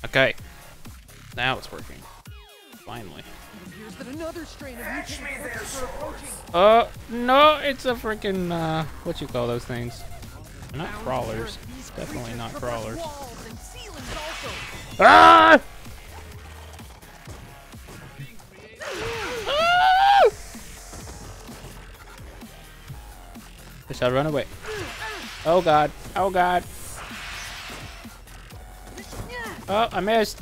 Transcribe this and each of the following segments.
Okay. Now it's working. Finally. No, it's a freaking, what you call those things? They're not crawlers. Definitely not crawlers. Ah! Ah! I shall run away. Oh god. Oh god. Oh, I missed.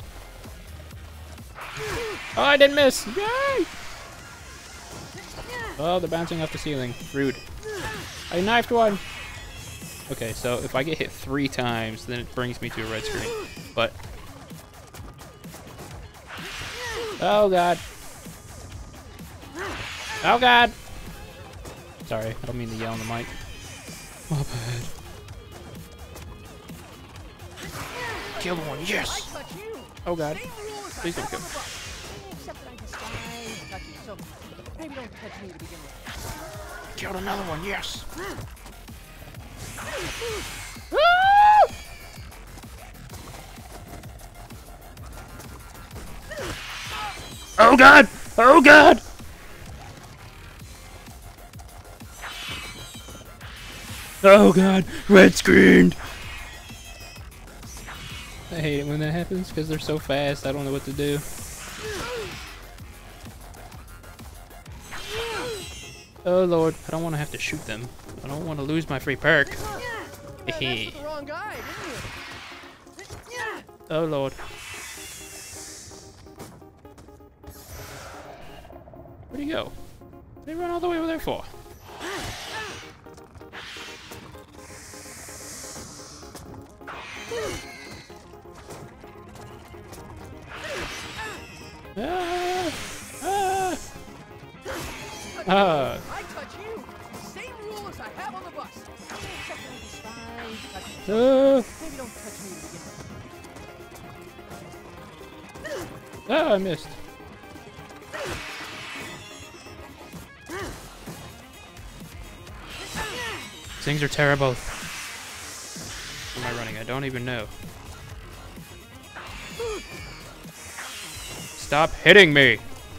Oh, I didn't miss. Yay! Oh, they're bouncing off the ceiling. Rude. I knifed one. Okay, so if I get hit 3 times, then it brings me to a red screen. But... oh god. Oh god! Sorry, I don't mean to yell on the mic. My bad. Kill one, yes! Oh god. Please don't kill me. Killed another one, yes! Oh god! Oh god! Oh god! Red screened! I hate it when that happens because they're so fast, I don't know what to do. Oh lord, I don't want to have to shoot them. I don't want to lose my free perk. Hehe. Oh lord. Where'd he go? What did he run all the way over there for? Ah! Ah! Ah! I touch you. Same rule as I have on the bus. Maybe don't touch me to begin with. Ah, I missed. Things are terrible. Where am I running? I don't even know. Stop hitting me!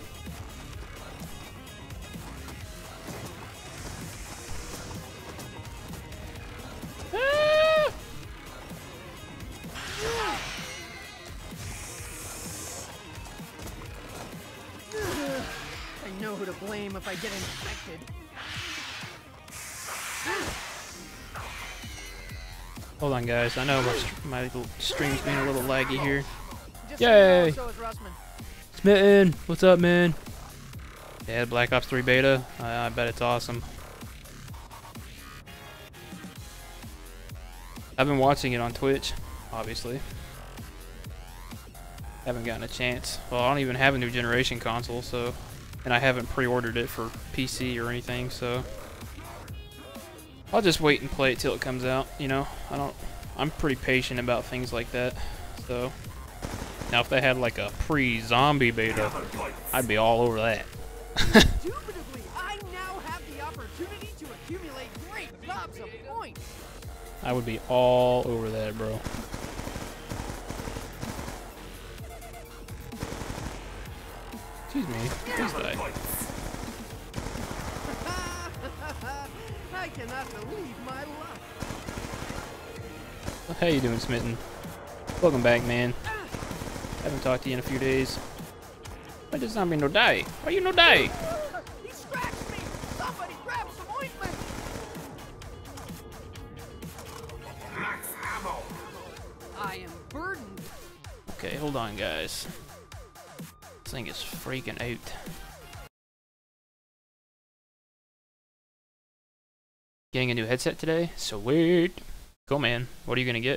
Ah! I know who to blame if I get infected. Hold on, guys. I know my stream's being a little laggy here. Just Yay! so is Russman. Smitten, what's up, man? Yeah, Black Ops 3 beta. I bet it's awesome. I've been watching it on Twitch, obviously. Haven't gotten a chance. Well, I don't even have a new generation console, so... and I haven't pre-ordered it for PC or anything, so... I'll just wait and play it till it comes out, you know? I'm pretty patient about things like that, so... Now, if they had like a pre-zombie beta, I'd be all over that. Indubitably, I now have the opportunity to accumulate great gobs of points. I would be all over that, bro. Excuse me. Please die. I cannot believe my luck. How you doing, Smitten? Welcome back, man. Haven't talked to you in a few days. Why does zombie no die? Why you no die? He scratched me! Somebody grab some ointment! I am burdened. Okay, hold on, guys. This thing is freaking out. Getting a new headset today? Sweet. Cool, man. What are you gonna get?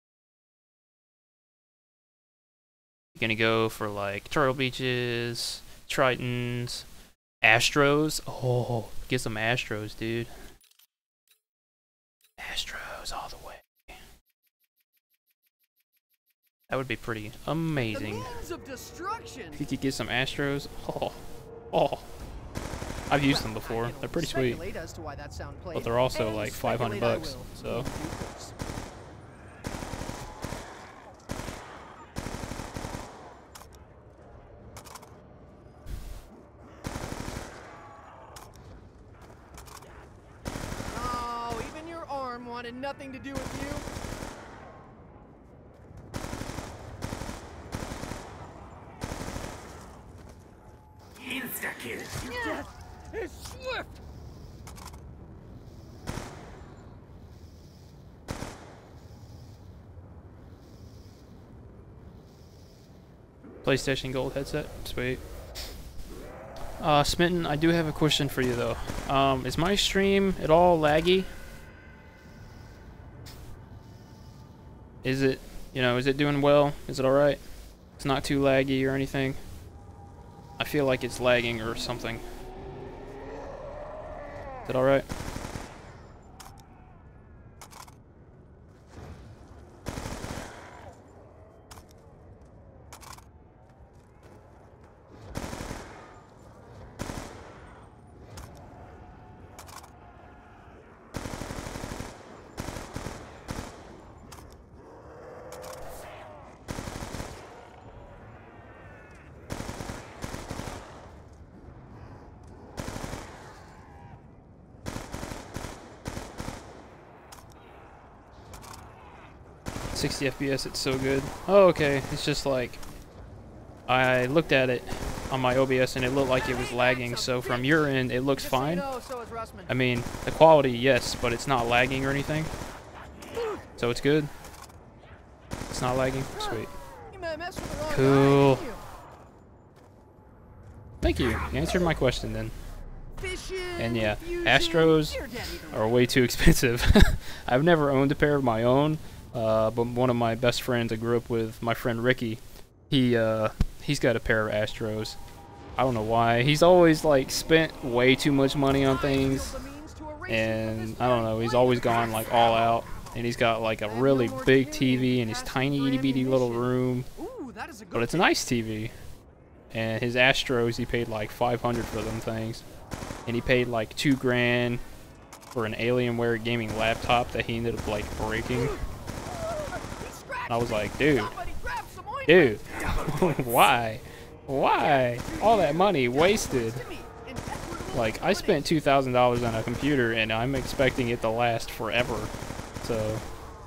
You gonna go for like Turtle Beaches, Tritons, Astros? Oh, get some Astros, dude. Astros all the way. That would be pretty amazing. The means of destruction. If you could get some Astros, oh. I've used them before. They're pretty sweet. But they're also like 500 bucks, so. nothing to do with you. Insta-kill. Death is swift. PlayStation Gold headset. Sweet. Smitten, I do have a question for you though. Is my stream at all laggy? Is it, is it doing well? Is it alright? It's not too laggy or anything? I feel like it's lagging or something. Is it alright? .60 FPS, it's so good. Oh, okay. It's just like I looked at it on my OBS and it looked like it was lagging. So from your end, it looks fine. I mean, the quality, yes, but it's not lagging or anything. So it's good. It's not lagging. Sweet. Cool. Thank you. You answered my question then. And yeah, Astros are way too expensive. I've never owned a pair of my own. But one of my best friends I grew up with, my friend Ricky, he's got a pair of Astros. I don't know why. He's always like spent way too much money on things, and I don't know. He's always gone like all out, and he's got like a really big TV in his tiny itty bitty little room. But it's a nice TV. And his Astros, he paid like $500 for them things, and he paid like $2 grand for an Alienware gaming laptop that he ended up like breaking. And I was like, dude, why? All that money wasted. Like, I spent $2,000 on a computer and I'm expecting it to last forever. So,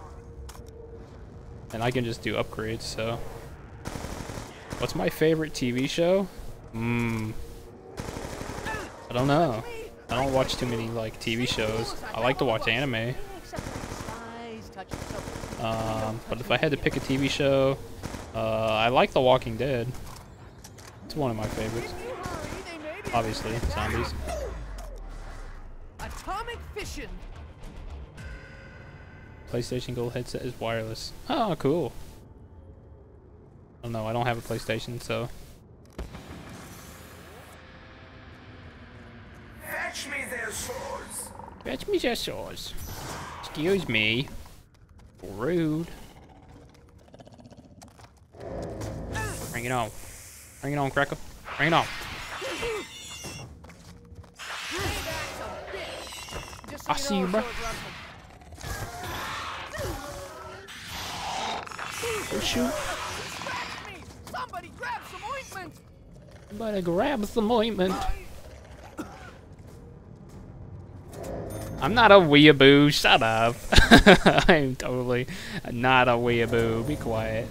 and I can just do upgrades, so. What's my favorite TV show? I don't know. I don't watch too many, like, TV shows. I like to watch anime. But if I had to pick a TV show, I like The Walking Dead. It's one of my favorites. Obviously, zombies. Atomic fission. PlayStation Gold headset is wireless. Oh, cool. I don't know, I don't have a PlayStation, so. Fetch me their swords. Fetch me their swords. Excuse me. Rude. Bring it on. Bring it on, Cracker. Bring it on. I see you, bro. Oh, shoot. Somebody grab some ointment. Somebody grab some ointment. I'm not a weeaboo. Shut up. I'm totally not a weeaboo. Be quiet.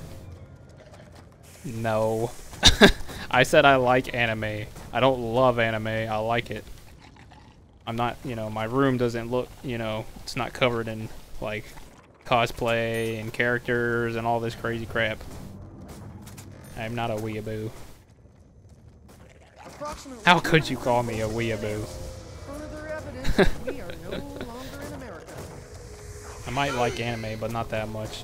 No. I said I like anime. I don't love anime. I like it. I'm not, my room doesn't look, it's not covered in, like, cosplay and characters and all this crazy crap. I'm not a weeaboo. How could you call me a weeaboo? Further evidence we are no longer in America. I might like anime, but not that much.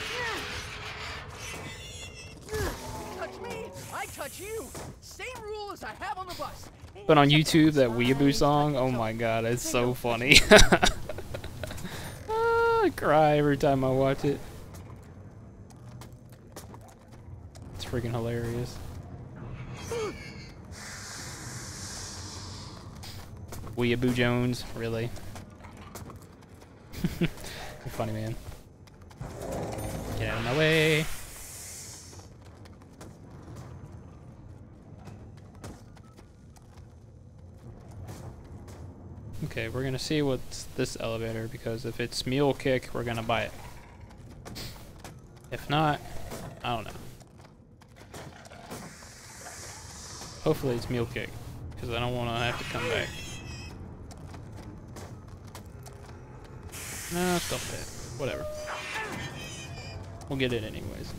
Touch me, I touch you. Same rule as I have on the bus. But on YouTube, that weeaboo song, oh my god, it's so funny. I cry every time I watch it. It's freaking hilarious. Weeaboo Jones, really? You're funny, man. Get out of my way. Okay, we're gonna see what's this elevator, because if it's Mule Kick, we're gonna buy it. If not, I don't know. Hopefully it's Mule Kick, because I don't want to have to come back. No, stop that. Whatever. We'll get it anyways.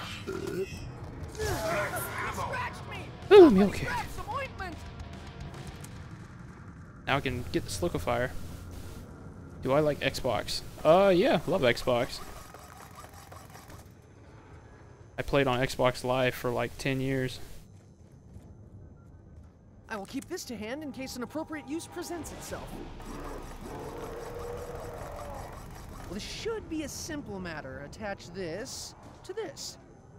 Scratched me! Ooh, Mule Kick. Grab some ointment! Now I can get this liquefier. Do I like Xbox? Yeah, love Xbox. I played on Xbox Live for like 10 years. I will keep this to hand in case an appropriate use presents itself. Well, this should be a simple matter. Attach this to this.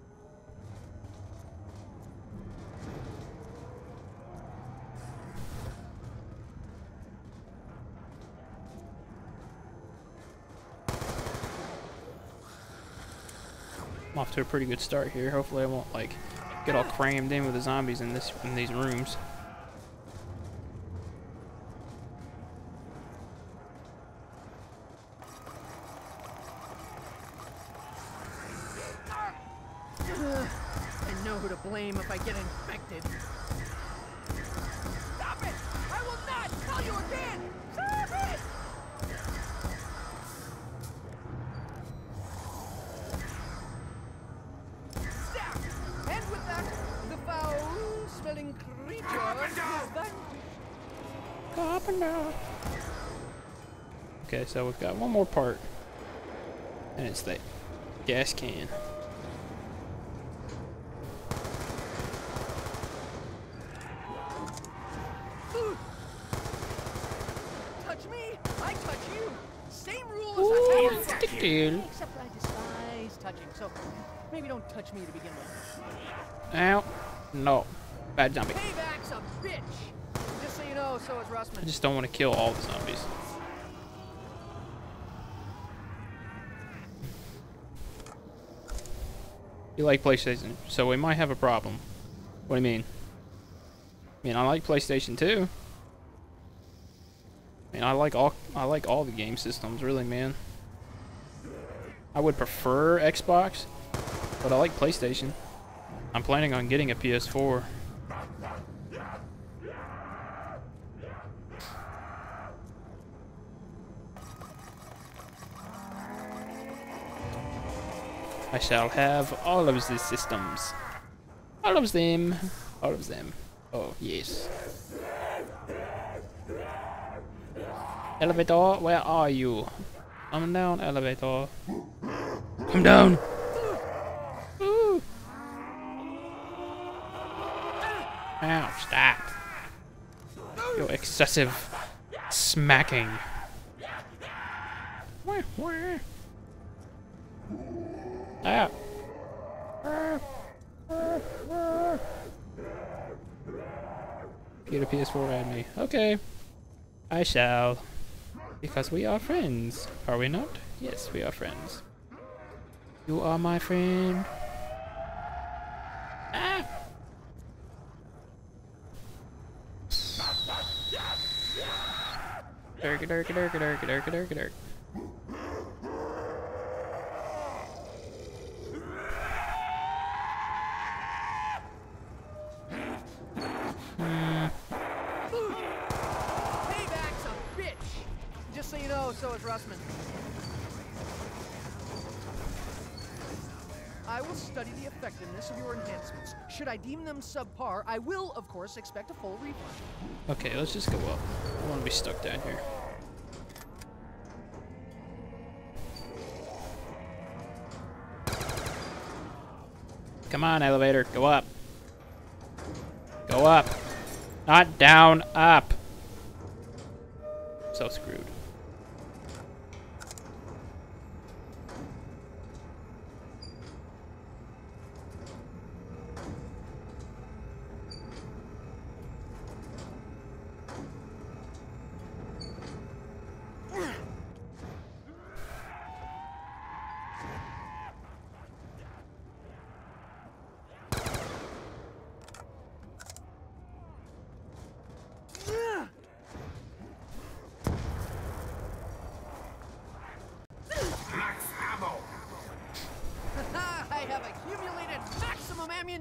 I'm off to a pretty good start here. Hopefully I won't like get all crammed in with the zombies in these rooms. I know who to blame if I get infected. Stop it! I will not tell you again! Stop it! Stop! And with that, the foul-smelling creature is vanquished. Okay, so we've got one more part, and it's the gas can. Touch me, I touch you. Same rule Ooh, as I have. deal. Except I despise touching, so maybe don't touch me to begin with. Ow. No. Bad zombie. Payback's a bitch. Just so you know, so is I Russman. just don't want to kill all the zombies. You like PlayStation, so we might have a problem. What do you mean? I mean, I like PlayStation 2. I mean, I like all the game systems, really, man. I would prefer Xbox, but I like PlayStation. I'm planning on getting a PS4. I shall have all of the systems. All of them. All of them. Oh, yes. Elevator, where are you? Come down, elevator. Come down! Ooh. Ow, stop. Your excessive smacking. Ah. Get a PS4 at me. Okay. I shall. Because we are friends. Are we not? Yes, we are friends. You are my friend. Ah. Dirk, dirk, dirk, dirk, dirk, dirk, dirk. Payback's a bitch. Just so you know, so is Russman. I will study the effectiveness of your enhancements. Should I deem them subpar, I will, of course, expect a full refund. Okay, let's just go up. I don't want to be stuck down here. Come on, elevator. Go up. Go up. Not down, up. So screwed.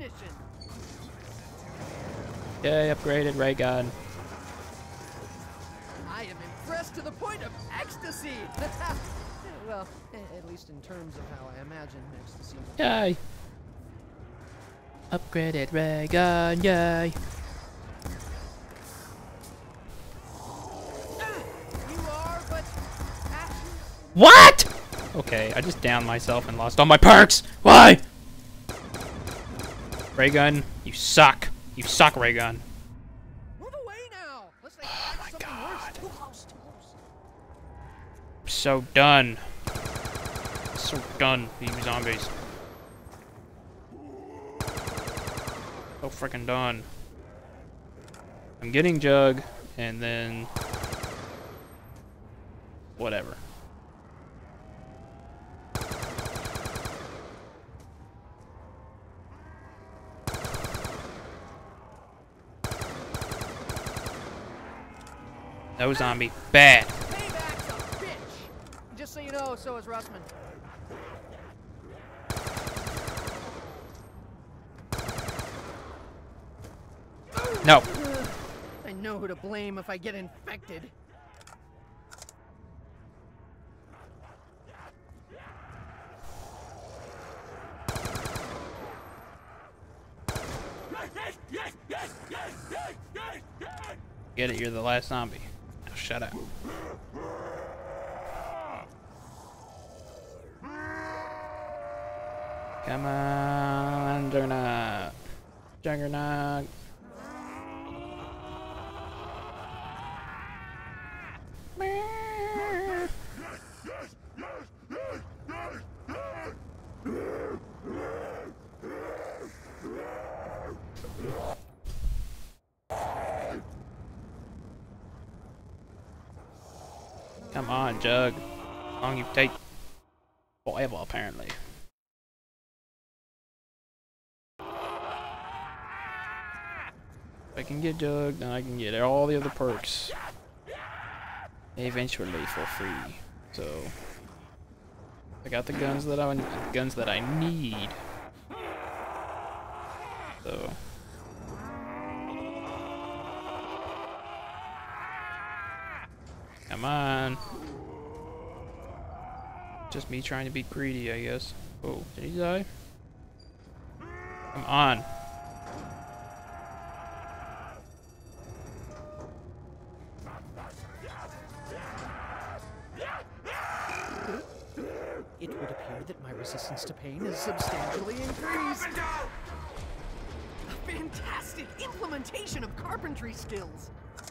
definition. Yay, upgraded ray gun. I am impressed to the point of ecstasy. Well, at least in terms of how I imagine ecstasy. Yay. Upgraded ray gun, yay. You are but ashes. What? Okay, I just downed myself and lost all my perks. Why? Ray gun, you suck. You suck, ray gun. Move away now. Let's like Oh my something God. worse. Too close, too close. I'm so done. So done, you zombies. So freaking done. I'm getting Jug, and then whatever. No zombie. Bad. Payback's a bitch. Just so you know, so is Russman. No. I know who to blame if I get infected. Get it, you're the last zombie. Now shut up. Come on, Juggernaut. Juggernaut. Come on, Jug. How long you take? Forever, apparently. If I can get Jug, then I can get all the other perks. Eventually for free. So I got the guns that I need. So come on. Just me trying to be greedy, I guess. Oh, did he die? Come on. It would appear that my resistance to pain is substantially increased. A fantastic implementation of carpentry skills.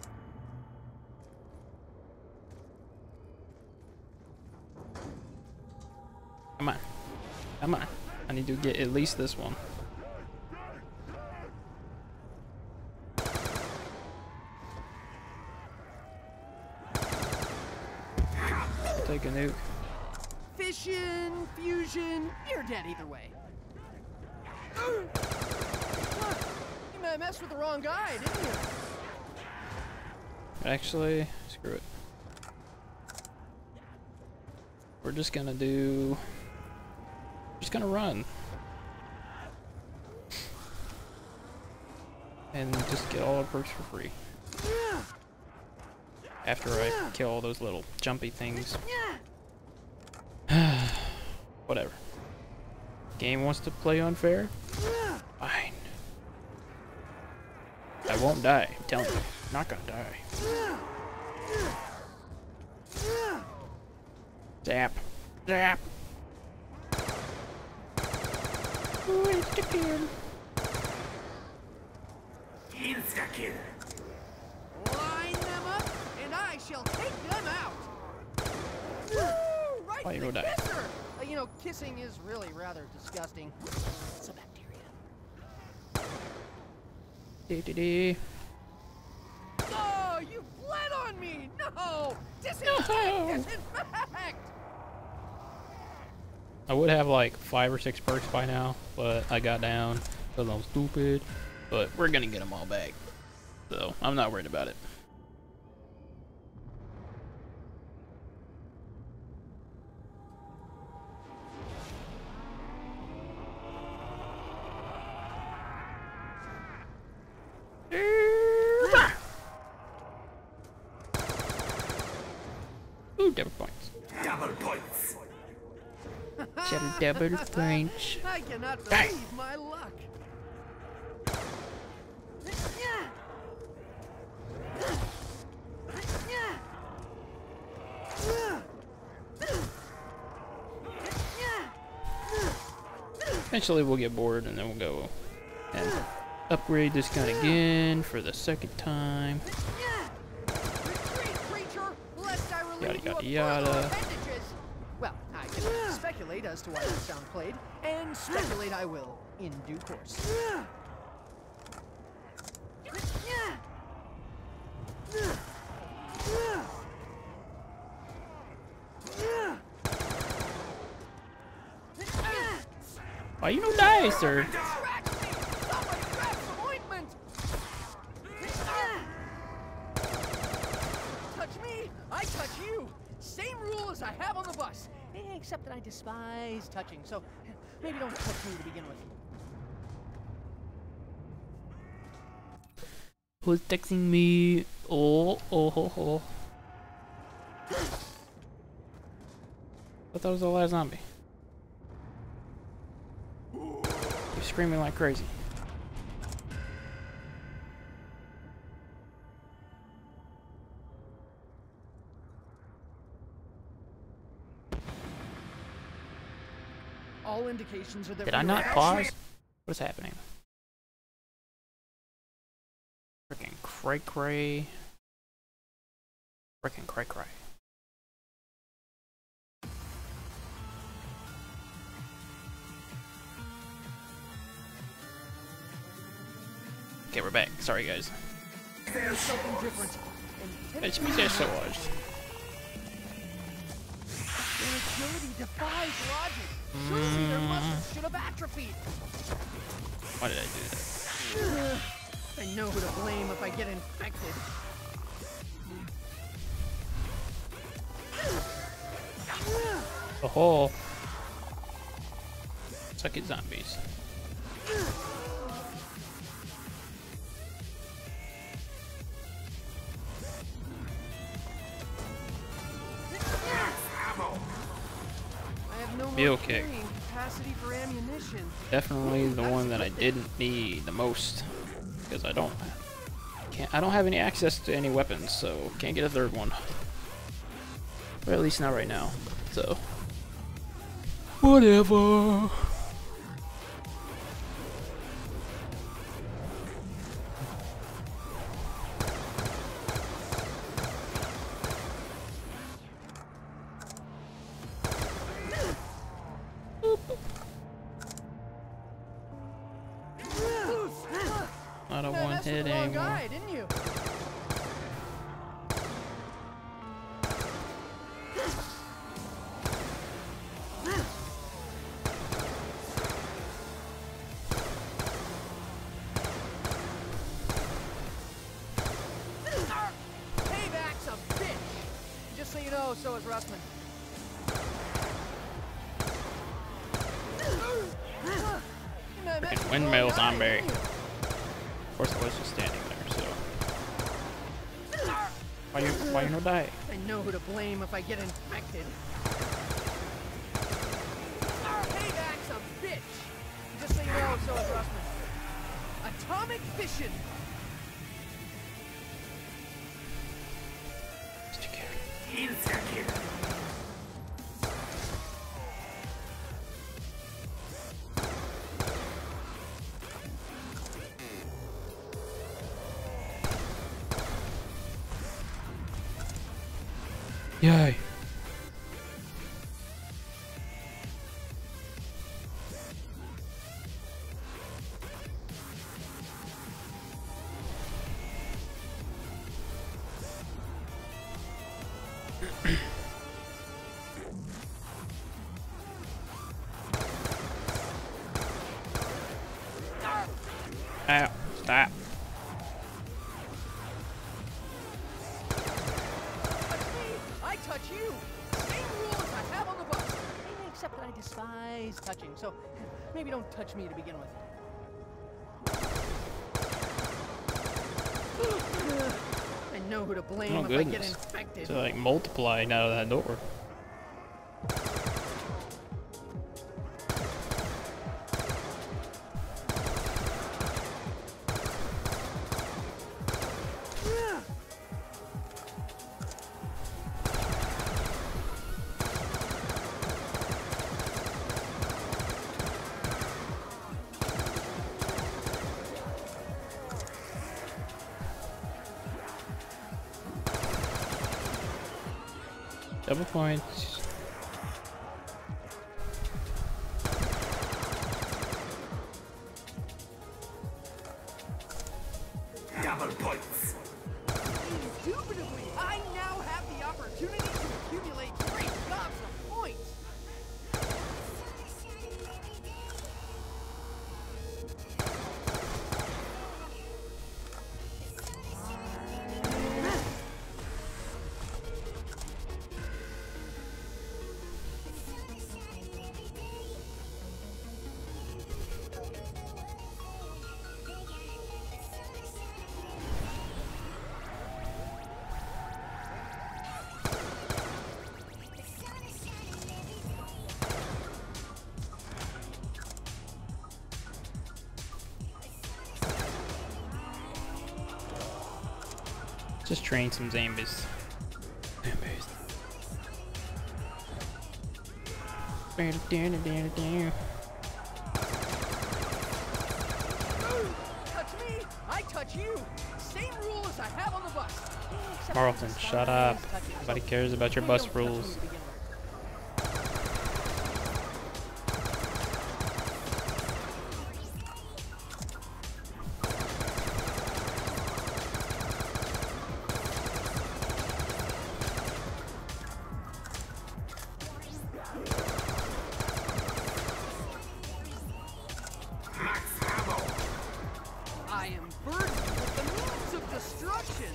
Come on. Come on. I need to get at least this one. I'll take a nuke. Fission, fusion, you're dead either way. You might have messed with the wrong guy, didn't you? Actually, screw it. We're just gonna do... just gonna run. And just get all our perks for free. After I kill all those little jumpy things. Whatever. Game wants to play unfair? Fine. I won't die. I'm telling you. I'm not gonna die. Zap. Zap. Ooh, it's the kill. Insta-kill. Line them up, and I shall take them out. Woo! Right Oh, in you the go die. kisser. You know, kissing is really rather disgusting. It's a bacteria. Dee-dee-dee. Oh, you bled on me! No! Disinfect! Disinfect! I would have like 5 or 6 perks by now, but I got down because I'm stupid. But we're gonna get them all back. So I'm not worried about it. Double French. I cannot believe my luck. Eventually we'll get bored and then we'll go and upgrade this gun again for the second time. Yada yada yada. Well, I can speculate as to why that sound played, and speculate I will in due course. Why you no die, sir? Touch me, I touch you. Same rule as I have on the bus. Except that I despise touching, so maybe don't touch me to begin with. Who's texting me? Oh. I thought it was the last zombie. You're screaming like crazy. All indications are that Did I not pause? What's happening? Freaking cray. Freaking cray. Okay, we're back. Sorry, guys. There's something different. It's me just so watched. Their agility defies logic. Surely their muscles should have atrophied. Why did I do that? I know who to blame if I get infected. Oh, suck it, zombies. Meal kick. Capacity for ammunition. Definitely the one that I didn't need the most because I don't have any access to any weapons, so can't get a third one. Or at least not right now. So whatever. Not a one hit anymore. Guy, didn't you? Payback's a bitch. Just so you know, so is Russman. Freaking windmill zombie. Of course, I was just standing there, so. Why you no die? I know who to blame if I get infected. Payback's a bitch. Just so you know, so is Russman. Atomic fission. Insta-kill. Yay. Ow, stop. I touch you. Same rules I have on the bus. Except that I despise touching, so maybe don't touch me to begin with. I know who to blame Oh, if I get goodness. infected. So like multiplying out of that door. Double points. Double points. Indubitably, I now have the opportunity to accumulate great gobs of points. Just train some zombies. Touch me, I touch you. Same rule as I have on the bus. Except Marlton, I shut up. despise touching, so Nobody cares about your maybe bus don't touch me rules. to begin with. Max ammo. I am burdened with the means of destruction.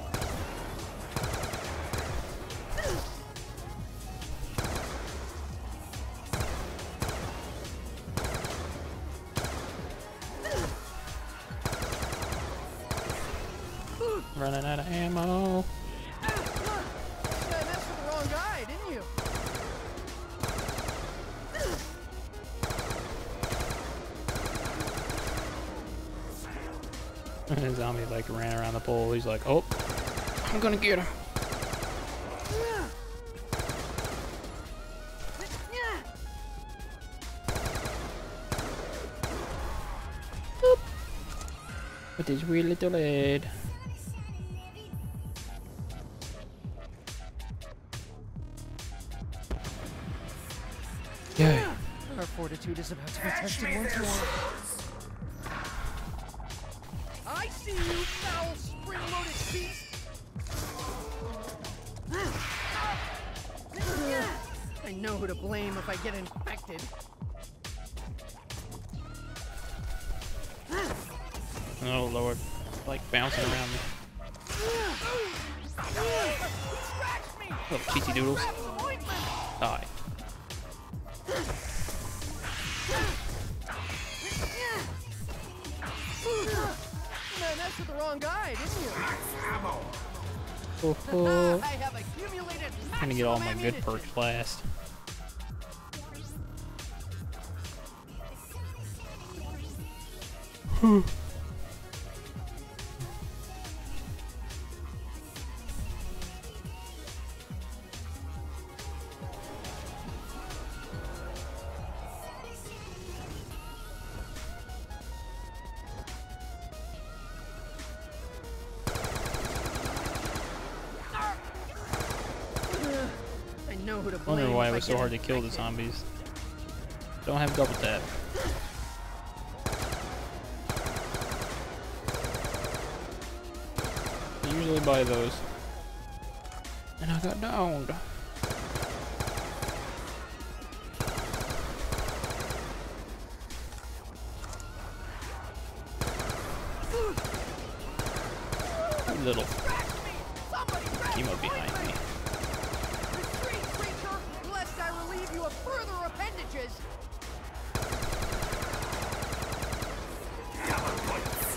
Running out of ammo. I messed with the wrong guy, didn't you? The zombie like ran around the pole. He's like, oh, I'm gonna get him. With his wee little head. Yeah. Our fortitude is about to be tested once more. I see you, foul spring-loaded beast! I know who to blame if I get infected. Oh lord. Like bouncing around me. He scratched me! Little cheaty doodles. Grab some ointment! Die. Man, that's with the wrong guy, didn't you? Max ammo. Oh, oh. I have accumulated I'm gonna get all my maximum good perks last. I know who to I blame. wonder why if it was I so get hard to kill the infected. zombies. Don't have double tap. I usually buy those. And I got downed. You little Somebody grab chemo some behind me. ointment! Retreat, creature, lest I relieve you of further appendages! Double points.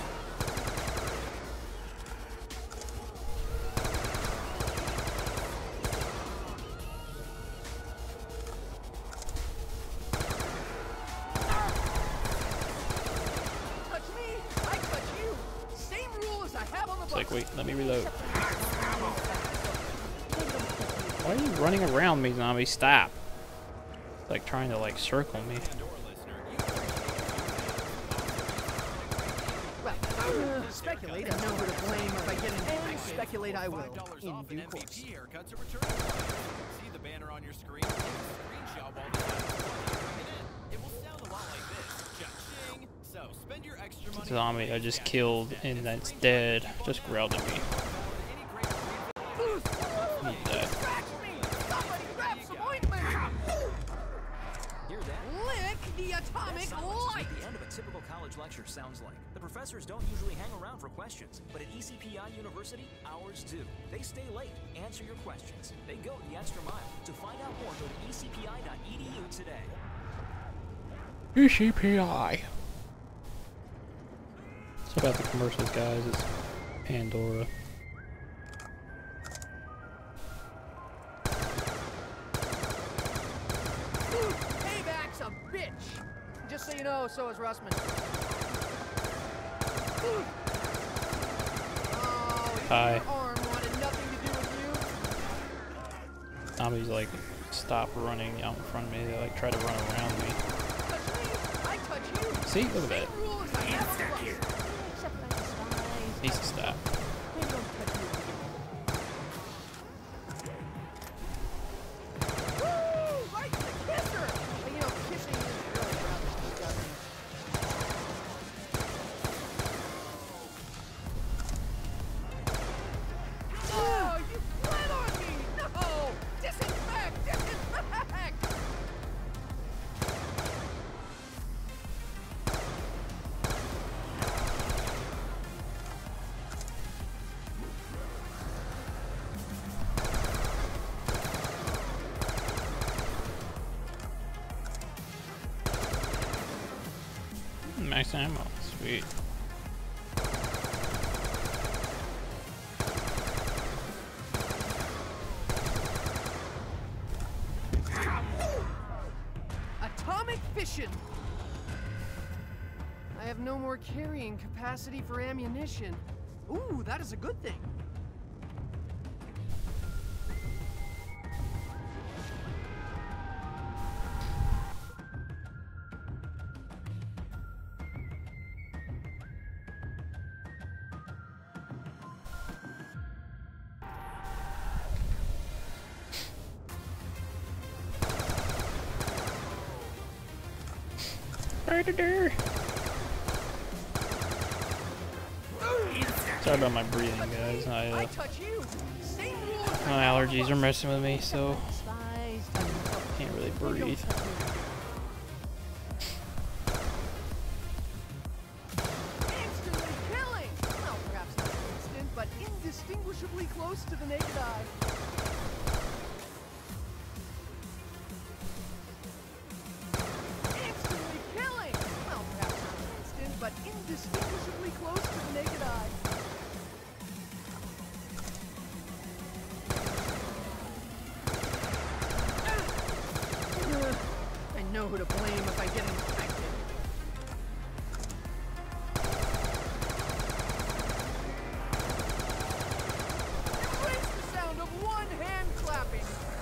Touch me, I touch you! Same rule as I have on the It's like, bus. wait, let me reload. Max ammo. Why are you running around me, zombie? Stop. It's like trying to like circle me. Right, Speculate, I know who to blame if I get an and speculate I will, in due course. MVP haircuts are returning. See the banner on your screen? Screenshot while the ad is in. It will sound a lot like this. Cha-ching. So, spend your extra money. Zombie I just killed and that's dead. Just growled at me. He died. Scratch me! Somebody grab some ointment! Hear that? Lick the atomic That silence is light! what the end of a typical college lecture sounds like. The professors don't usually hang around for questions, but at ECPI University, ours do. They stay late, answer your questions. They go the extra mile. To find out more, go to ecpi.edu today. ECPI. So about the commercials, guys. It's Pandora. Payback's a bitch! Just so you know, so is Russman. Oh, Hi. your arm wanted nothing to do with you. Zombies like stop running out in front of me. They like try to run around me. Touch me, I touch you. See, look at that. Same rule as I have on the bus. Except that I despise Needs to stop. Maybe don't touch me again. Woo! Right to the kisser! But you know, kissing is really rather disgusting. Oh, you bled on me! No! Disinfect! Disinfect! Max ammo. Sweet. Atomic fission! I have no more carrying capacity for ammunition. Ooh, that is a good thing. Predator. Sorry about my breathing, guys. I touch you. Same rule as My allergies are messing with me, so despise touching. can't really Don't breathe. touch me. Instantly killing! Well, perhaps not instant, but indistinguishably close to the naked eye. Instantly killing! Well, perhaps not instant, but indistinguishably close to the naked eye. I know who to blame if I get infected. Embrace the sound of one hand clapping.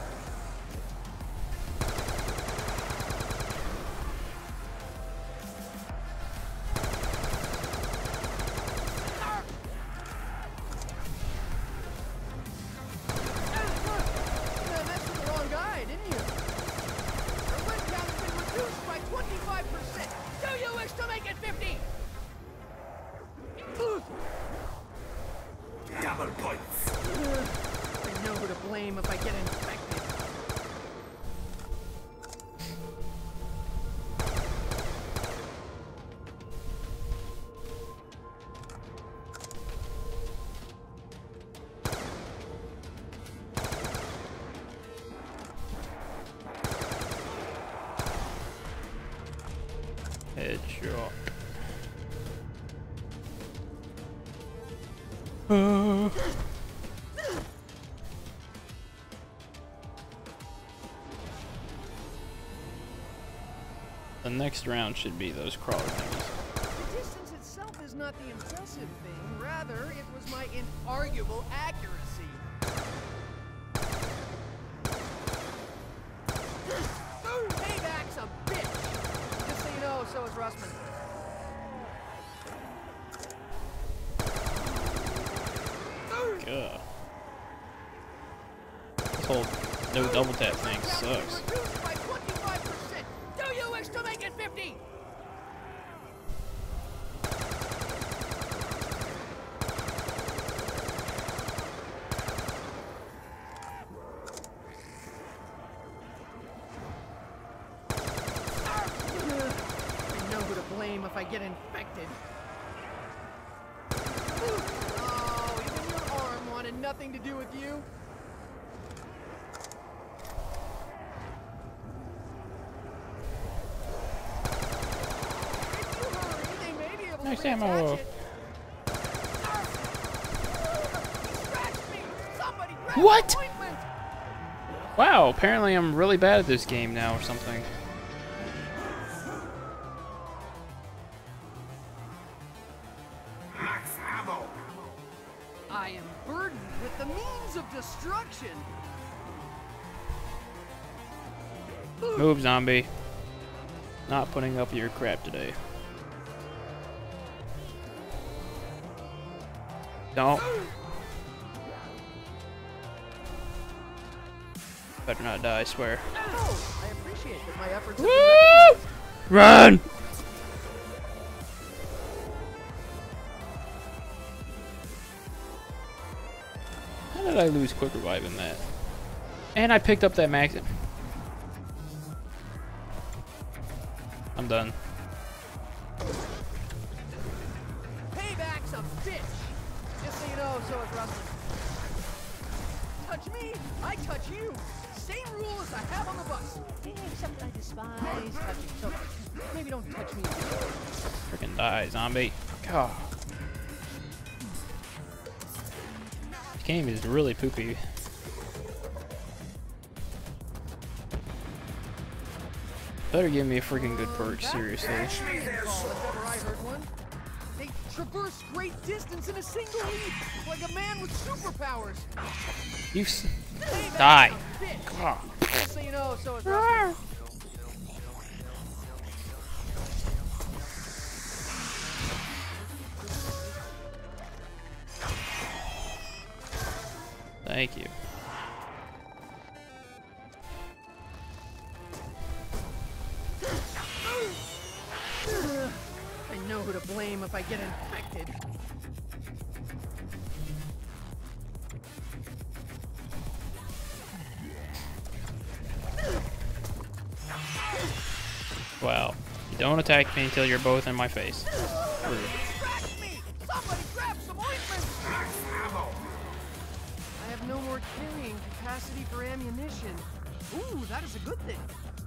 Messed with the wrong guy, didn't you? Your win count has been reduced by 25%. Do you wish to make it 50? Double points. I know who to blame if I get infected. Headshot. The next round should be those crawler thingies. The distance itself is not the impressive thing. Rather, it was my inarguable accuracy. Payback's a bitch! Just so you know, so is Russman. Ugh. This whole no double tap thing sucks. Reduced by 25%. Do you wish to make it 50? I know who to blame if I get infected. Oh, even your arm wanted nothing to do with you. If you hurry, they may be able to Nice reattach ammo. it. He scratched me. Somebody grab What? some ointment. Wow, apparently I'm really bad at this game now or something. Max ammo. I am burdened with the means of destruction. Move, zombie. Not putting up with your crap today. Don't. Better not die, I swear. Oh, I appreciate that my efforts have Woo! been Run! How did I lose quick revive in that? And I picked up that max. I'm done. Payback's a bitch. Just so you know, so is Rustin. Touch me, I touch you. Same rule as I have on the bus. Except I despise touching, so maybe don't touch me. Freaking die, zombie. God. This game is really poopy. Better give me a freaking good perk, seriously. If ever I heard one. They traverse great distance in a single leap, like a man with superpowers. You Payback's die. a bitch. God. Just so you know, so is Rustin. Thank you. I know who to blame if I get infected. Wow. You don't attack me until you're both in my face. Rude. Scratch me! Somebody grab some ointment! Max ammo. I have no more carrying capacity for ammunition. Ooh, that is a good thing.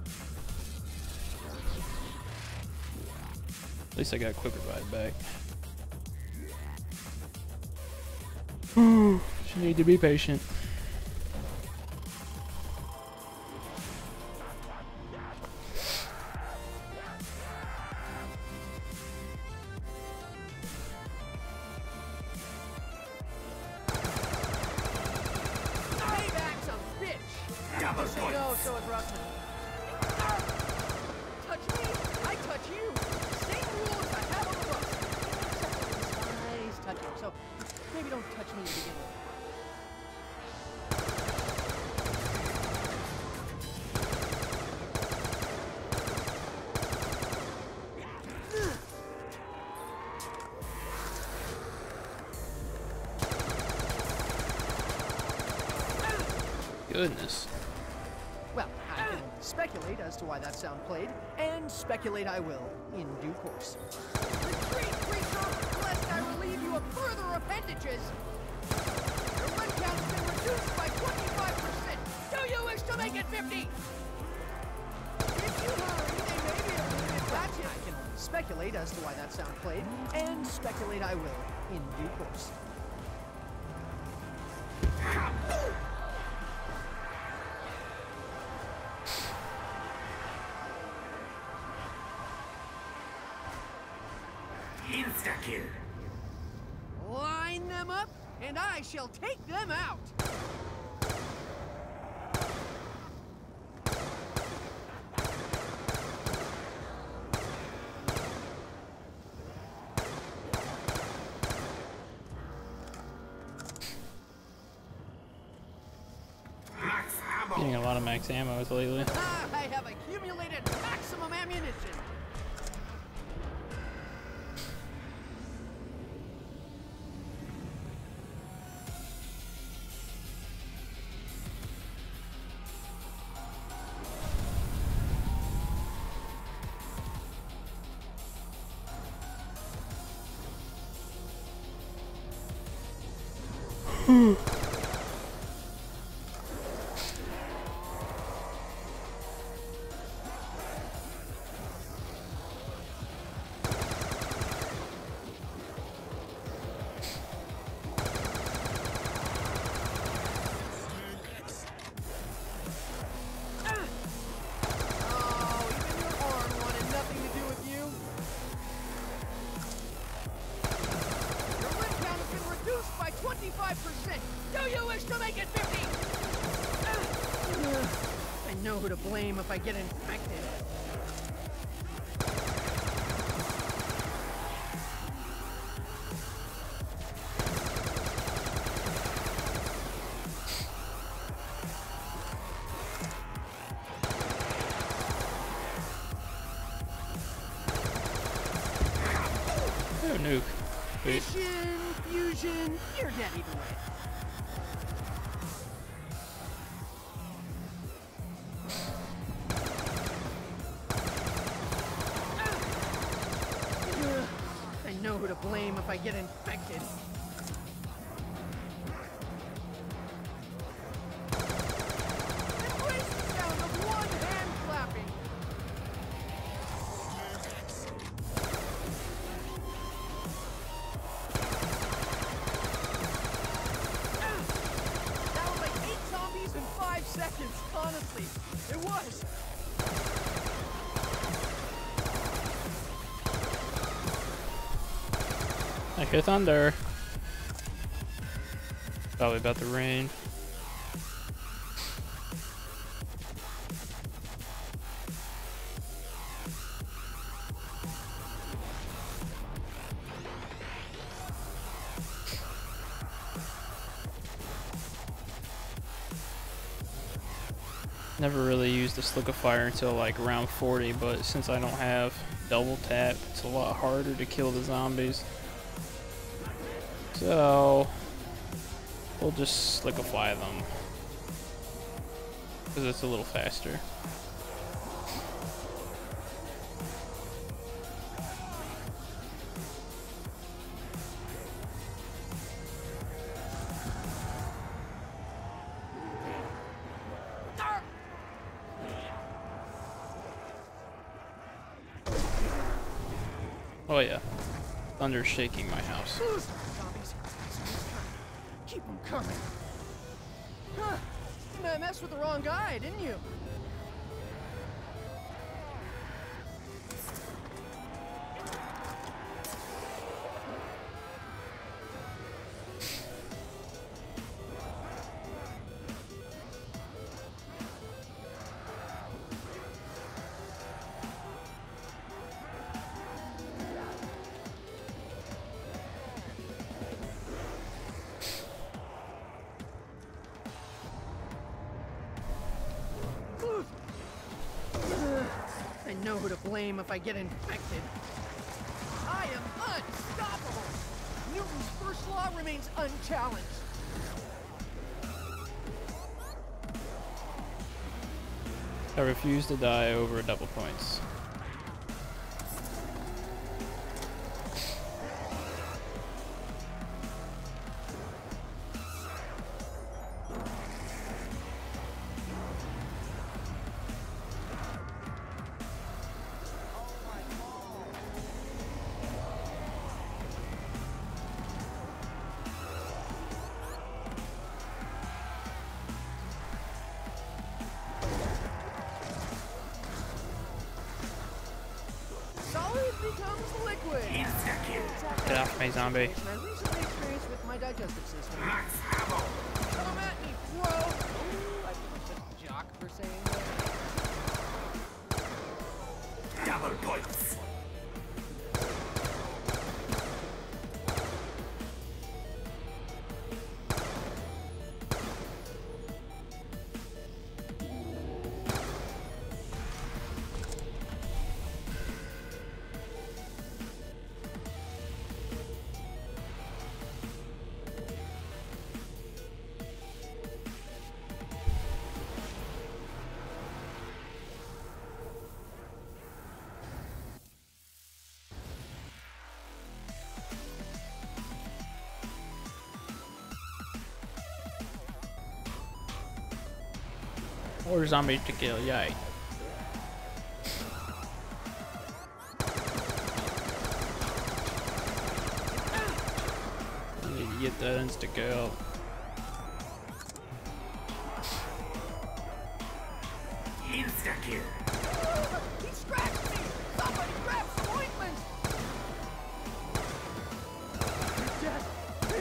At least I got quick revive back. Just need to be patient. Payback's a bitch! Double Just so you know, points. so is Rustin. Touch me, I touch you. Same rule as I have on the bus. Except I despise touching, so maybe don't touch me to begin with. Goodness. Well, I can speculate as to why that sound played, and speculate I will in due course. Retreat, creature, lest I relieve you of further appendages. Your win count's been reduced by 25%. Do you wish to make it 50? If you hurry, they may be able to attach it. I can speculate as to why that sound played, and speculate I will in due course. Insta-kill. Line them up, and I shall take them out. lot of max ammo lately. I have accumulated maximum ammunition. I know who to blame if I get infected. Oh, nuke. Wait. Fission, fusion, you're dead either way. I know who to blame if I get infected. Embrace the sound of one hand clapping. That was like 8 zombies in 5 seconds, honestly. It was. I hear thunder. Probably about to rain. Never really used the Slick of Fire until like round 40, but since I don't have double tap, it's a lot harder to kill the zombies. So we'll just Slickify them because it's a little faster. Oh yeah, thunder's shaking my house. Zombies. Keep them coming. Huh. You messed with the wrong guy, didn't you? I know who to blame if I get infected. I am unstoppable! Newton's first law remains unchallenged. I refuse to die over double points. Solid becomes liquid. Get off me, zombie. I recently experienced with my digestive system. Max ammo. Come at me, bro! I feel like such a jock for saying that. Double points. More zombies to kill, yay. I need to get that insta kill. Insta-kill. He scratched me! Somebody grab some ointment! You're dead.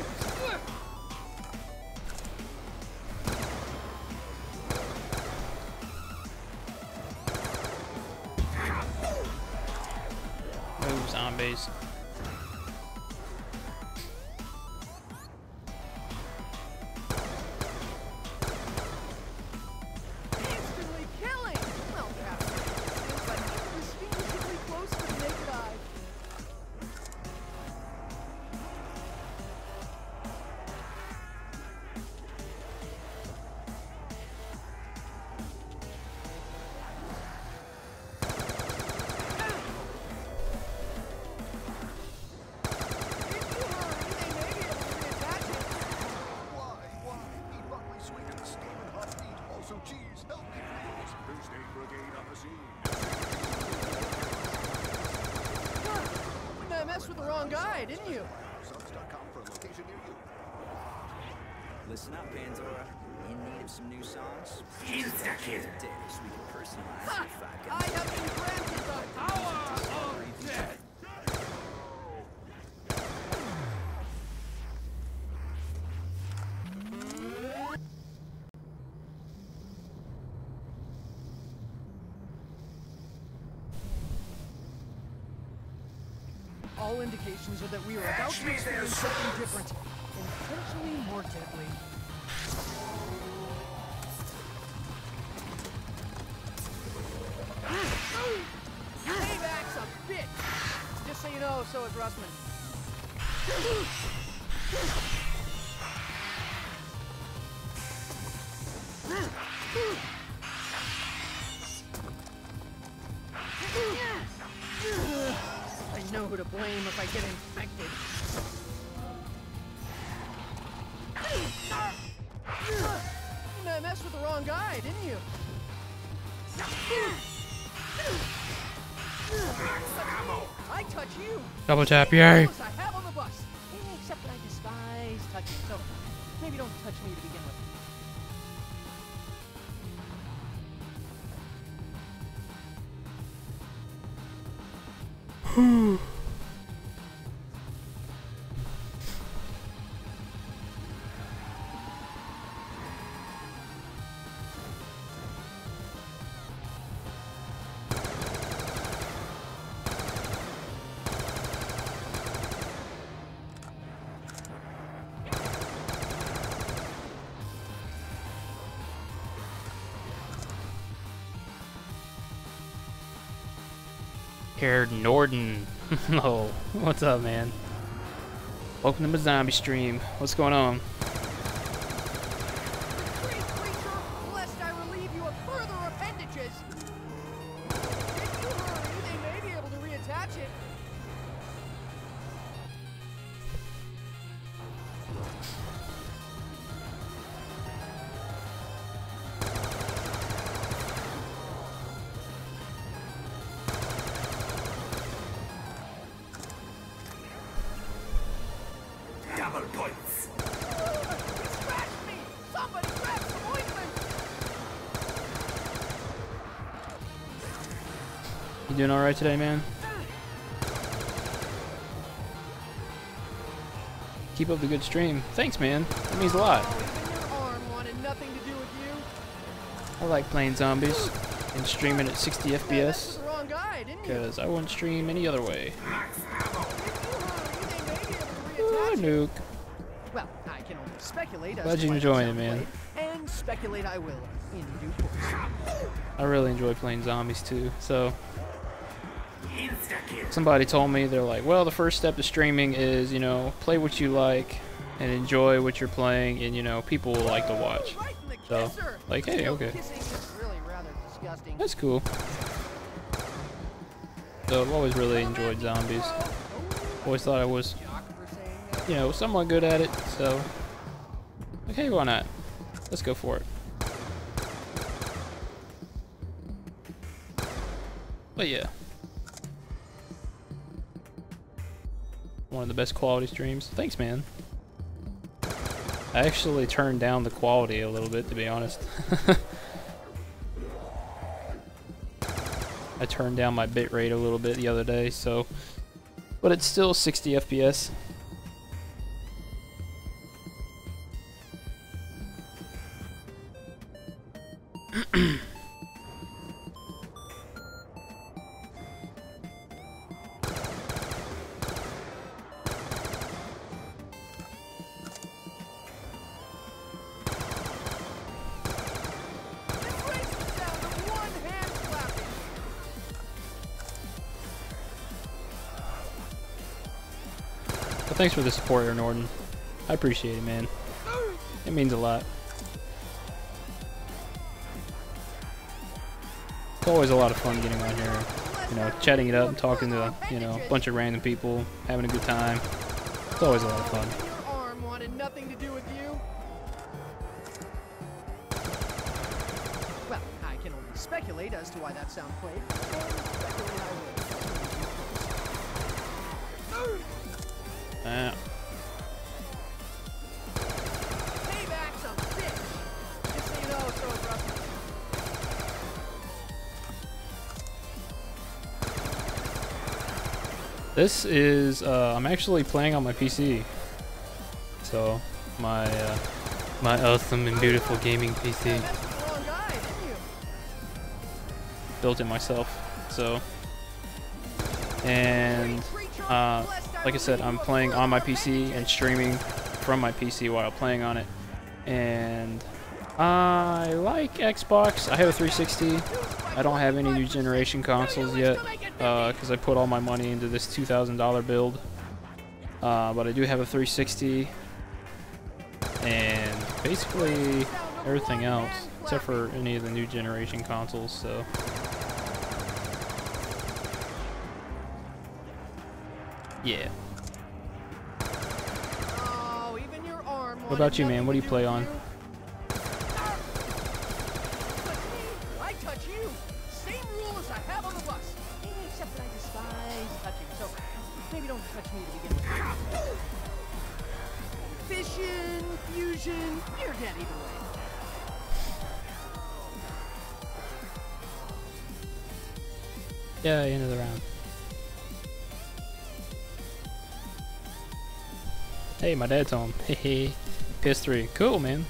Move, zombies. Instantly killing! Well, perhaps but indistinguishably close to the naked eye. I messed with the wrong guy, didn't you? Listen up, Pandora. In need of some new songs? Insta-kill. So we can personalize Ha! your five I have been granted the power of death! All indications are that we are about to experience something different, and potentially more deadly. Payback's a bitch! Just so you know, so is Russman. I know who to blame if I get infected. I messed with the wrong guy, didn't you? I touch you. Double tap, yay. Close I have on the bus. Except that I despise touching, so maybe don't touch me to begin with. Harold Norton. Oh, what's up, man? Welcome to my zombie stream. What's going on? Retreat, creature, lest I relieve you of further appendages. If you hurry, they may be able to reattach it. Double points. He scratched me! Somebody grab some ointment! You doing alright today, man? Keep up the good stream. Thanks, man. That means a lot. Oh, even your arm wanted nothing to do with you. I like playing zombies and streaming at 60 I messed FPS with the wrong guy, didn't you? because I wouldn't stream any other way. Max ammo. If you hurry, they may be able to Oh, reattach it. nuke. Well, I can only speculate as Glad to you're why enjoying that it, man. sound played, and speculate I will in due course. I really enjoy playing zombies too. So Insta-kill. somebody told me, they're like, well, the first step to streaming is, you know, play what you like and enjoy what you're playing, and, you know, people will like to watch. Right in the So, kisser. like, hey, Still, okay. Kissing is really rather disgusting. That's cool. So I've always really enjoyed zombies. Always thought I was, you know, somewhat good at it, so, like, hey, why not? Let's go for it. But yeah. One of the best quality streams. Thanks, man. I actually turned down the quality a little bit, to be honest. I turned down my bitrate a little bit the other day, so... But it's still 60 FPS. Thanks for the support, Air Norden. I appreciate it, man. It means a lot. It's always a lot of fun getting on here, you know, chatting it up and talking to, you know, a bunch of random people, having a good time. It's always a lot of fun. Your arm wanted nothing to do with you. Well, I can only speculate as to why that sound played. And speculate I will. Payback's a bitch. Just so you know, so is Rusty. This is, I'm actually playing on my PC. So, my awesome and beautiful gaming PC. That's the wrong guy, didn't you? Built it myself, so. And, like I said, I'm playing on my PC and streaming from my PC while playing on it. And I like Xbox. I have a 360. I don't have any new generation consoles yet because I put all my money into this $2,000 build. But I do have a 360 and basically everything else except for any of the new generation consoles. So. Yeah. Oh, even your arm What about you, man? What do you play on? I touch you. Same rule as I have on the bus. Except that I despise touching, so maybe don't touch me to begin with. Fission, fusion, you're dead either way. Yeah, end of the round. Hey, my dad's home. Hehe. PS3. Cool, man.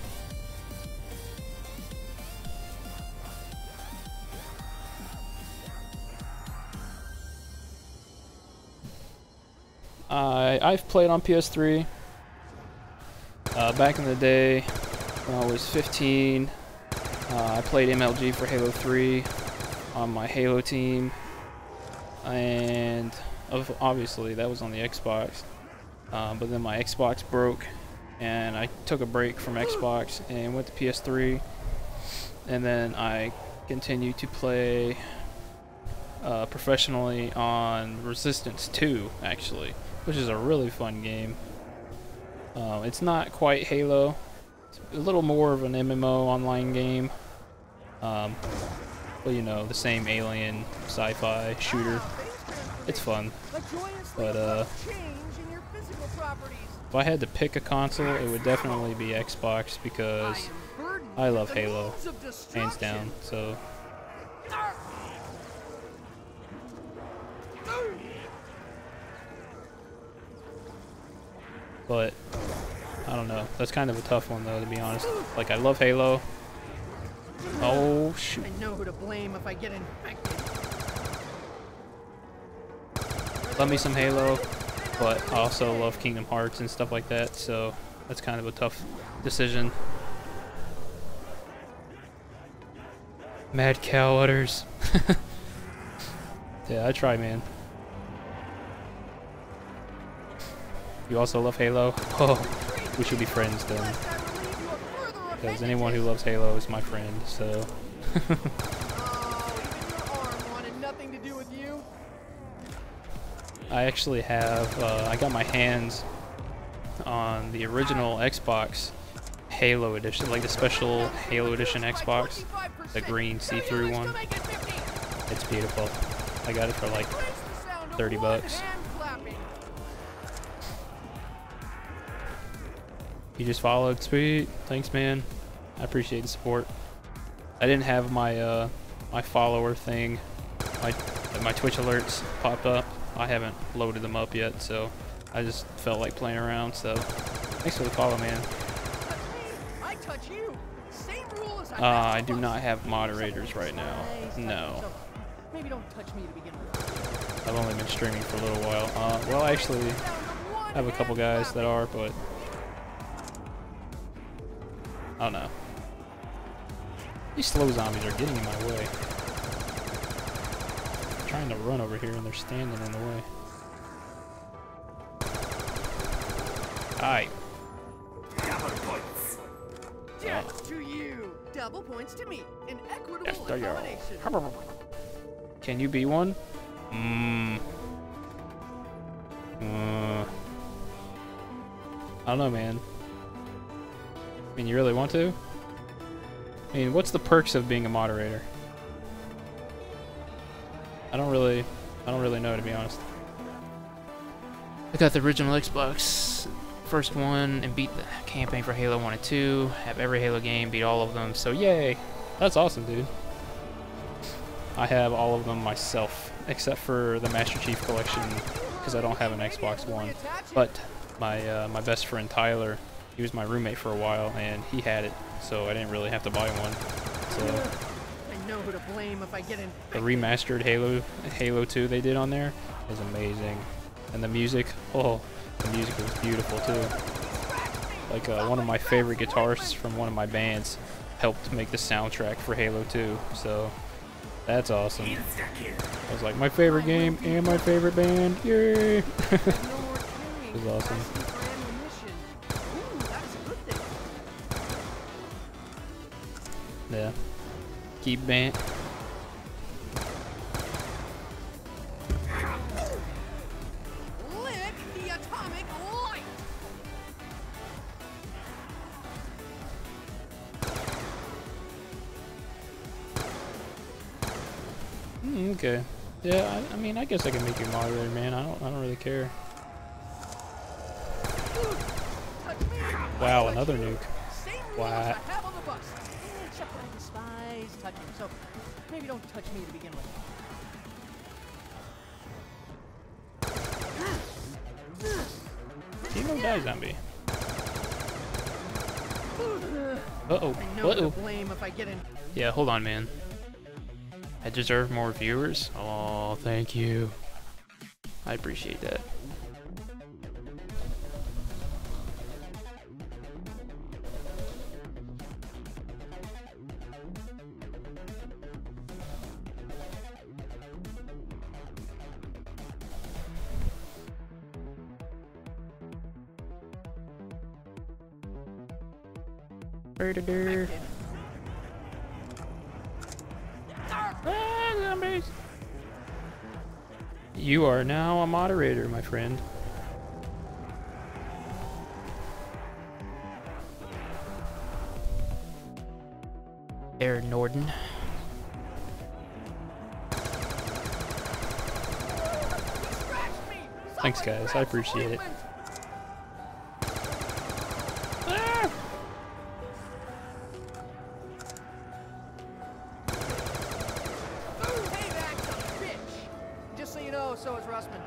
I've played on PS3 back in the day when I was 15. I played MLG for Halo 3 on my Halo team, and obviously that was on the Xbox. But then my Xbox broke, and I took a break from Xbox and went to PS3, and then I continued to play professionally on Resistance 2, actually, which is a really fun game. It's not quite Halo. It's a little more of an MMO online game. But you know, the same alien sci-fi shooter. It's fun. But if I had to pick a console, it would definitely be Xbox because I love Halo, hands down. So. But I don't know. That's kind of a tough one, though, to be honest. Like, I love Halo. Oh shoot! I know who to blame if I get infected. Love me some Halo, but I also love Kingdom Hearts and stuff like that. So that's kind of a tough decision. Mad cow udders. Yeah, I try, man. You also love Halo? Oh, we should be friends then. Because anyone who loves Halo is my friend, so. I actually have, I got my hands on the original Xbox Halo edition, like the special Halo edition Xbox, the green see-through one. It's beautiful. I got it for like Embrace the sound of 30 one bucks. hand clapping. You just followed. Sweet. Thanks, man. I appreciate the support. I didn't have my my follower thing. My Twitch alerts popped up. I haven't loaded them up yet, so I just felt like playing around. So thanks for the follow, man. Touch me, I touch you. Same rule as I do not have moderators right now. No. So maybe don't touch me to begin with. I've only been streaming for a little while. Well, actually, I have a couple guys that are, but I don't know. These slow zombies are getting in my way. I'm trying to run over here and they're standing in the way. Hi. Double points. Death to you. Double points to me. An equitable Yes, there you go. accommodation. Can you be one? I don't know, man. I mean, you really want to? I mean, what's the perks of being a moderator? I don't really know, to be honest. I got the original Xbox, first one, and beat the campaign for Halo 1 and 2. Have every Halo game, beat all of them, so yay! That's awesome, dude. I have all of them myself, except for the Master Chief Collection, because I don't have an Xbox One. But my best friend Tyler, he was my roommate for a while, and he had it, so I didn't really have to buy one. So I know who to blame if I get in. the remastered Halo 2 they did on there is amazing, and the music, oh, the music was beautiful too. Like one of my favorite guitarists from one of my bands helped make the soundtrack for Halo 2, so that's awesome. I was like, my favorite game and my favorite band, yay! No more carrying. It was awesome. Asking for ammunition. Ooh, that's a good thing. Yeah. Keep band. Lick the atomic light. Okay. Yeah, I mean, I guess I can make you a moderator, man. I don't really care. Touch me. Wow, another nuke. Same rules What? I have on the bus. Except that I despise touching. So maybe don't touch me to begin with. Teemo die, zombie. Uh-oh. I know who Uh-oh. to blame if I get in. Yeah, hold on, man. I deserve more viewers? Oh, thank you. I appreciate that. Predator. Ah, zombies. You are now a moderator, my friend. Aaron Norden. Thanks, guys. I appreciate it. Ah! Hey, that's a bitch. Just so you know, so is Russman.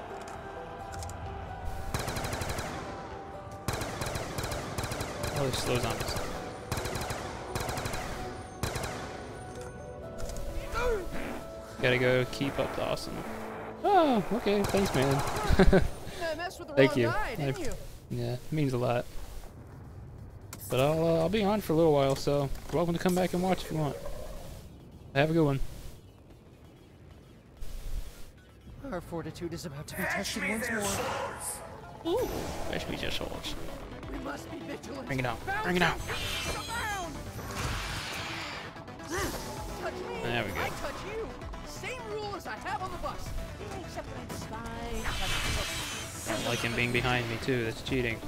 Oh, these slow zombies. Gotta go keep up the awesome. Oh, okay. Thanks, man. I messed with the Thank wrong you. guy, didn't you? Yeah, it means a lot. But I'll be on for a little while, so you're welcome to come back and watch if you want. Have a good one. Our fortitude is about to be tested once more. Ooh, fetch me just swords. We must be vigilant. Bring it out. Bring it out. Abound. Touch me. There we go. I touch you. Same rule as I have on the bus. Except that I despise touching. Don't like him being behind me too. That's cheating.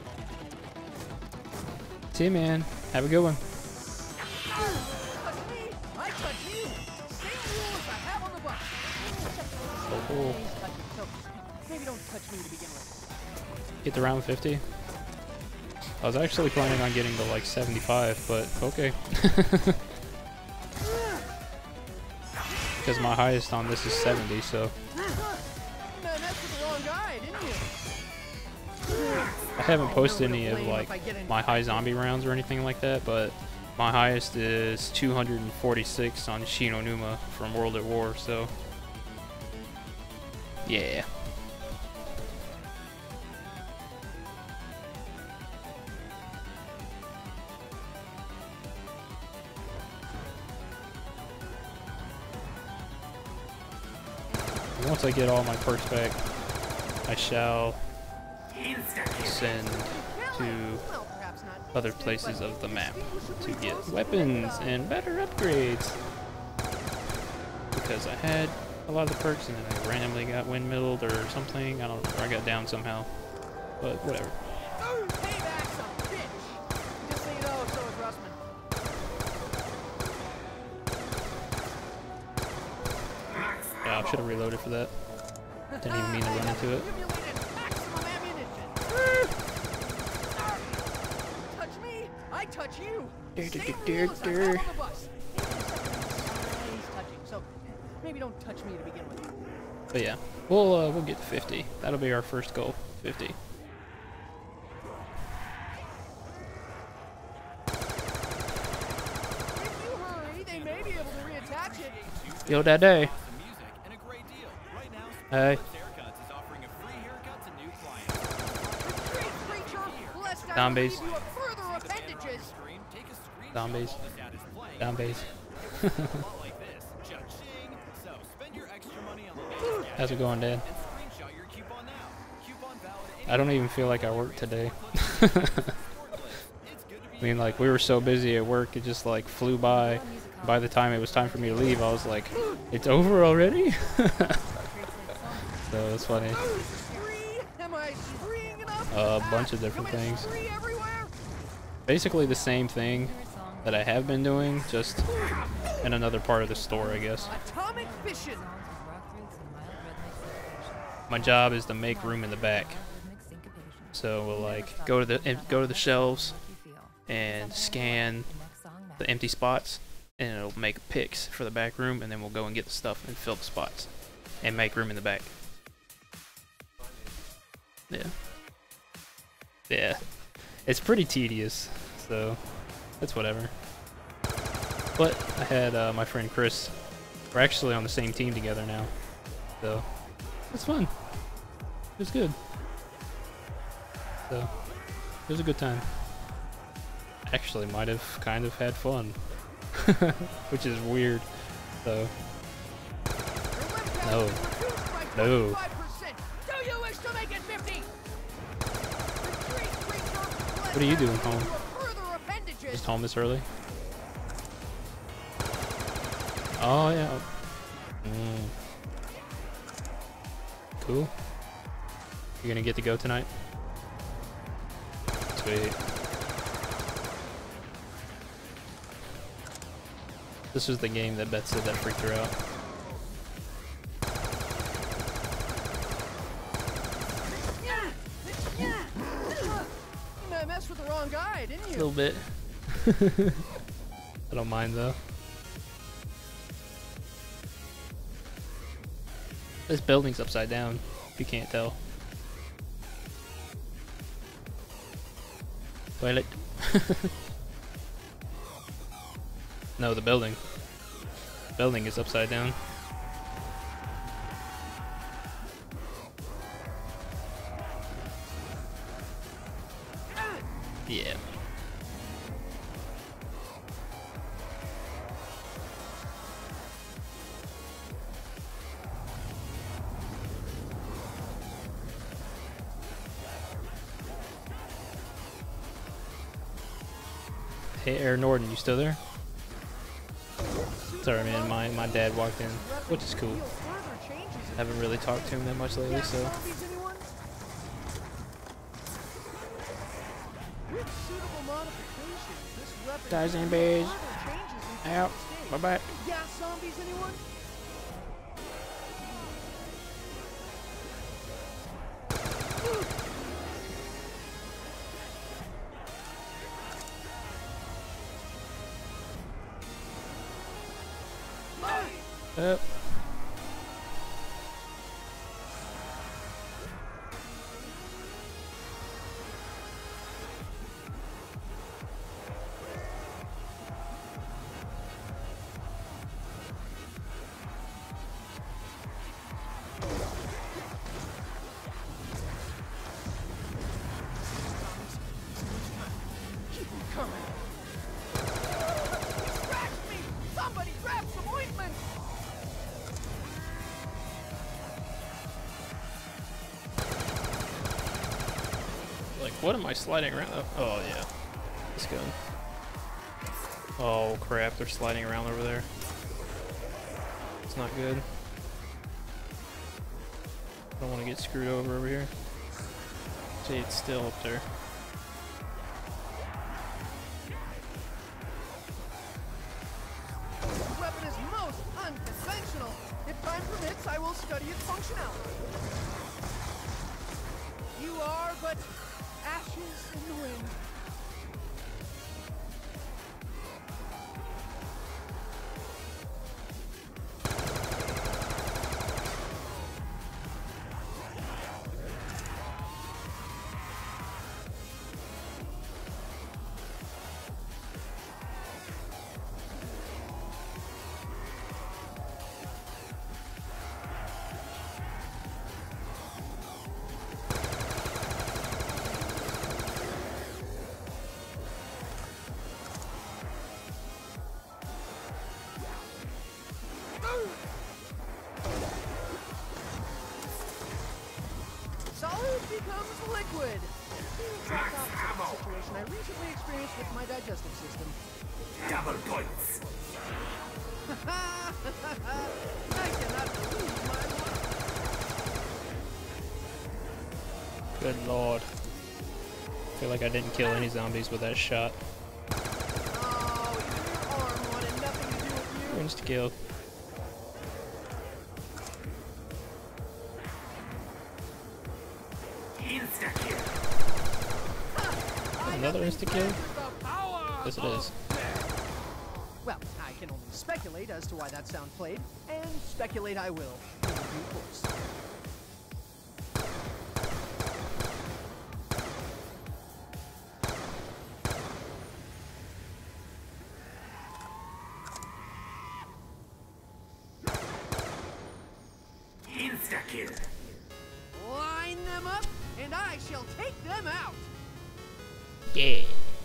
See you, man. Have a good one. Touch me. I touch you. Same rule as I have on the bus. Cool. He's touching, so maybe don't touch me to begin with. Get to round 50. I was actually planning on getting to like 75, but okay. Because my highest on this is 70, so. Man, that's with the wrong guy, didn't you? I haven't posted any of like my high zombie rounds or anything like that, but my highest is 246 on Shinonuma from World at War, so. Yeah. Once I get all my perks back, I shall send to Well, perhaps not. other places of the map to get weapons and better upgrades. Because I had a lot of the perks and then I randomly got windmilled or something. I don't know, or I got down somehow. But whatever. Payback, some bitch. Just so you know, so is Russman. Yeah, I should have reloaded for that. Didn't even mean to run into it. Accumulated maximum ammunition. Touch me, I touch you. Same rules I have on the bus. He's touching, so maybe don't touch me to begin with. But yeah, we'll get to 50. That'll be our first goal, 50. If you hurry, they may be able to reattach it. Yo, that day. Some music and a great deal. Right now, Hey. Haircuts is offering a free haircut to new clients. Retreat, creature, lest I Zombies. relieve you of further appendages. Screen, take a screenshot Zombies. while this ad is playing. Zombies. A lot like this. Cha-ching. So, spend your extra money on the latest How's it going, Dad? and screenshot your coupon now. Coupon valid I don't even feel like I worked today. It's good to I be mean, like, we were so busy at work, it just, like, flew by. By the time it was time for me to leave, I was like, it's over already? So, it's funny. Spree? Am I spreeing enough? A bunch of different Am I things. spree everywhere? Basically the same thing that I have been doing, just in another part of the store, I guess. Atomic fission. My job is to make room in the back. So we'll, like, go to the shelves and scan the empty spots, and it'll make picks for the back room, and then we'll go and get the stuff and fill the spots and make room in the back. Yeah. Yeah. It's pretty tedious, so that's whatever. But I had my friend Chris. We're actually on the same team together now, so it's fun. It was good. So it was a good time. Actually, might have kind of had fun, which is weird. So no, no. Do you wish to make it 50? What are you doing home? Further appendages. Just home this early? Oh yeah. Cool. You gonna get to go tonight? Sweet. This was the game that Beth said that freaked her out. You messed with the wrong guy, didn't A you? little bit. I don't mind though. This building's upside down, if you can't tell. Toilet. No, the building. Building is upside down. Yeah. Hey, Aaron Norden, you still there? Sorry, man. My dad walked in, which is cool. Haven't really talked to him that much lately, so. Tarzan bears. Out. Bye bye. Gas zombies, anyone? Yep. Keep them coming. He scratched me! Somebody grab some ointment! Like, what am I sliding around? Oh, yeah. This gun. Oh, crap. They're sliding around over there. It's not good. I don't want to get screwed over here. See, it's still up there. The weapon is most unconventional. If time permits, I will study its functionality. You are but ashes in the wind. Solid becomes liquid. It's a toxic situation I recently experienced with my digestive system. Double points. I cannot believe my luck. Good lord. I feel like I didn't kill any zombies with that shot. Oh, even your arm wanted nothing to do with you. Insta kill. Insta-kill. Another insta kill? Yes, it is. Well, I can only speculate as to why that sound played, and speculate I will in due course. Insta-kill. Line them up, and I shall take them out. Yeah.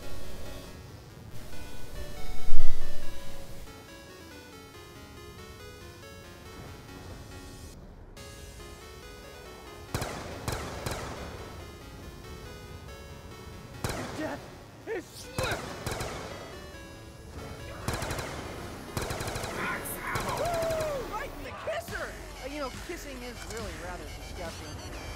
Death is swift. Max ammo. Woo! Right in the kisser. You know, kissing is really rather disgusting.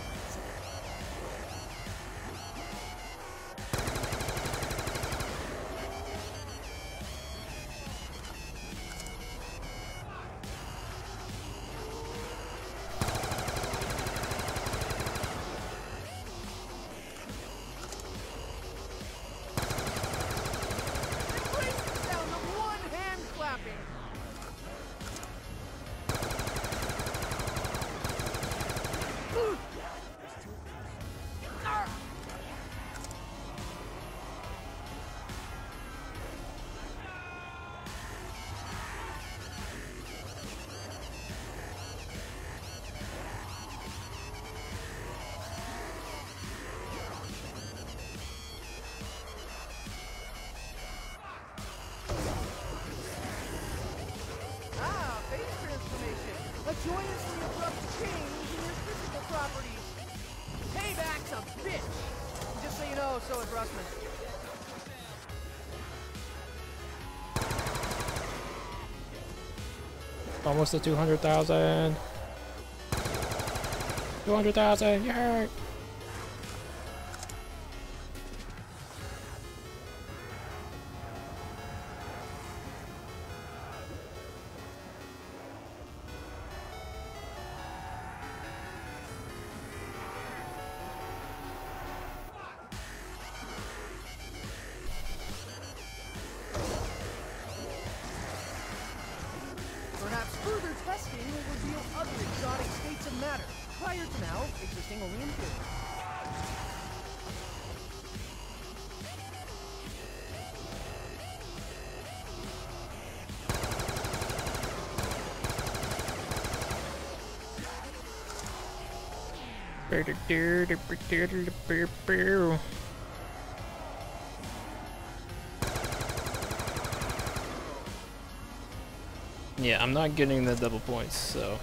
Embrace the sound of one hand clapping. Ah! Ah, phase transformation. A joyously abrupt change in your physical properties. Payback's a bitch. Just so you know, so is Russman. Almost to 200,000. 200,000. Yeah. only in theory. Yeah, I'm not getting the double points, so.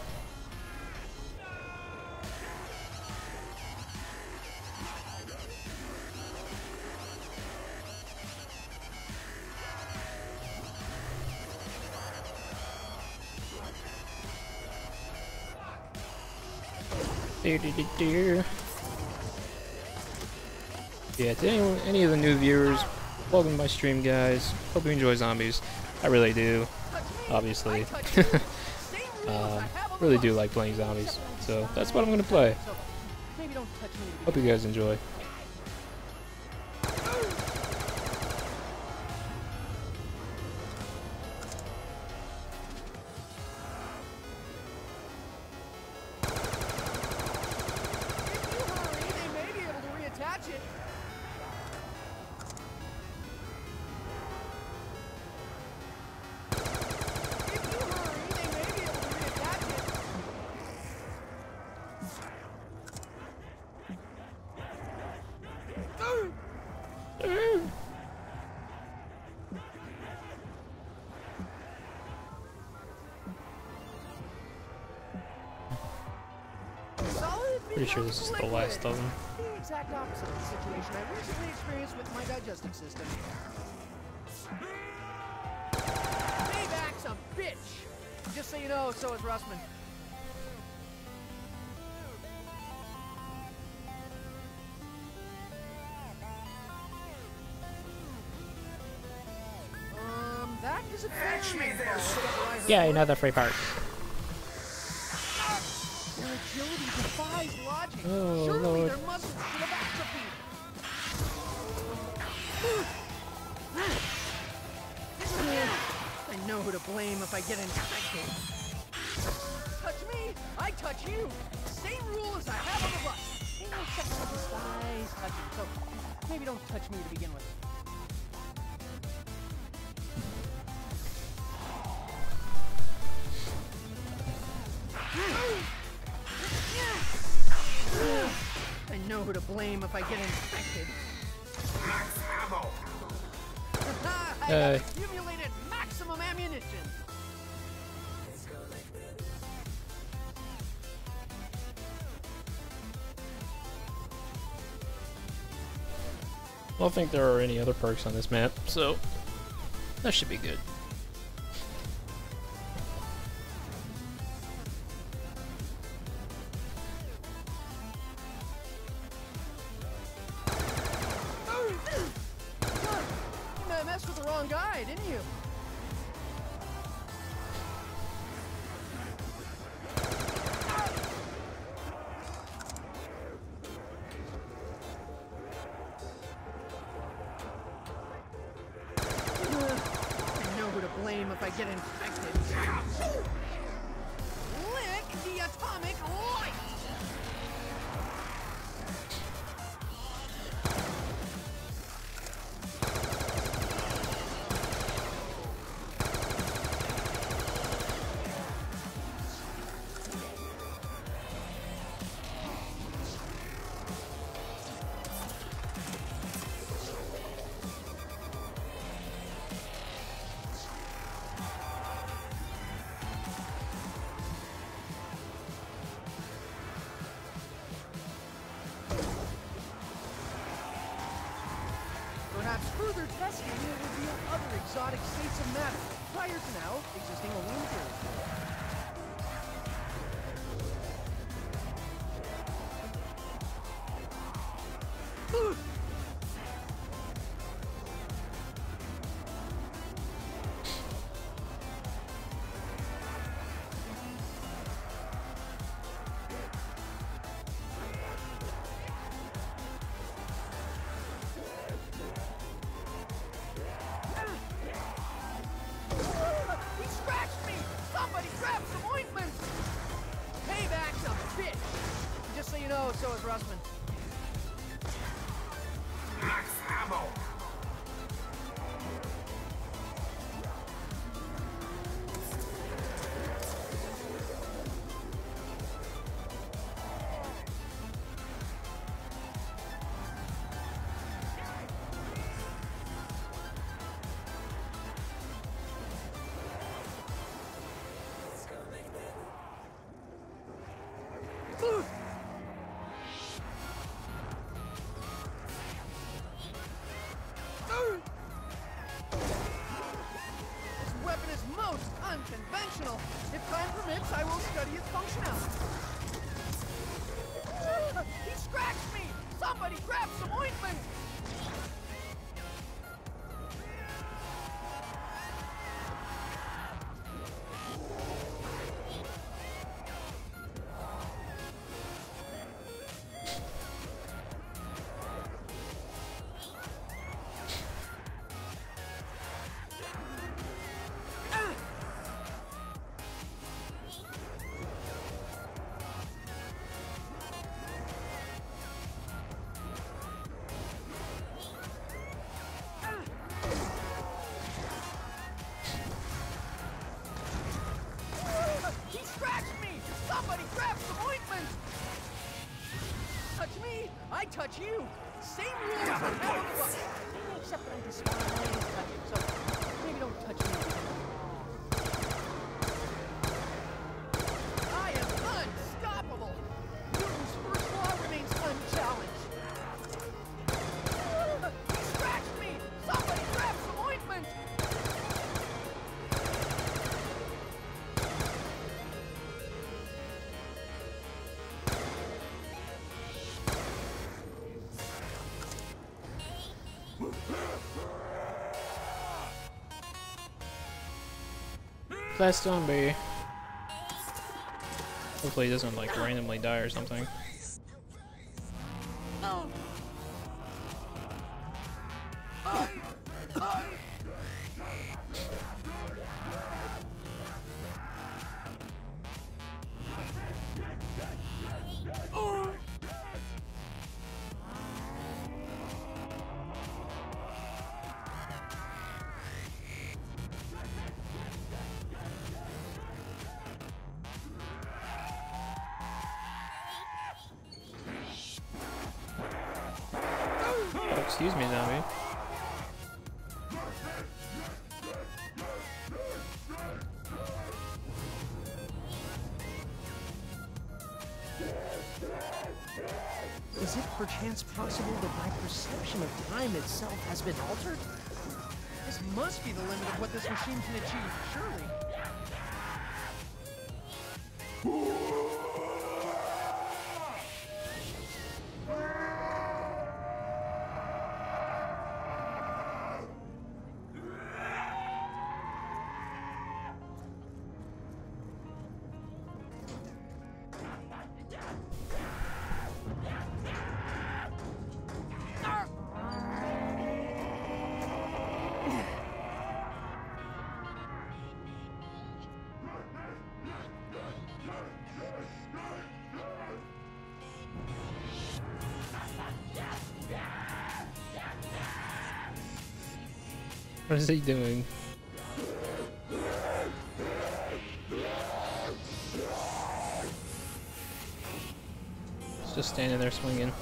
Yeah, to any of the new viewers, welcome to my stream, guys. Hope you enjoy zombies. I really do, obviously. Really do like playing zombies, so that's what I'm gonna play. So, maybe don't touch me. Hope you guys enjoy. If you hurry, they may be able to reattach it. If you hurry, they may be able to reattach it. Solid Pretty sure this is the liquid. last of them. The exact opposite of the situation I recently experienced with my digestive system. Payback's a bitch! Just so you know, so is Russman. That is a Fetch me there, Yeah, another free part. Their agility defies logic. Oh, Surely Lord. their muscles should have atrophied. I know who to blame if I get infected. Touch me, I touch you. Same rule as I have on the bus. Except for the size touching. So maybe don't touch me to begin with. I know who to blame if I get infected. Max ammo. I have accumulated maximum ammunition. I don't think there are any other perks on this map, so that should be good. You messed with the wrong guy, didn't you? I know who to blame if I get infected. Lick the atomic light! Perhaps further testing will reveal other exotic states of matter, prior to now existing only in theory. He scratched me! Somebody grab Osmond. Max ammo. This weapon is most unconventional. If time permits, I will study its functionality. He scratched me! Somebody grab some ointment! He scratched me! Somebody grab some ointment! Touch me, I touch you. Same rules as on the rush. Except that I despise touching, so maybe don't touch me. I am unstoppable! Newton's first law remains unchallenged. He scratched me! Somebody grab some ointment! That zombie. Hopefully he doesn't like randomly die or something. Oh, excuse me, zombie. Is it perchance possible that my perception of time itself has been altered? This must be the limit of what this machine can achieve, surely. What is he doing? He's just standing there swinging.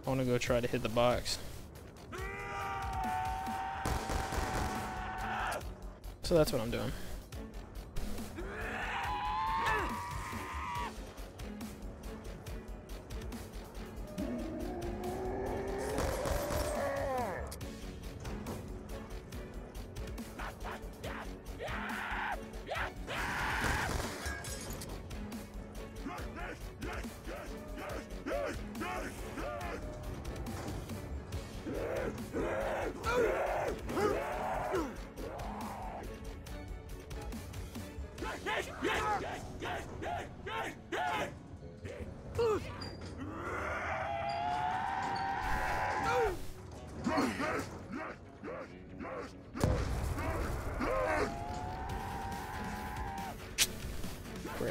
I want to go try to hit the box. So that's what I'm doing. Great.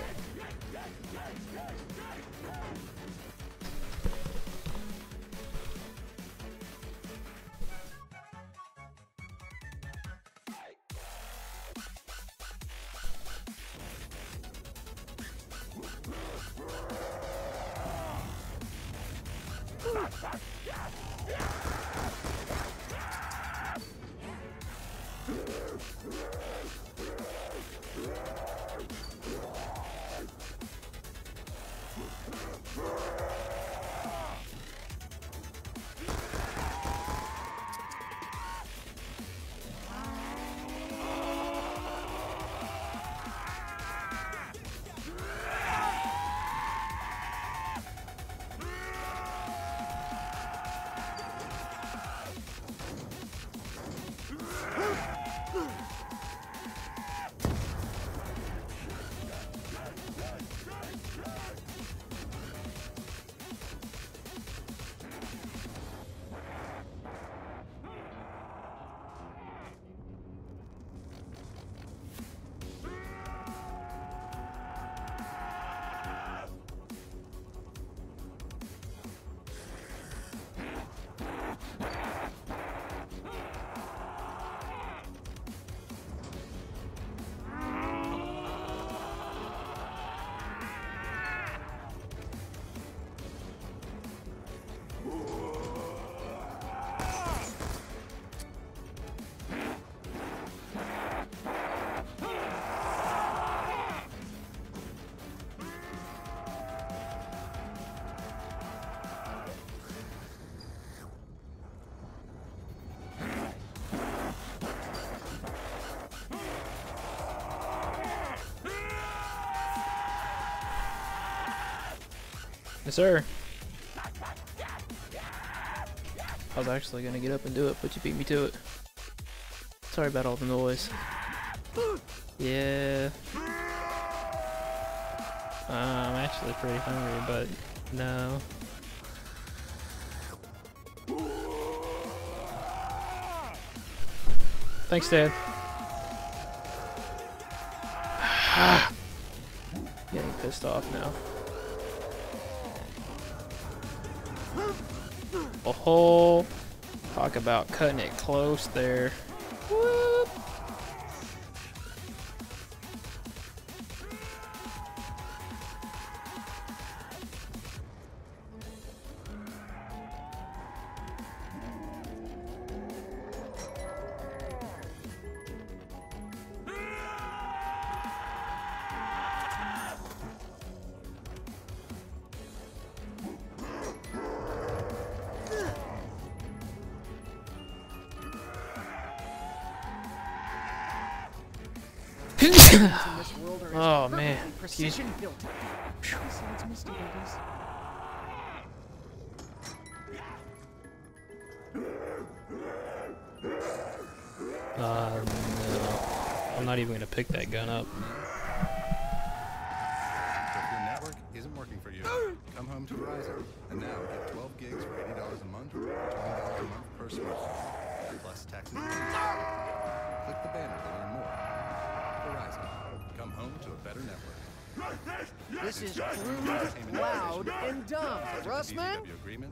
Yes, sir. I was actually gonna get up and do it, but you beat me to it. Sorry about all the noise. Yeah. I'm actually pretty hungry, but no. Thanks, Dad. Getting pissed off now. Oh, talk about cutting it close there. Whoop. Oh man, precision built. Besides Misty Babies. No. I'm not even gonna pick that gun up. If your network isn't working for you, come home to Verizon. And now get 12 gigs for $80 a month or $20 a month per smartphone. Plus taxes and fees. Click the banner to learn more. Verizon. Come home to a better network. This is crude, loud, and dumb. Russman? VVW agreement.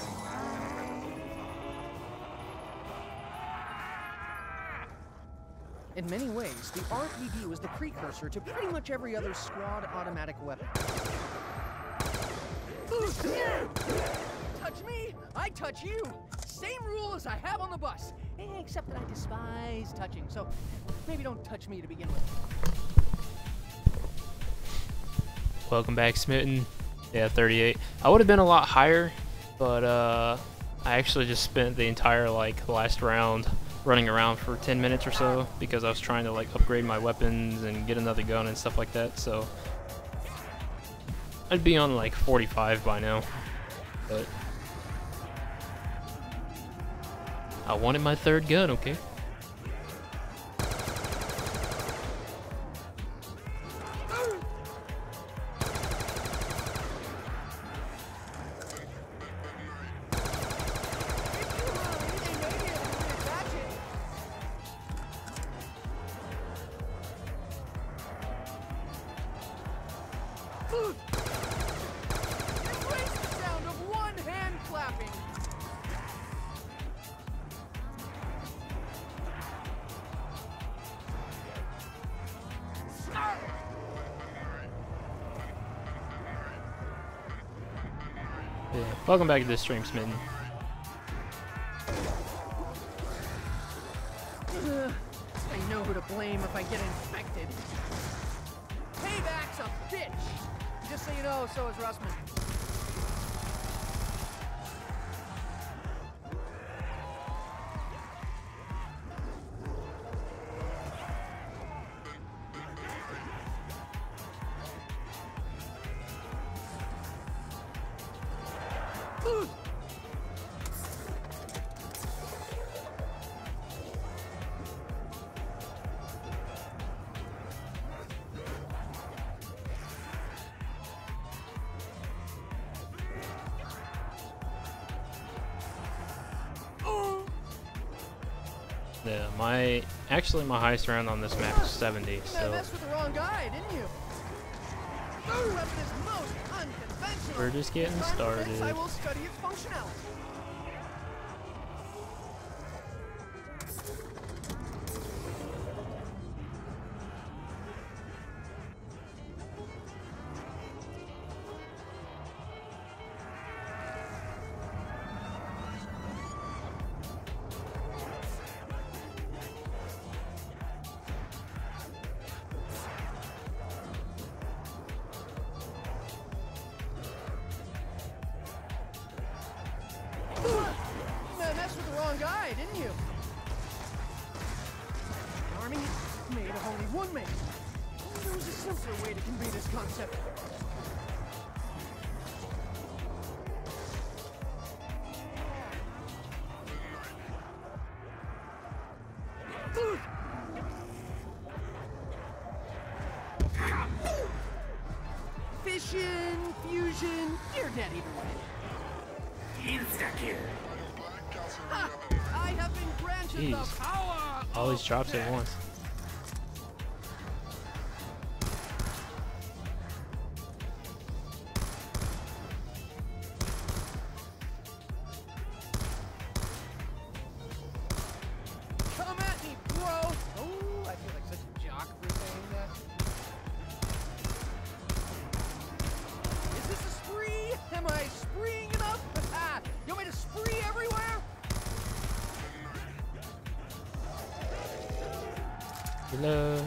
In many ways, the RPG was the precursor to pretty much every other squad automatic weapon. touch me, I touch you. Same rule as I have on the bus. Except that I despise touching, so maybe don't touch me to begin with. Welcome back, Smitten. Yeah, 38. I would have been a lot higher, but I actually just spent the entire last round running around for 10 minutes or so because I was trying to upgrade my weapons and get another gun and stuff like that. So I'd be on 45 by now, but I wanted my third gun, okay? Embrace the sound of one hand clapping. Yeah. Welcome back to the stream, Smitten. I know who to blame if I get infected. Payback's a bitch! Just so you know, so is Russman. Yeah, my highest round on this map is 70, You so messed with the wrong guy, didn't you? Your weapon is most unconventional. we're just getting Time started. permits, I will study its functionality. You messed with the wrong guy, didn't you? An army made of only one man. There was a simpler way to convey this concept. Fission, fusion, you're dead either way. Insta-kill. Ha! I have been granted Jeez. the power all these of drops at death. once. Come at me, bro! Oh, I feel like such a jock for saying that. Is this a spree? Am I spreeing enough? You want me to spree everywhere? Reload.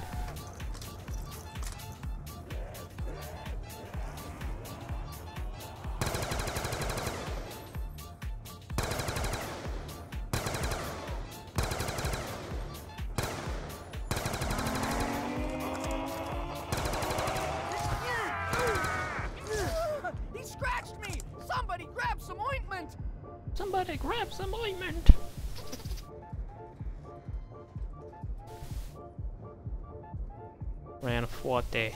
He scratched me! Somebody grab some ointment! Somebody grab some ointment. Ran forte.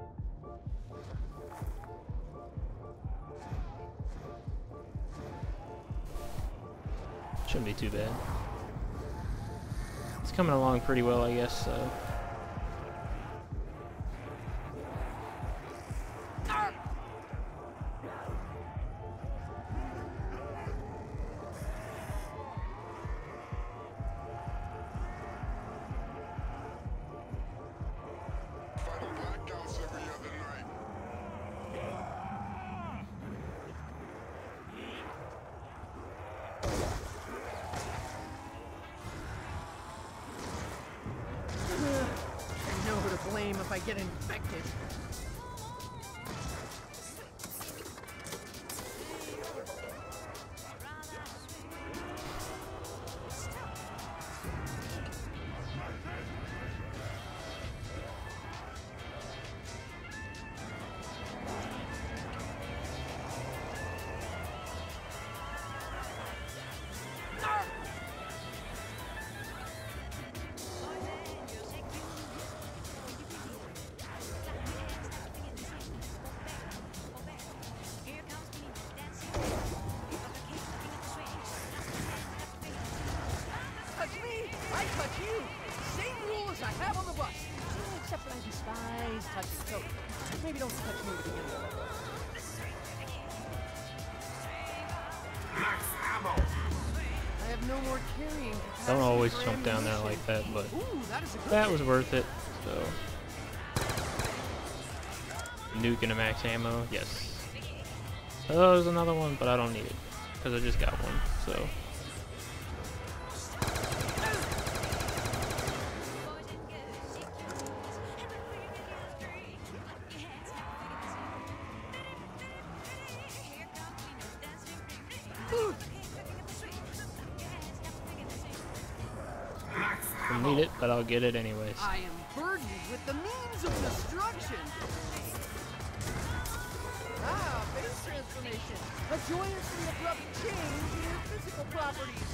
Shouldn't be too bad. It's coming along pretty well, I guess, so. I get infected. Touch me, I touch you. Same rule as I have on the bus. Except that I despise touching, so maybe don't touch me to begin with. Max ammo! I have no more carrying capacity. Don't always for jump down there ammunition. like that, but Ooh, that is a good that thing. was worth it. So, nuke and a max ammo, yes. Oh, there's another one, but I don't need it because I just got one. So. I need it, but I'll get it anyways. I am burdened with the means of destruction. Ah, base transformation. A joyously abrupt change in your physical properties.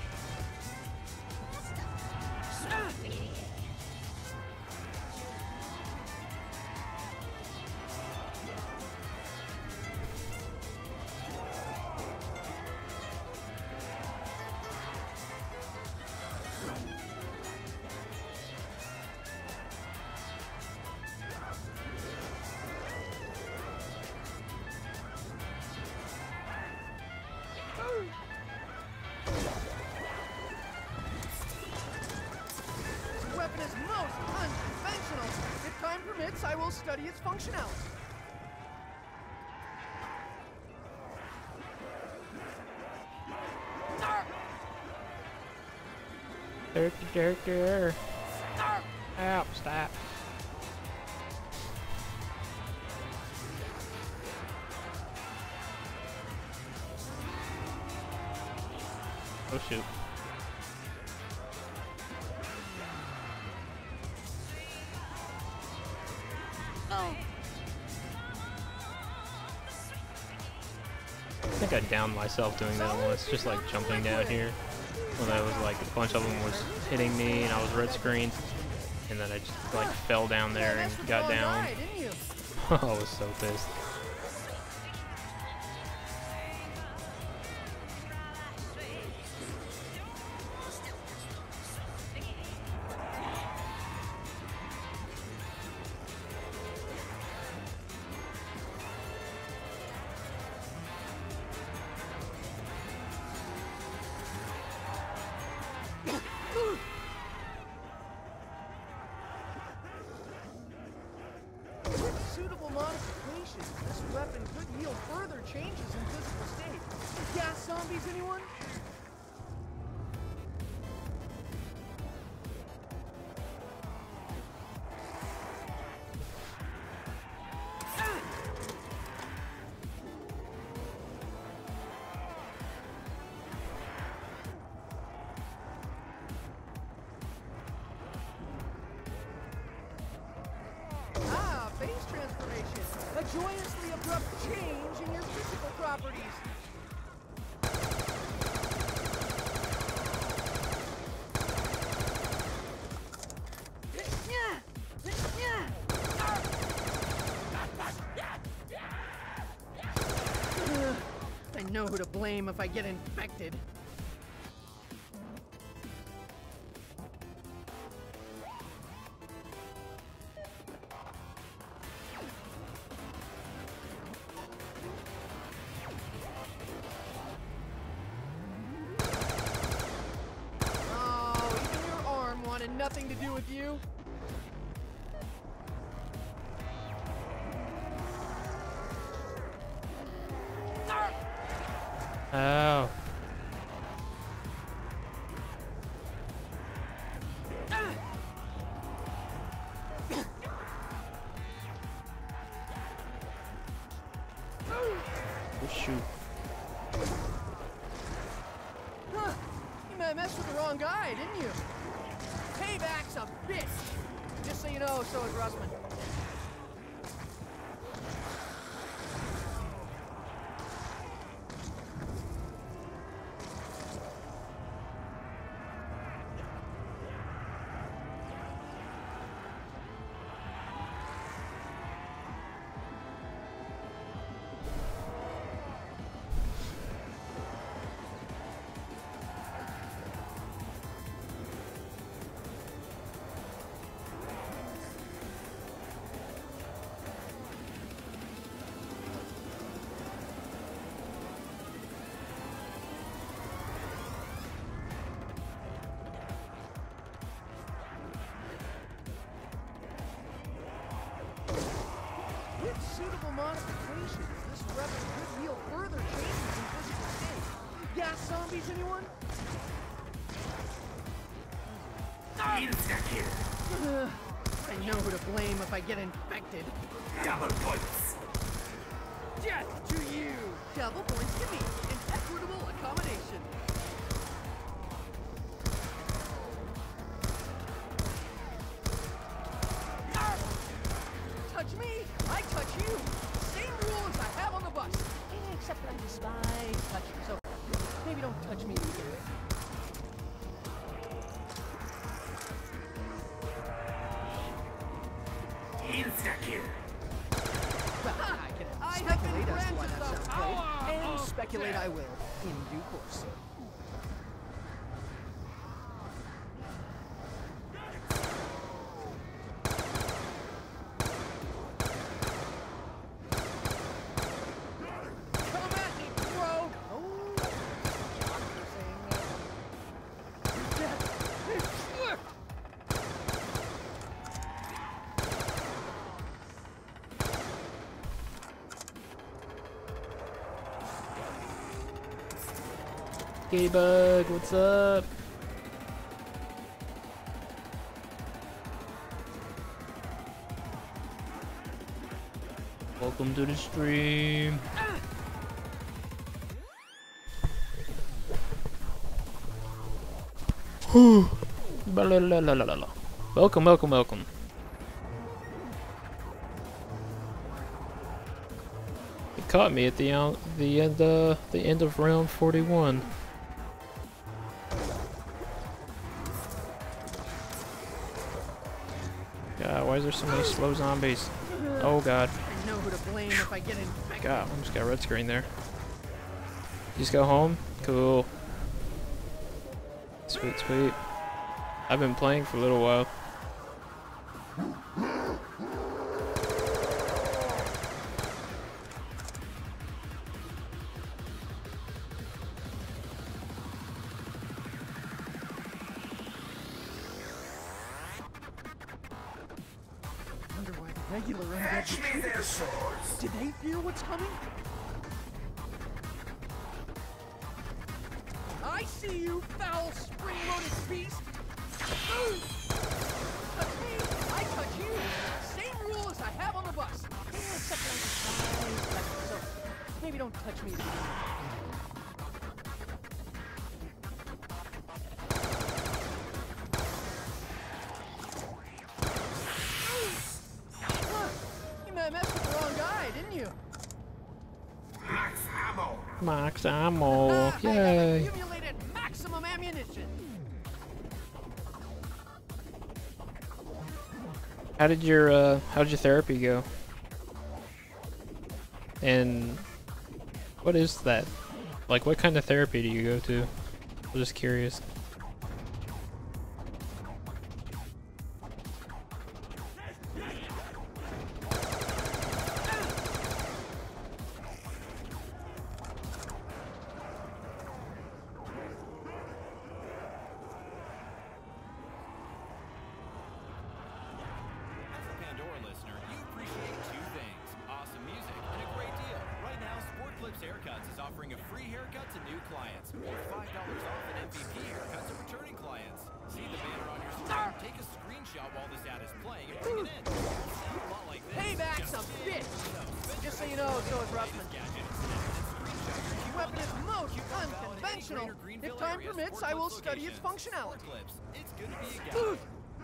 This weapon is most unconventional. If time permits, I will study its functionality. Ow, stop. Oh shoot. I think I downed myself doing that once, just like jumping down here. When I was like, a bunch of them was hitting me and I was red screened. And then I just like fell down there and got down. Didn't you? I was so pissed. With suitable modifications, this weapon could yield further changes in physical state. Gas zombies, anyone? Ah, base transformation. A joyously abrupt change in your physical properties. I know who to blame if I get infected. Oh, even your arm wanted nothing to do with you. Oh. shoot. Huh. You might mess with the wrong guy, didn't you? Payback's a bitch! Just so you know, so is Russman. With suitable modifications, this weapon could yield further changes in physical state. Gas zombies, anyone? Insta-kill. I know who to blame if I get infected. Double points. Death to you! Double points to me. An equitable accommodation. Touch me, I touch you. Same rule as I have on the bus. Except that I despise touching, so maybe don't touch me either. Insta-kill. Well, I can speculate as to why that sounds played, and speculate I will in due course. Come at me, bro! Oh, Ladybug, what's up? Welcome to the stream. Ba-la-la-la-la-la. Welcome, welcome, welcome. It caught me at the end of round 41. God, why is there so many slow zombies? Oh God. I know who to blame if I get infected. God, I almost got a red screen there. You just go home? Cool. Sweet, sweet. I've been playing for a little while. Wonder why the regular undead Fetch me their swords. Did they fear what's coming? I see you, foul spring-loaded beast! Touch me, I touch you. Same rule as I have on the bus. Except I despise touching, so maybe don't touch me. You might mess with the wrong guy, didn't you? Max ammo. Max ammo. I have Yay. accumulated maximum ammunition. How did your therapy go? And what is that? Like, what kind of therapy do you go to? I'm just curious. As a Pandora listener, you appreciate two things: awesome music and a great deal. Right now, Sport Clips Haircuts is offering a free haircut to new clients, or $5 off an MVP haircut to returning clients. See the banner on your screen, take a screenshot while this ad is playing, and bring it in. It'll sound a lot like this. Payback's a bitch! Just so you know, so is Russman. Gadget instead, and screenshot weapon is most unconventional. If time permits, I will study its functionality. It's gonna be a gallop.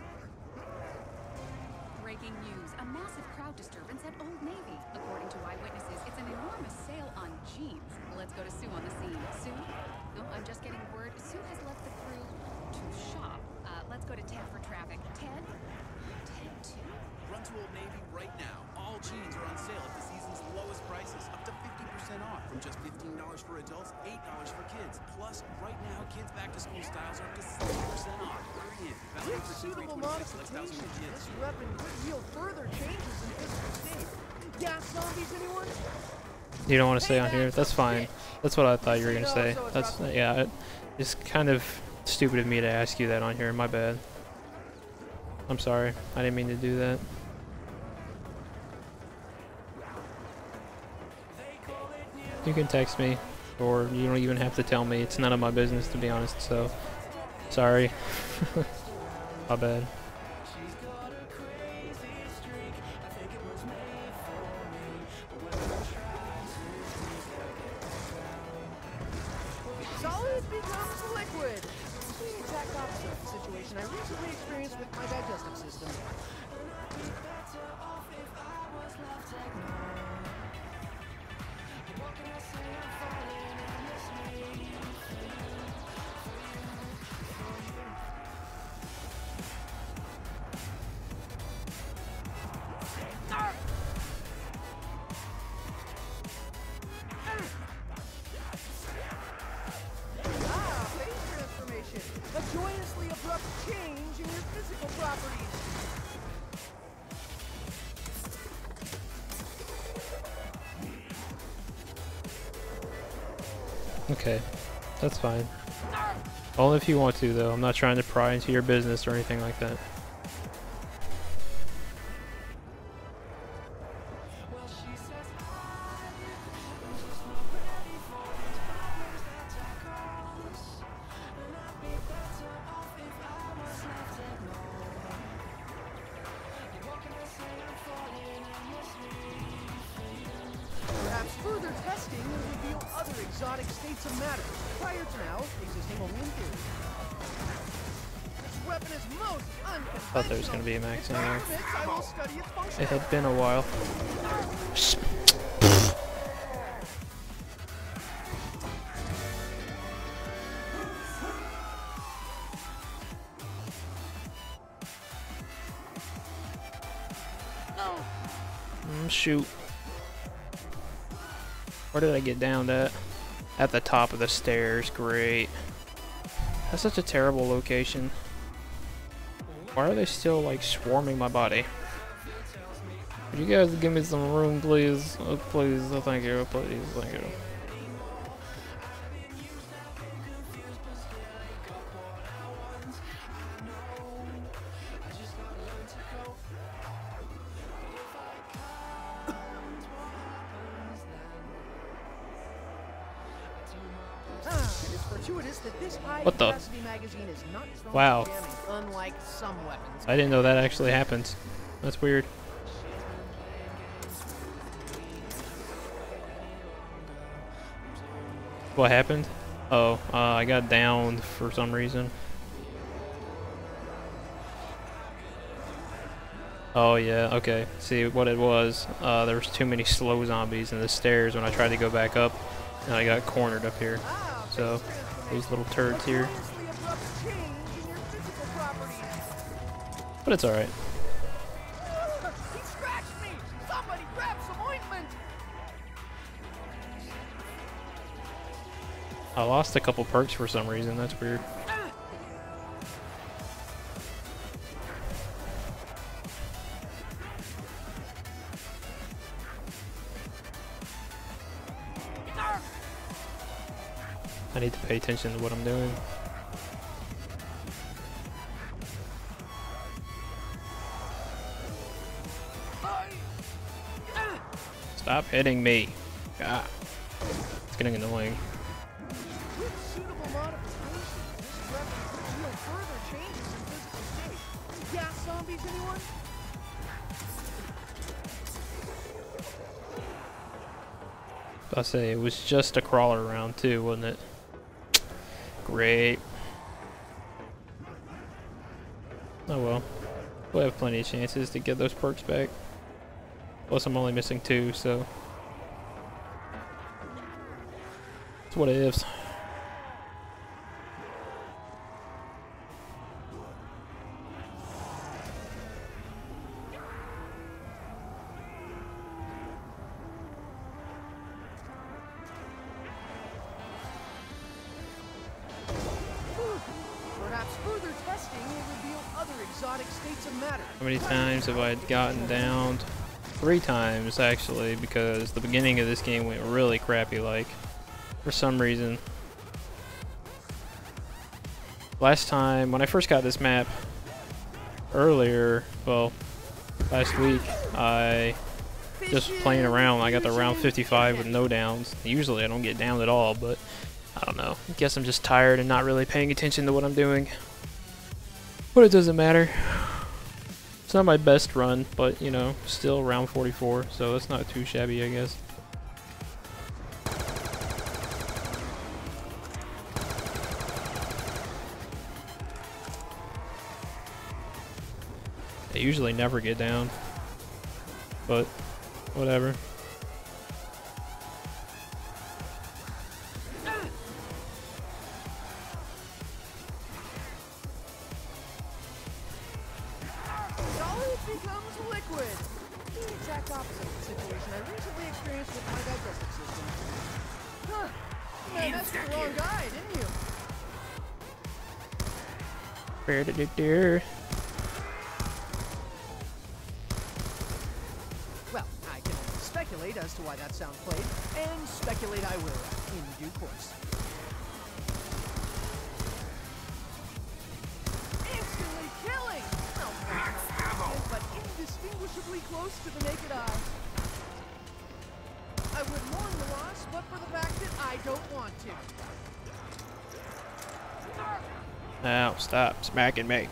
Breaking news. A massive crowd disturbance at Old Navy. According to eyewitnesses, it's an enormous sale on jeans. Let's go to Sue on the scene. Sue? No, I'm just getting word. Sue has left the crew to shop. Let's go to Ted for traffic. Ted? Ted too? Run to Old Navy right now. All jeans are on sale at the season's lowest prices, up to 50% off. From just $15 for adults, $8 for kids. Plus, right now, kids' back-to-school styles are up to 60% off. Hurry in. Valid With for suitable 2326, select thousands modifications, of kids. this weapon could yield further changes in physical state. Gas zombies, anyone? You don't want to say on here? That's fine. That's what I thought you were gonna say. That's yeah. It's kind of stupid of me to ask you that on here. My bad. I'm sorry. I didn't mean to do that. You can text me, or you don't even have to tell me. It's none of my business, to be honest. So, sorry. My bad. Solid becomes liquid. The exact opposite of the situation I recently experienced with my digestive system. Phase transformation. A joyously abrupt change in your physical properties. Okay, that's fine. Only if you want to, though. I'm not trying to pry into your business or anything like that. Perhaps further testing will reveal other exotic states of matter, prior to now existing only in theory. This weapon is most unconventional. Thought there was gonna be a max in there. Permits, I will study its function. It had been a while. Shoot. Where did I get down at? At the top of the stairs. Great. That's such a terrible location. Why are they still like swarming my body? Could you guys give me some room, please? Oh, please. Oh, thank you. Please. Thank you. It is fortuitous that this What the? high-capacity magazine is not prone Wow. to jamming, unlike some weapons. I didn't know that actually happens. That's weird. What happened? Oh, I got downed for some reason. Oh yeah, okay. See what it was. There was too many slow zombies in the stairs when I tried to go back up, and I got cornered up here. So these little turds here. Joyously abrupt change in your physical properties. But it's alright. He scratched me! Somebody grab some ointment! I lost a couple perks for some reason. That's weird. I need to pay attention to what I'm doing. Stop hitting me. God. It's getting annoying. With suitable modifications, this weapon could yield further changes in physical state. Gas zombies, anyone? I say it was just a crawler round too, wasn't it? Great. Oh well. We'll have plenty of chances to get those perks back. Plus I'm only missing 2, so it's what it is. Perhaps further testing will reveal other exotic states of matter. How many times have I gotten downed? 3 times actually, because the beginning of this game went really crappy like for some reason. Last time when I first got this map earlier, well, last week, I just playing around. I got to round 55 with no downs. Usually I don't get downed at all, but I don't know. I guess I'm just tired and not really paying attention to what I'm doing. But it doesn't matter. It's not my best run, but you know, still round 44, so that's not too shabby, I guess. I usually never get down, but whatever. Solid becomes liquid. The exact opposite of the situation I recently experienced with my digestive system. Huh. Man, that's the wrong guy, didn't you? Well, I can only speculate as to why that sound played, and speculate I will in due course. Instantly killing! But indistinguishably close to the naked eye. I would mourn the loss, but for the fact that I don't want to. Now stop smacking me.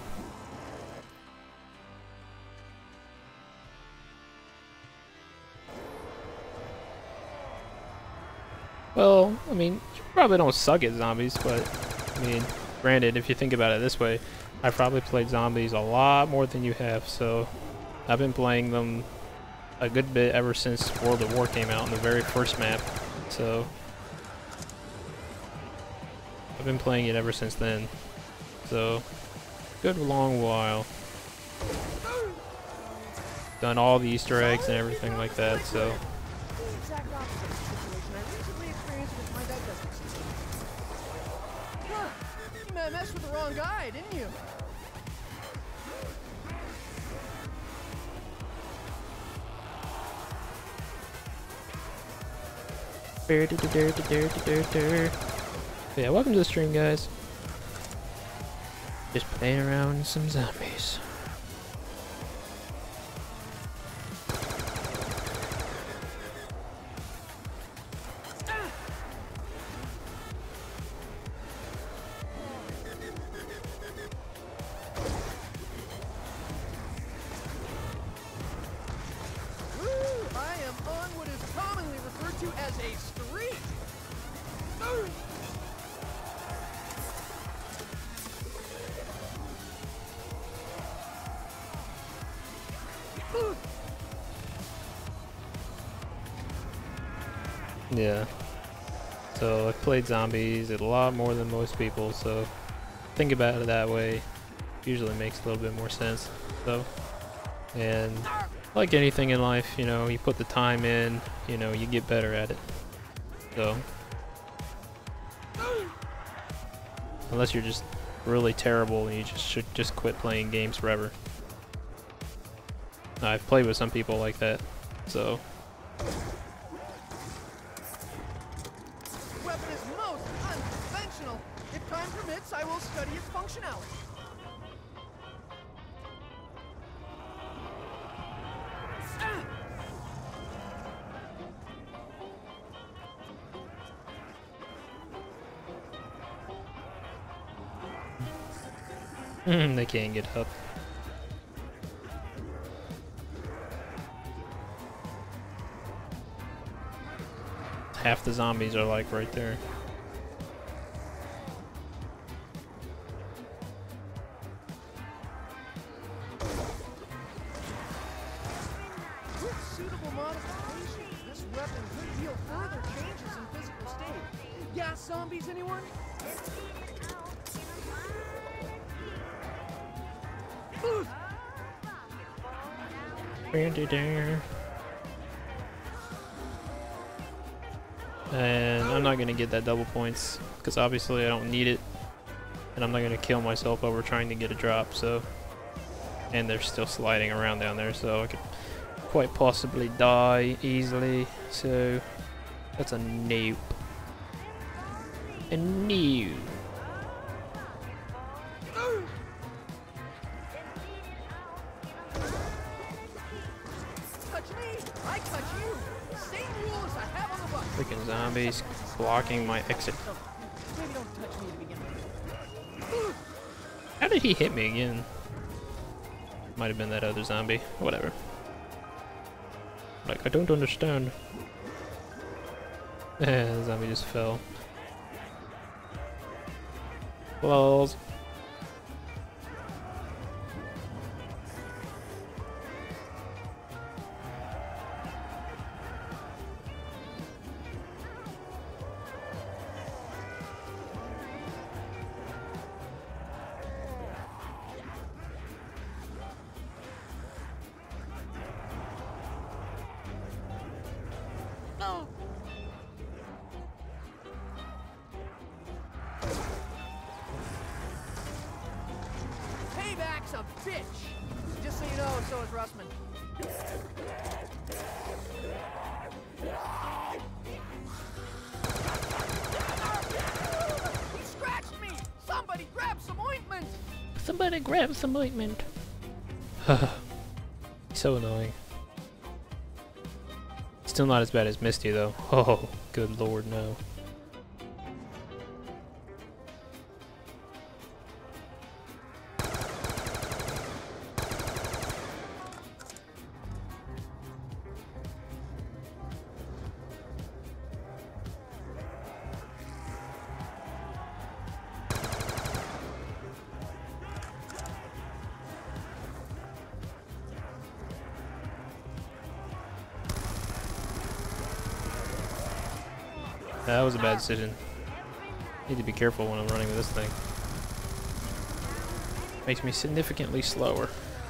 Well, I mean, you probably don't suck at zombies, but I mean, granted, if you think about it this way, I've probably played zombies a lot more than you have, so I've been playing them a good bit ever since World at War came out in the very first map, so I've been playing it ever since then, so good long while. Done all the Easter eggs and everything like that, so The exact opposite of the situation I recently experienced with my digestive system. Huh. You may have messed with the wrong guy, didn't you? yeah, welcome to the stream, guys. Just playing around with some zombies. Woo! I am on what is commonly referred to as a streak. Yeah. So I've played zombies a lot more than most people, so think about it that way. Usually makes a little bit more sense. So, and like anything in life, you know, you put the time in, you know, you get better at it. So, unless you're just really terrible and you just should just quit playing games forever. I've played with some people like that, so. Weapon is most unconventional. If time permits, I will study its functionality. They can't get up. half the zombies are like right there. With suitable modifications, this weapon could deal further changes in physical state. Gas zombies, anyone? Oof. And I'm not gonna get that double points because obviously I don't need it, and I'm not gonna kill myself over trying to get a drop. So, and they're still sliding around down there, so I could quite possibly die easily. So that's a nope. A no. Touch me, I touch you. Same rules I have on the bus. Freaking zombies blocking my exit. Maybe don't touch me to begin with. How did he hit me again? Might have been that other zombie. Whatever. Like, I don't understand. The zombie just fell. Lols. No. Payback's a bitch. Just so you know, so is Russman. He scratched me. Somebody grab some ointment. Somebody grab some ointment. So annoying. Still not as bad as Misty though. Oh, good lord, no. That was a bad decision. Need to be careful when I'm running with this thing. Makes me significantly slower.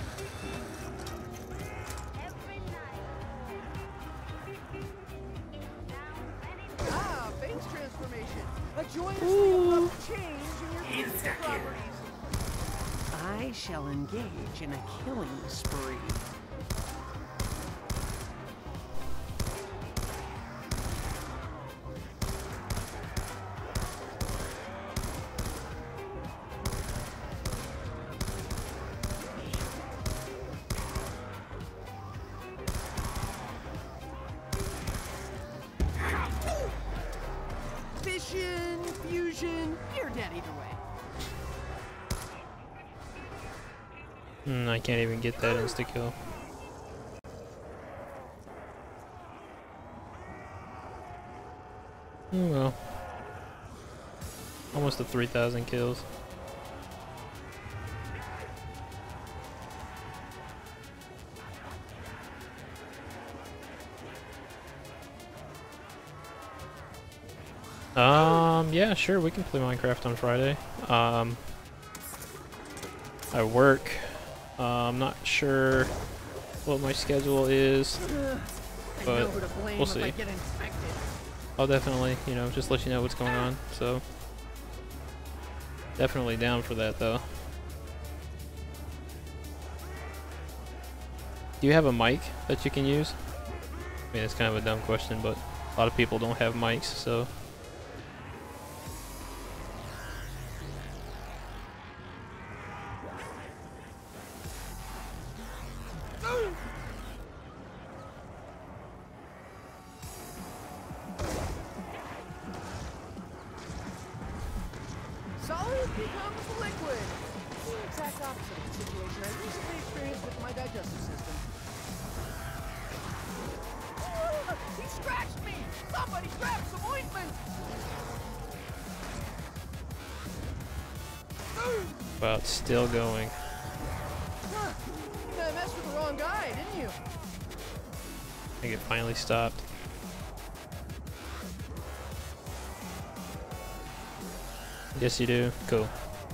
Ah, phase transformation. A joyously abrupt change in your physical properties. I shall engage in a killing spree. Fission, fusion, you're dead either way. I can't even get that insta-kill. Oh well. Almost to 3,000 kills. Yeah, sure, we can play Minecraft on Friday. I work. I'm not sure what my schedule is, but we'll see. I'll definitely, you know, just let you know what's going on. So, definitely down for that, though. Do you have a mic that you can use? I mean, it's kind of a dumb question, but a lot of people don't have mics, so. Solid becomes liquid. The exact opposite of the situation I recently experienced with my digestive system. He scratched me! Somebody grab Wow, it's still going. Huh. You messed with the wrong guy, didn't you? I think it finally stopped. Yes, you do. Cool.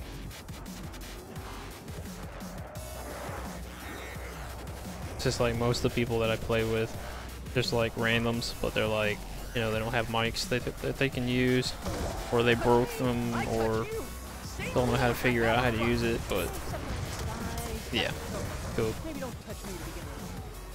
It's just like most of the people that I play with, just like randoms, but they're like, you know, they don't have mics that they can use, or they broke them, or don't know how to figure out how to use it, but yeah, cool. Maybe don't touch me to begin with.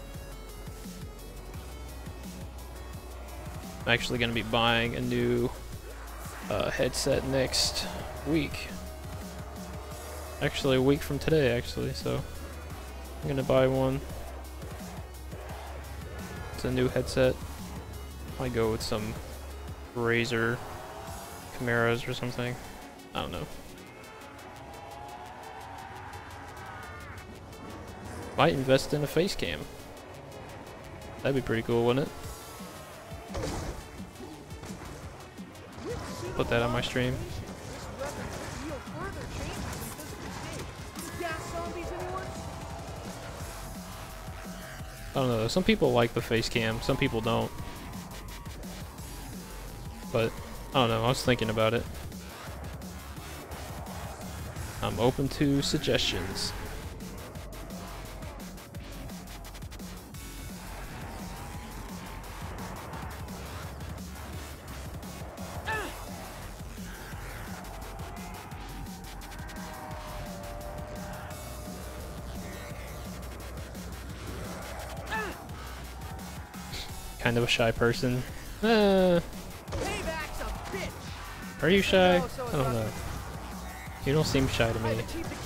I'm actually going to be buying a new headset next week. Actually, a week from today, actually, so I'm going to buy one. It's a new headset. Might go with some Razer Chimeras or something. I don't know. Might invest in a face cam. That'd be pretty cool, wouldn't it? Put that on my stream. I don't know. Some people like the face cam, some people don't. But I don't know. I was thinking about it. I'm open to suggestions. Kind of a shy person. Are you shy? I don't know. You don't seem shy to me.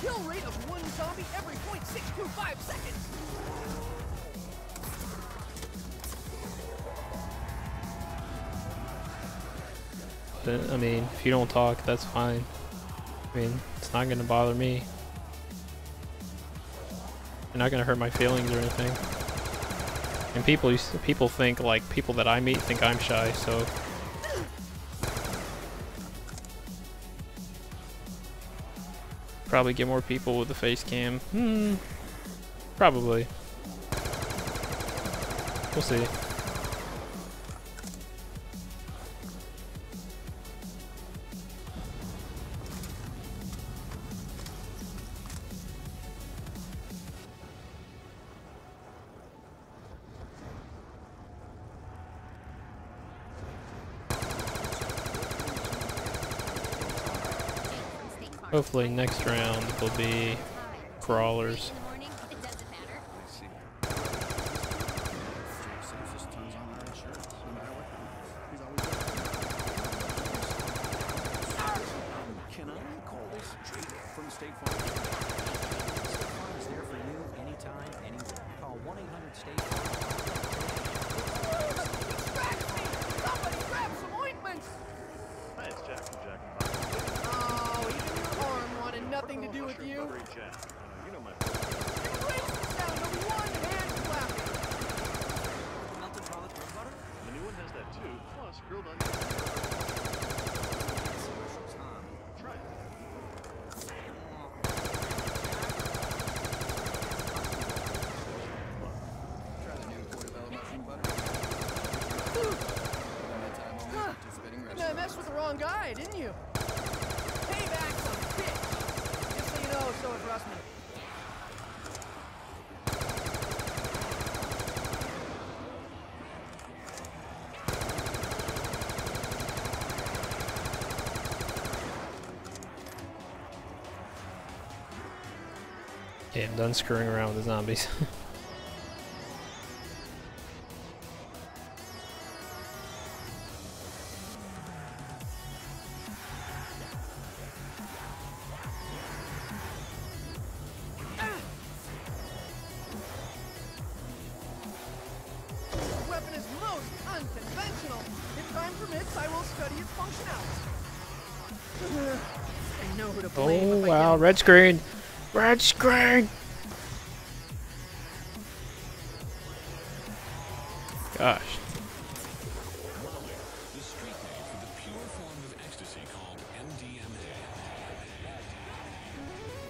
But, I mean, if you don't talk, that's fine. I mean, it's not gonna bother me. You're not gonna hurt my feelings or anything. And people think, like, people that I meet think I'm shy, so... Probably get more people with the face cam. Probably. We'll see. Hopefully next round will be crawlers. Can I call this straight from State Farm? State Farm is there for you anytime, anywhere. Call 1-800-STATE Somebody grab some ointments! Hi, it's Jack from Jack and Oh, even your arm wanted nothing to do with you. You know my Embrace the sound of one hand clapping. Melted garlic bread butter? The new one has that too, plus grilled onions. Try it. Try the new portobello mushroom butter. You messed with the wrong guy, didn't you? Payback, some bitch! Just so you know, so is Russman. Okay, I'm done screwing around with the zombies. The weapon is most unconventional. If time permits, I will study its functionality. I know who to blame. Oh if I wow, get red screen! Red screen! Gosh. The street name for the pure form of ecstasy called MDMA.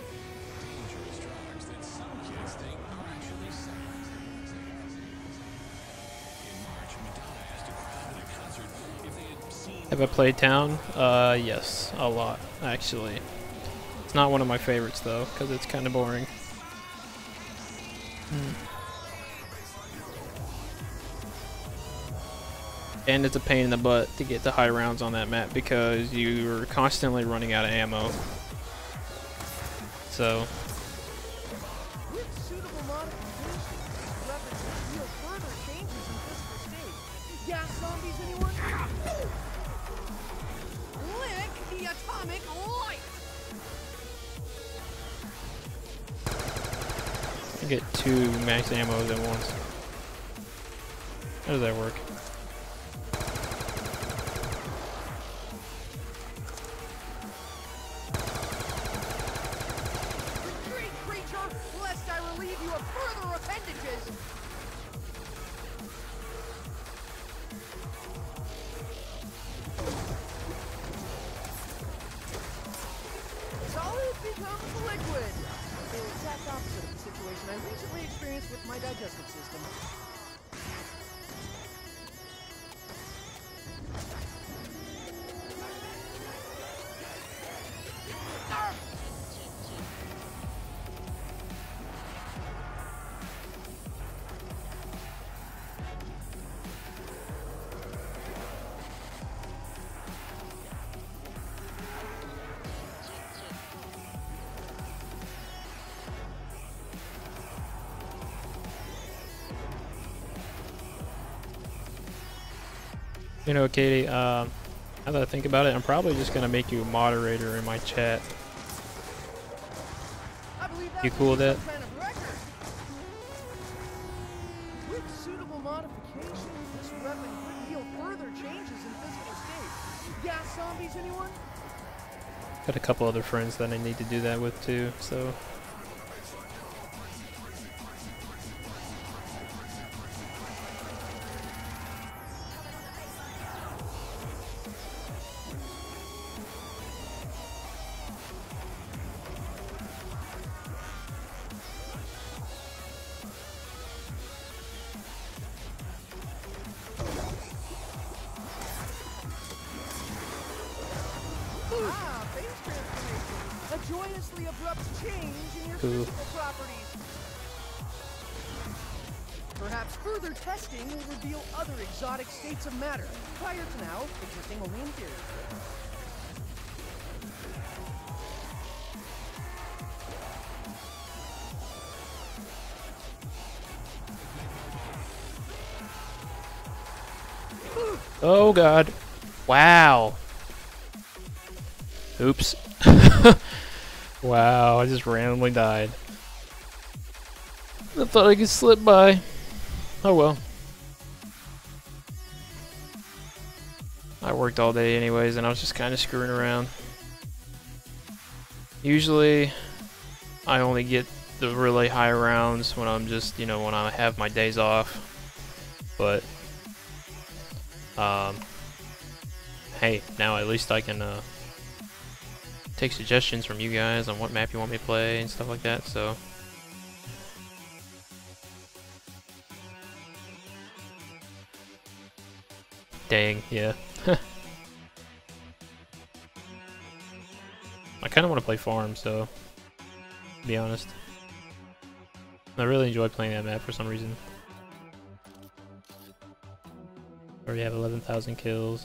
Have I played Town? Yes, a lot, actually. It's not one of my favorites, though, because it's kind of boring. And it's a pain in the butt to get the high rounds on that map because you're constantly running out of ammo. So, With suitable modifications, weapons will reveal further changes in physical state. Gas zombies, anyone? Lick the atomic light! I get 2 max ammos at once. How does that work? Retreat, creature, lest I relieve you of further appendages! Solid becomes liquid. The exact opposite of the situation I recently experienced with my digestive system. You know, Katie, now that I think about it, I'm probably just gonna make you a moderator in my chat. I believe that You cool with that? some kind of record. With suitable modifications, this weapon could yield further changes in physical state. Gas zombies, anyone? Got a couple other friends that I need to do that with too, so. Ah, phase transformation. A joyously abrupt change in your Cool. physical properties. Perhaps further testing will reveal other exotic states of matter, prior to now existing only in theory. Oh god. Wow. Oops. Wow, I just randomly died. I thought I could slip by. Oh well. I worked all day anyways, and I was just kind of screwing around. Usually, I only get the really high rounds when I'm just, you know, when I have my days off. But, hey, now at least I can, take suggestions from you guys on what map you want me to play and stuff like that, so. Dang, yeah. I kind of want to play farm, so, to be honest. I really enjoy playing that map for some reason. Already have 11,000 kills.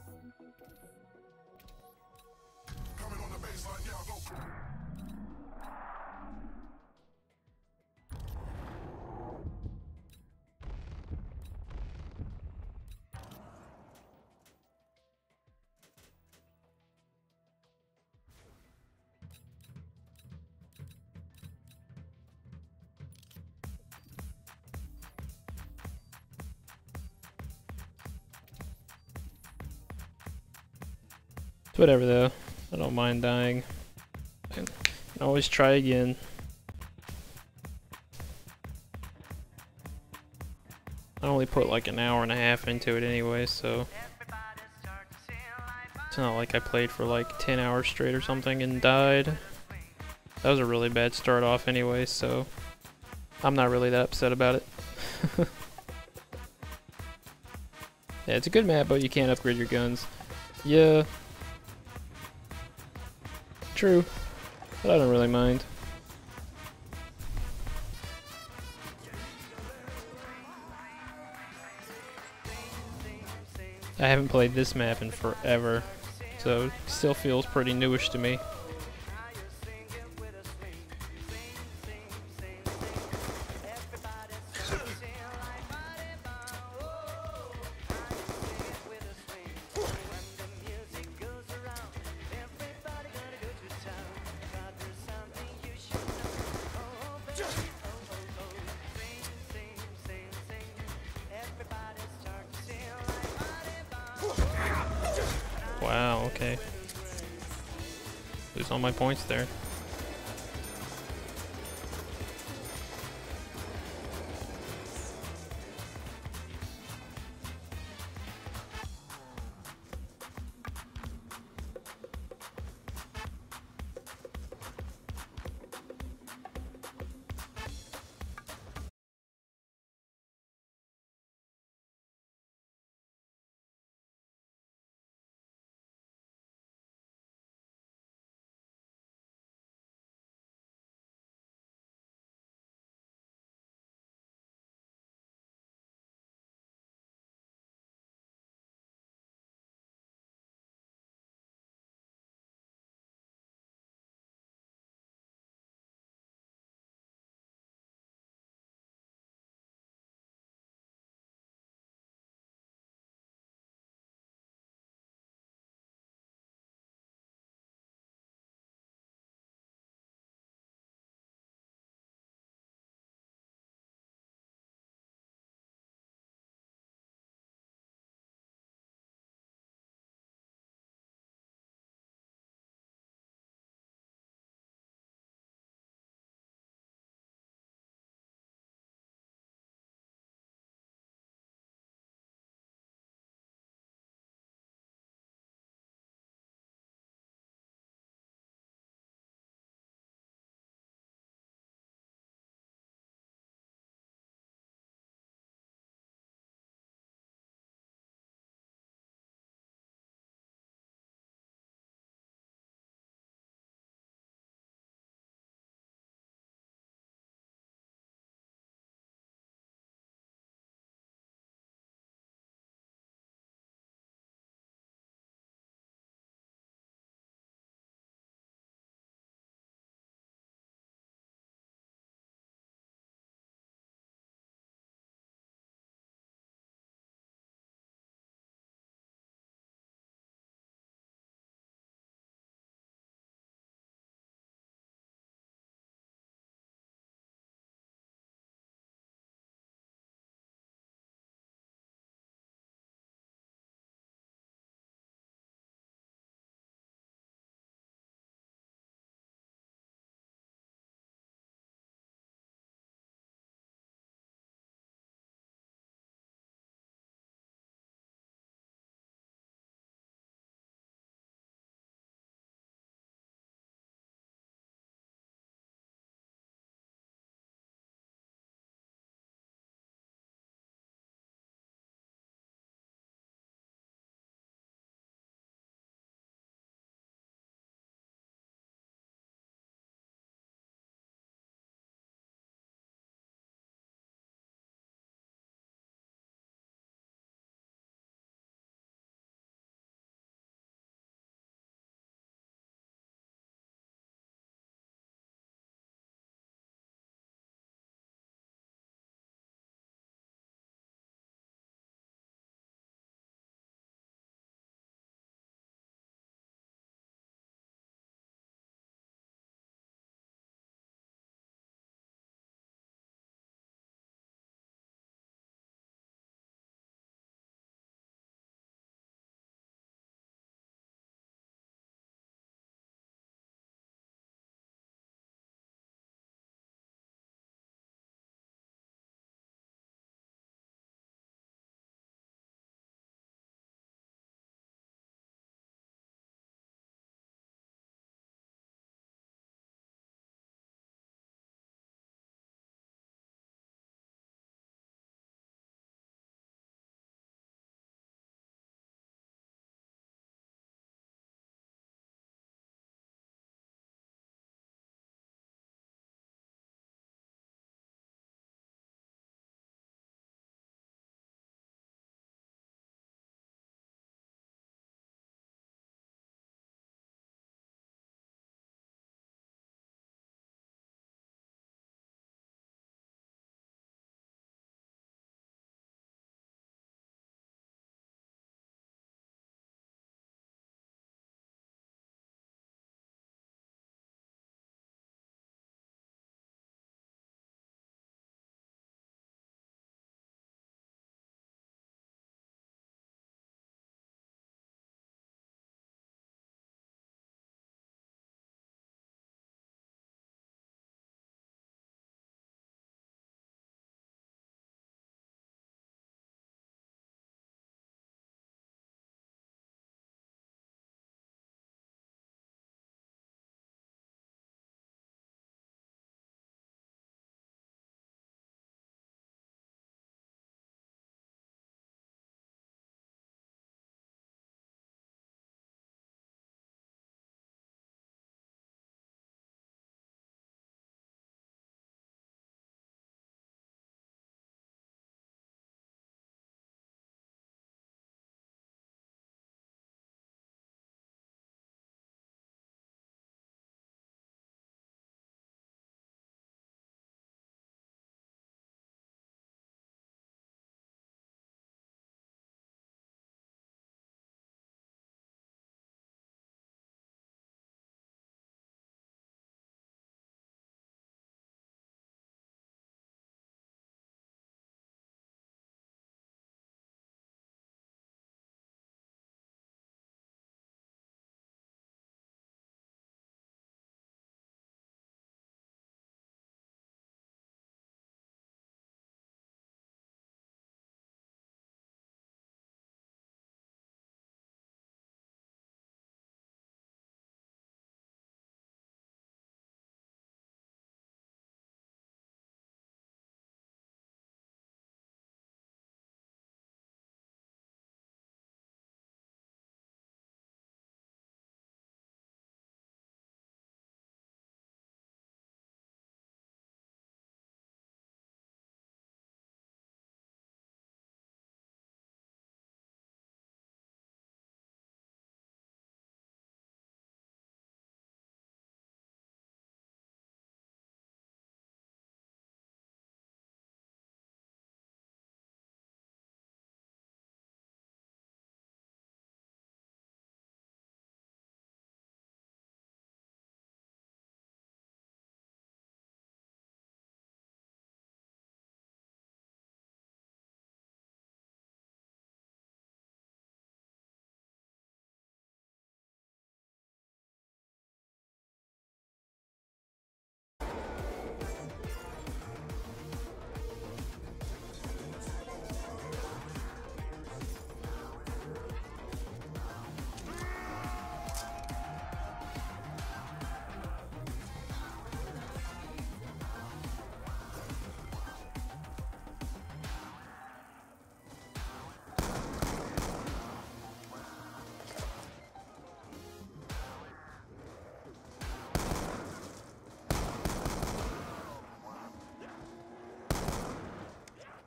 It's whatever though. I don't mind dying. I can always try again. I only put like an hour and a half into it anyway, so it's not like I played for like 10 hours straight or something and died. That was a really bad start off anyway, so I'm not really that upset about it. Yeah, it's a good map, but you can't upgrade your guns. Yeah. True. But I don't really mind. I haven't played this map in forever, so it still feels pretty newish to me. Wow, okay. Lose all my points there.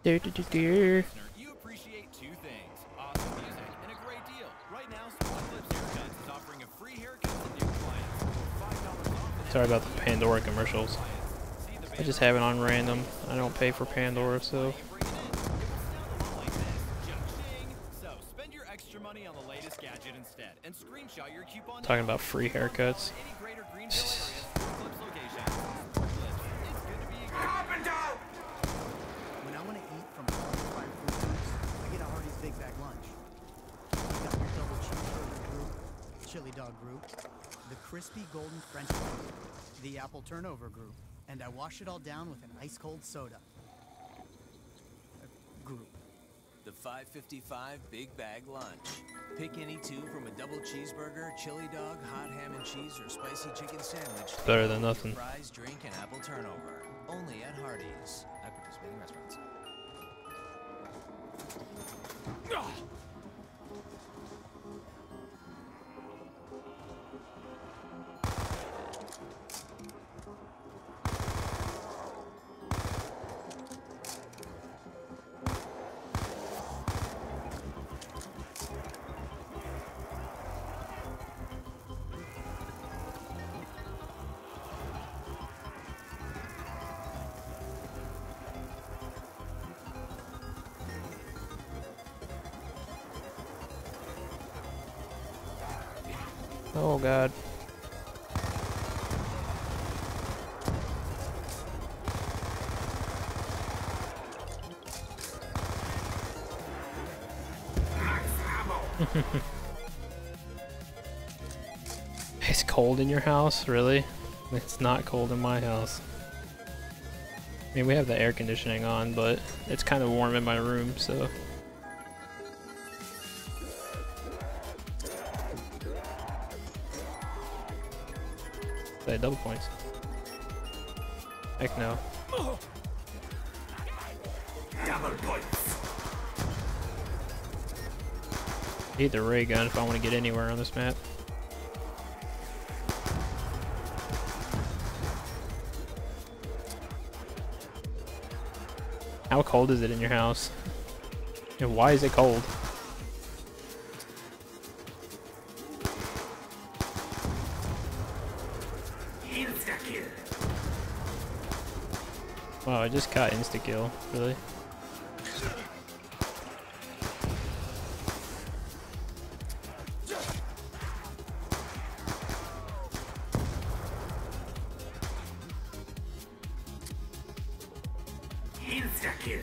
Do, do, do, do. You appreciate two things: awesome music and a great deal. Right now, Sport Clips Haircuts is offering a free haircut to new clients. $5 off. Sorry about the Pandora commercials. I just have it on random. I don't pay for Pandora, so. So spend your extra money on the latest gadget instead, and screenshot your coupon. Talking about free haircuts. Any greater Greenville area Sport Clips location. Sport Clips. It's good to be a Carpenter! When I want to eat from fried food groups, I get a Hardee's Big Bag Lunch. You got your double cheeseburger group, chili dog group, the crispy golden French fries, the apple turnover group, and I wash it all down with an ice-cold soda. Group. The 555 Big Bag Lunch. Pick any two from a double cheeseburger, chili dog, hot ham and cheese, or spicy chicken sandwich. Better than nothing. Fries, drink, and apple turnover. Only at Hardee's. At participating restaurants. Oh god. It's cold in your house? Really? It's not cold in my house. I mean, we have the air conditioning on, but it's kind of warm in my room, so. Hey, double points. Heck no. Double points. Need the ray gun if I want to get anywhere on this map. How cold is it in your house? And why is it cold? Insta-kill. Wow, I just got insta-kill. Really? Insta-kill.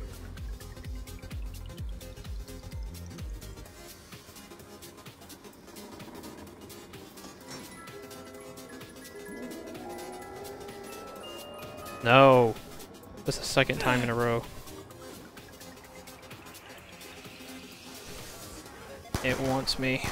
No! That's the second time in a row. It wants me.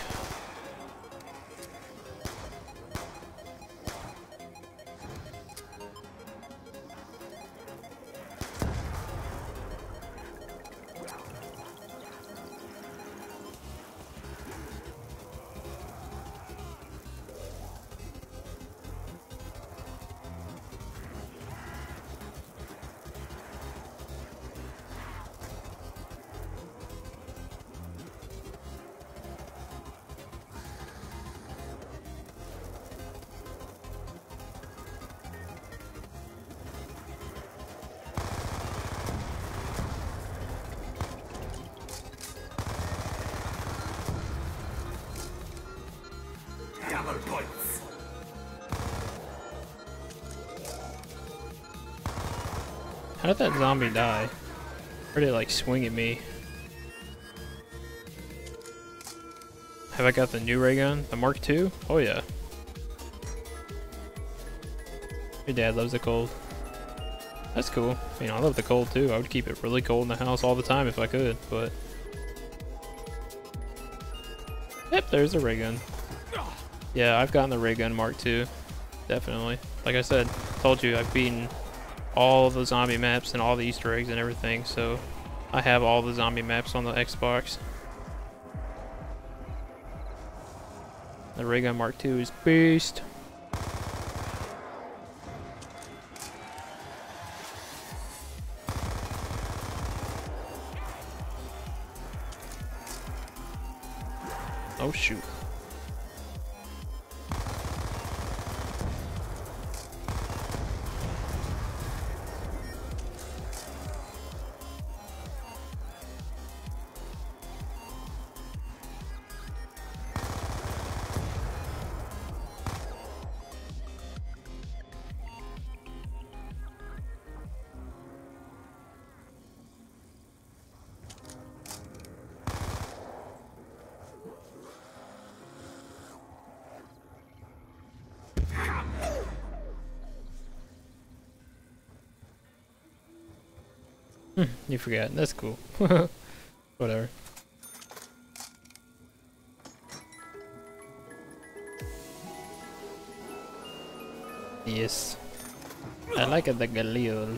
Double points. How did that zombie die? Or did it like swing at me? Have I got the new ray gun? The Mark II? Oh yeah. Your dad loves the cold. That's cool. I mean, I love the cold too. I would keep it really cold in the house all the time if I could, but... Yep, there's the ray gun. Yeah, I've gotten the ray gun Mark II. Definitely. Like I said, told you, I've beaten all the zombie maps and all the Easter eggs and everything, so I have all the zombie maps on the Xbox. The ray gun Mark II is beast. Oh shoot. You forgot. That's cool. Whatever. Yes. I like the Galil.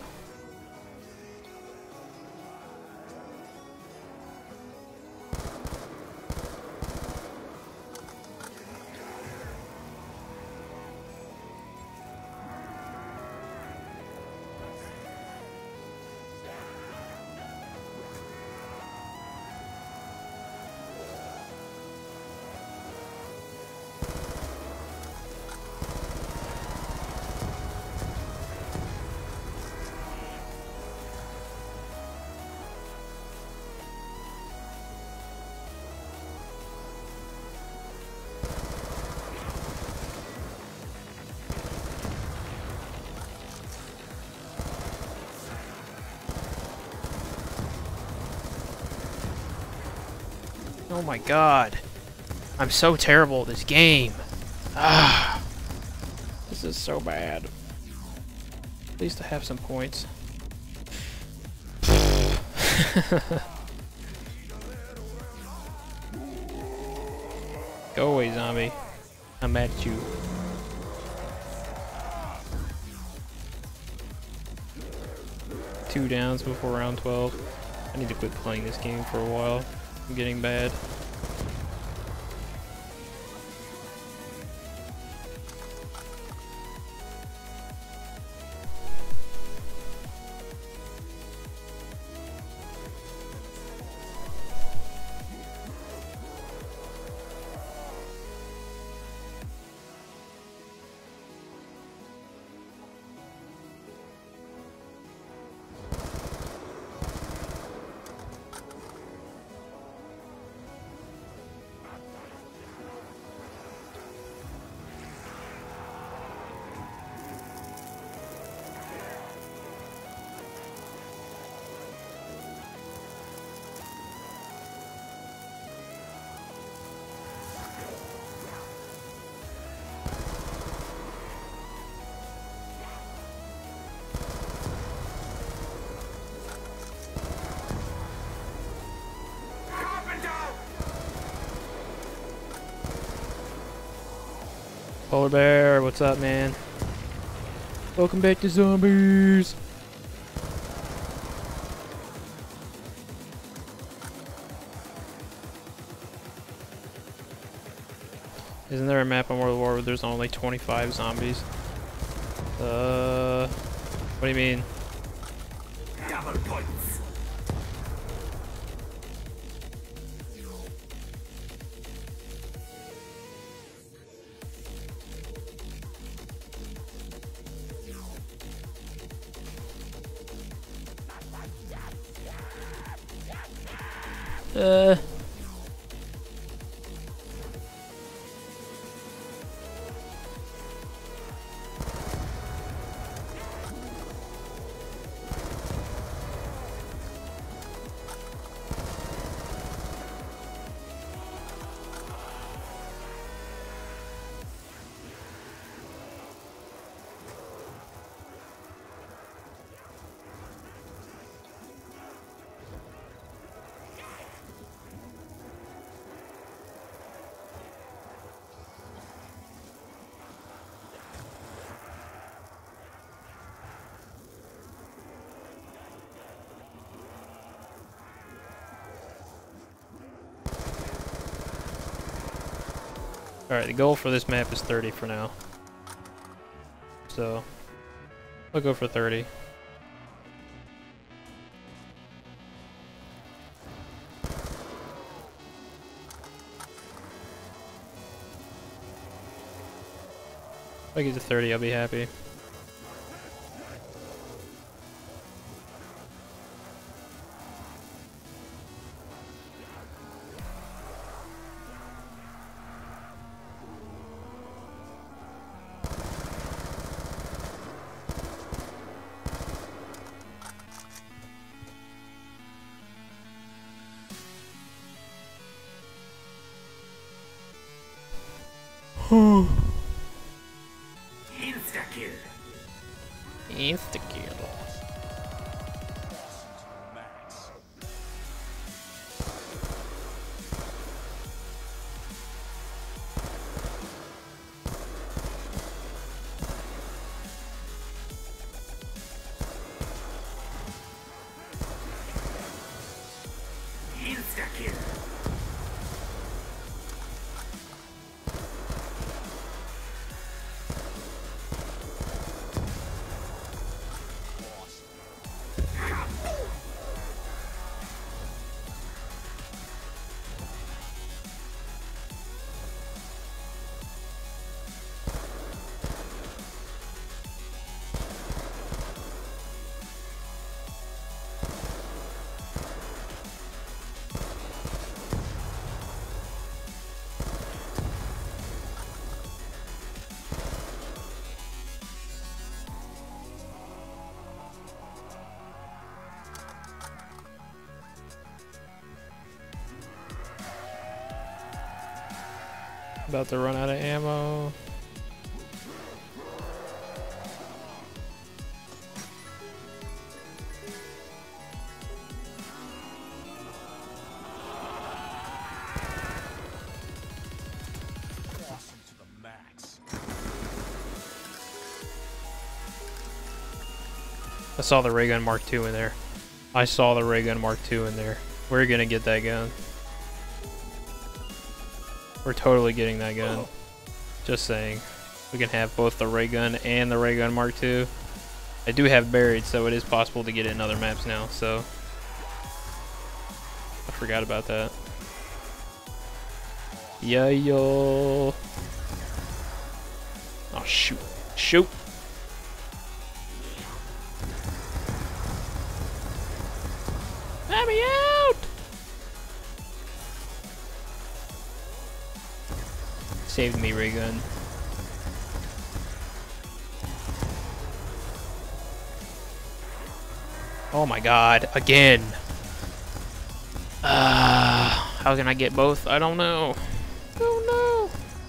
Oh my god. I'm so terrible at this game. Ah. This is so bad. At least I have some points. Go away, zombie. I'm mad at you. Two downs before round 12. I need to quit playing this game for a while. I'm getting bad. Polar Bear, what's up, man? Welcome back to Zombies! Isn't there a map on World War where there's only 25 zombies? What do you mean? Double points. Alright, the goal for this map is 30 for now. So, I'll go for 30. If I get to 30, I'll be happy. Insta-kill. Insta-kill. Insta-kill. About to run out of ammo. I saw the ray gun Mark II in there. I saw the ray gun Mark II in there. We're gonna get that gun. We're totally getting that gun. Just saying. We can have both the ray gun and the ray gun Mark II. I do have buried, so it is possible to get it in other maps now, so I forgot about that. Yeah, yo. Oh shoot. Shoot. Let me out! Saved me, ray gun. Oh my god, again. How can I get both? I don't know. Oh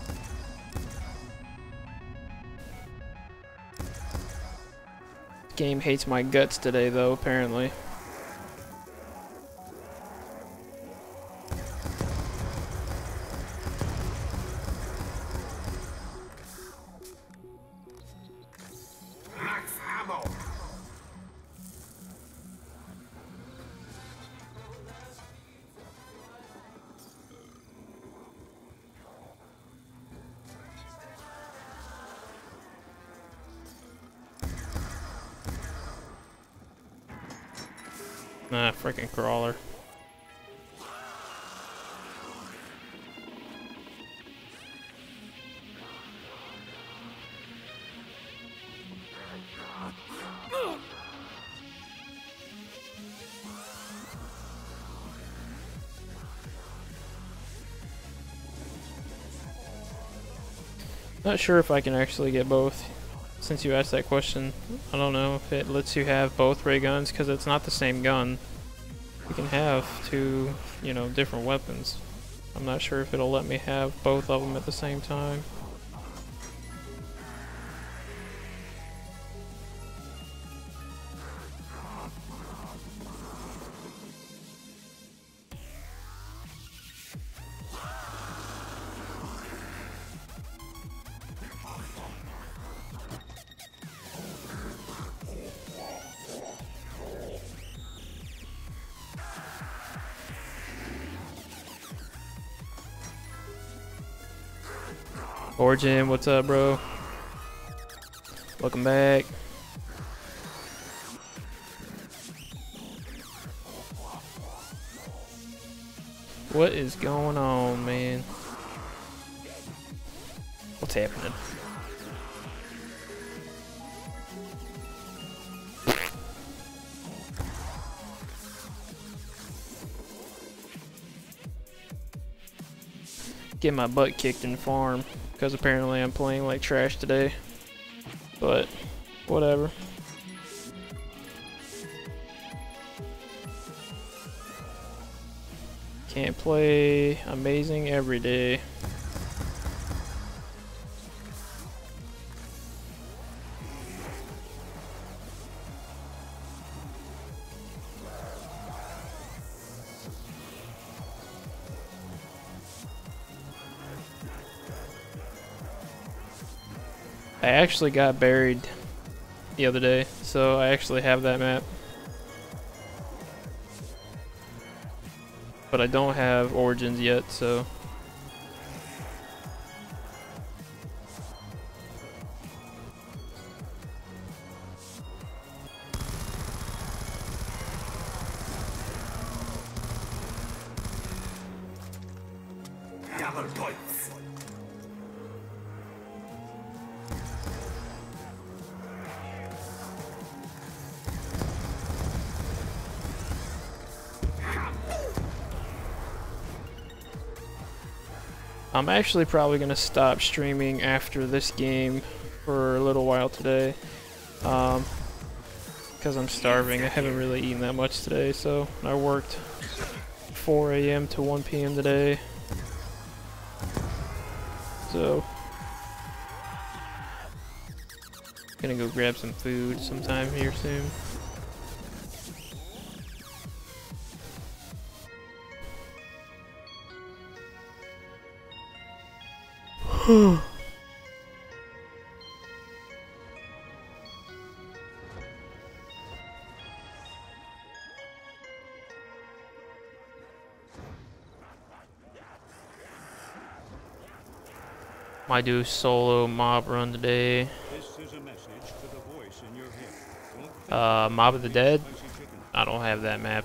no. Game hates my guts today though, apparently. Max ammo. Ah, freaking crawler. Not sure if I can actually get both. Since you asked that question, I don't know if it lets you have both ray guns because it's not the same gun. You can have two, you know, different weapons. I'm not sure if it'll let me have both of them at the same time. Origin, what's up, bro? Welcome back. What is going on, man? What's happening? get my butt kicked in farm because apparently I'm playing like trash today. But whatever. Can't play amazing every day. I actually got buried the other day, so I actually have that map. But I don't have Origins yet, so... Double points. I'm actually probably going to stop streaming after this game for a little while today. Because I'm starving. I haven't really eaten that much today, so I worked 4 a.m. to 1 p.m. today. So, gonna go grab some food sometime here soon. Might do a solo mob run today. Mob of the Dead? I don't have that map.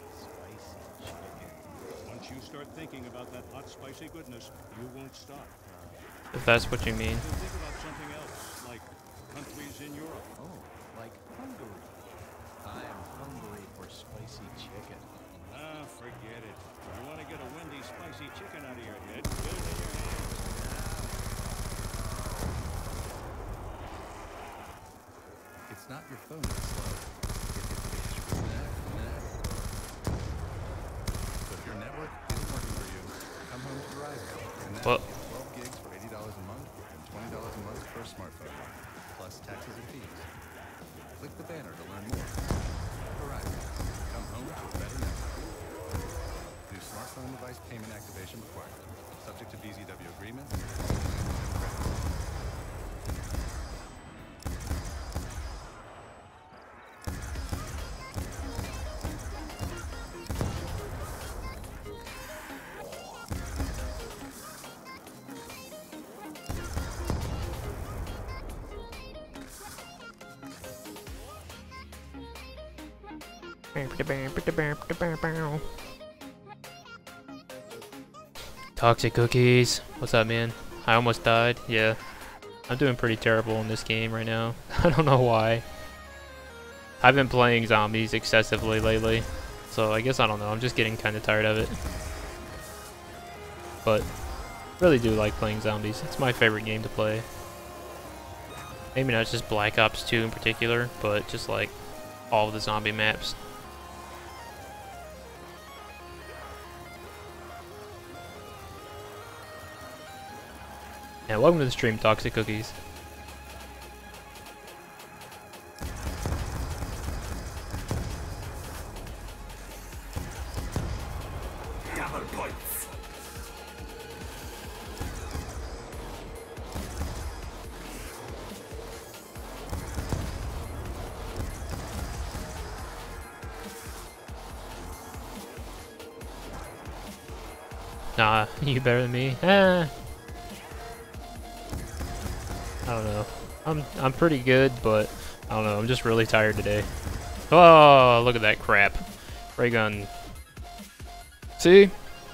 Once you start thinking about that hot, spicy goodness, you won't stop. If that's what you mean. Think about something else, like countries in Europe. Oh, like Hungary. I am hungry for spicy chicken. Ah, forget it. You want to get a windy, spicy chicken out of your head, build it in your hands. It's not your phone that's slow. It's your net. So if your network isn't working for you, come home to Verizon. And now Well, get 12 gigs for $80 a month and $20 a month per smartphone, plus taxes and fees. Click the banner to learn more. Verizon. Come home to a better network. New smartphone device payment activation required. Subject to BZW agreement. Toxic Cookies. What's up, man? I almost died. Yeah. I'm doing pretty terrible in this game right now. I don't know why. I've been playing zombies excessively lately. So I guess I don't know. I'm just getting kind of tired of it. But really do like playing zombies. It's my favorite game to play. Maybe not just Black Ops 2 in particular, but just like all of the zombie maps. Yeah, welcome to the stream, Toxic Cookies. Double points. Nah, you better than me. I don't know. I'm pretty good, but I don't know. I'm just really tired today. Oh, look at that crap. Ray gun. See?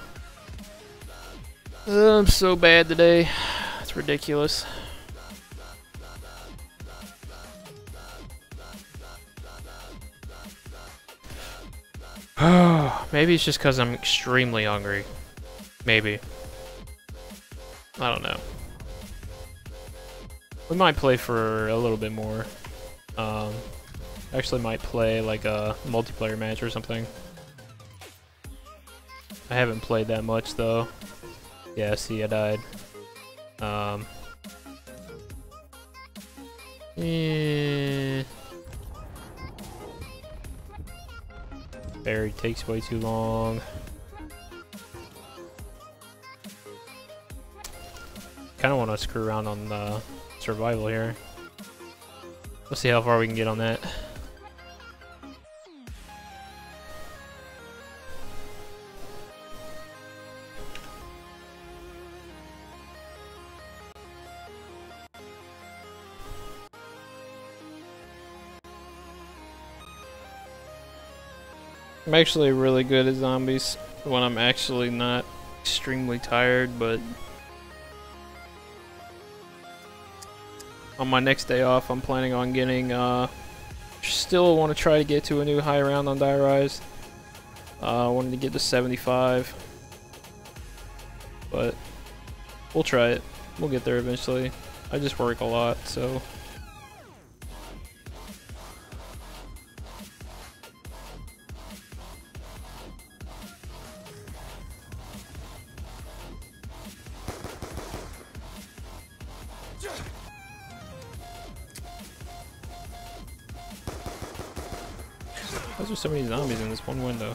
I'm so bad today. It's ridiculous. Maybe it's just because I'm extremely hungry. Maybe. I don't know. We might play for a little bit more. Actually might play like a multiplayer match or something. I haven't played that much though. Yeah, see, I died. Barry takes way too long. Kind of want to screw around on survival here. Let's see how far we can get on that. I'm actually really good at zombies when I'm actually not extremely tired, but on my next day off I'm planning on getting, still want to try to get to a new high round on Die Rise. I wanted to get to 75, but we'll try it. We'll get there eventually. I just work a lot, so. Those are so many zombies in this one window.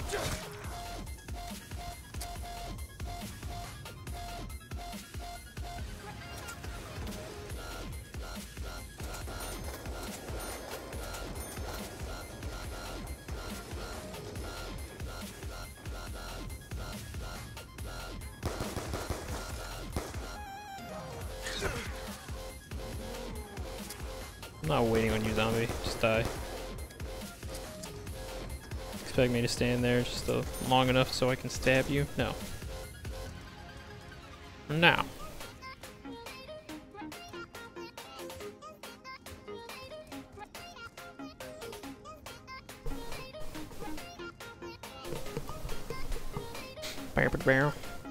I'm not waiting on you, zombie. Just die. Expect me to stand there just long enough so I can stab you? No. Now. Barrel.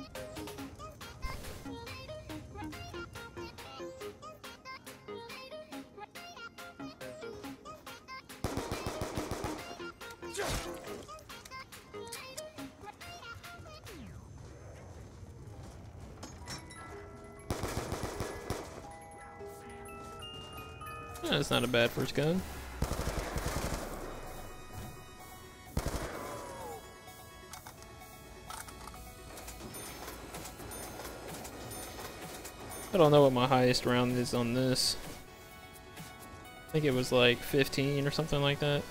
That's not a bad first gun. I don't know what my highest round is on this. I think it was like 15 or something like that.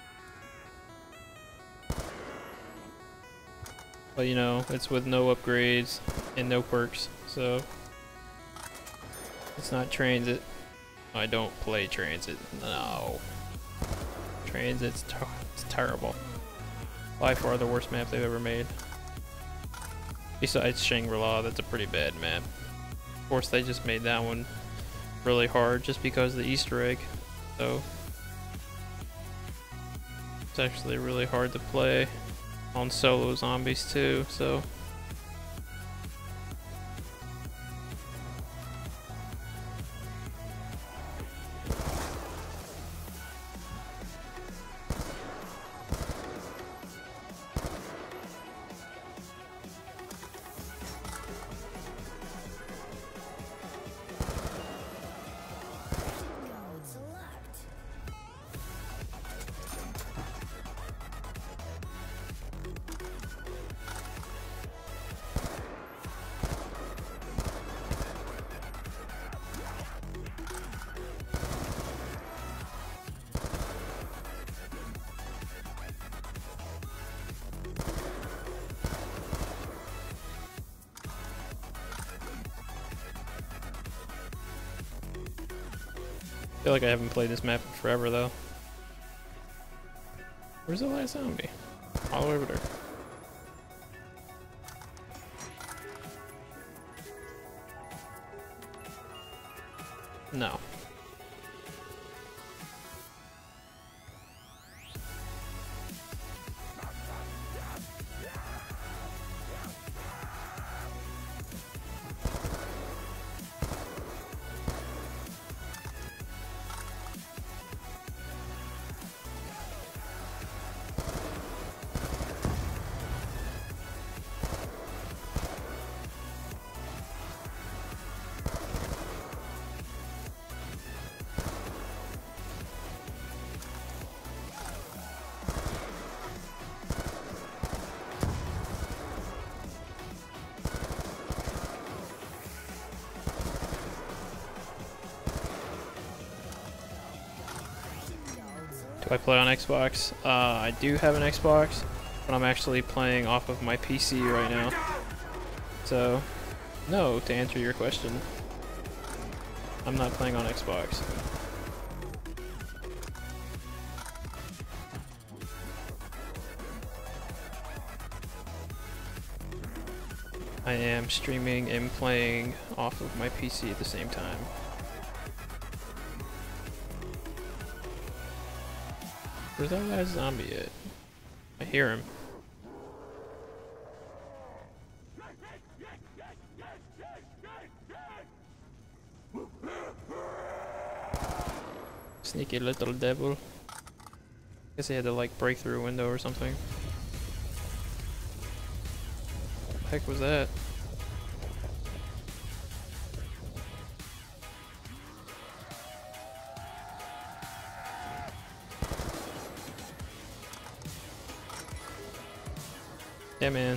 But you know, it's with no upgrades and no perks, so it's not transit. I don't play transit. No. Transit's it's terrible. By far the worst map they've ever made. Besides Shangri-La, that's a pretty bad map. Of course, they just made that one really hard just because of the Easter egg. So it's actually really hard to play on solo zombies too, so I feel like I haven't played this map in forever though. Where's the last zombie? All over there. No. I play on Xbox. I do have an Xbox, but I'm actually playing off of my PC right now. So, no, to answer your question, I'm not playing on Xbox. I am streaming and playing off of my PC at the same time. Where's that last zombie at? I hear him. Sneaky little devil. Guess he had to like break through a window or something. What the heck was that? Yeah, man.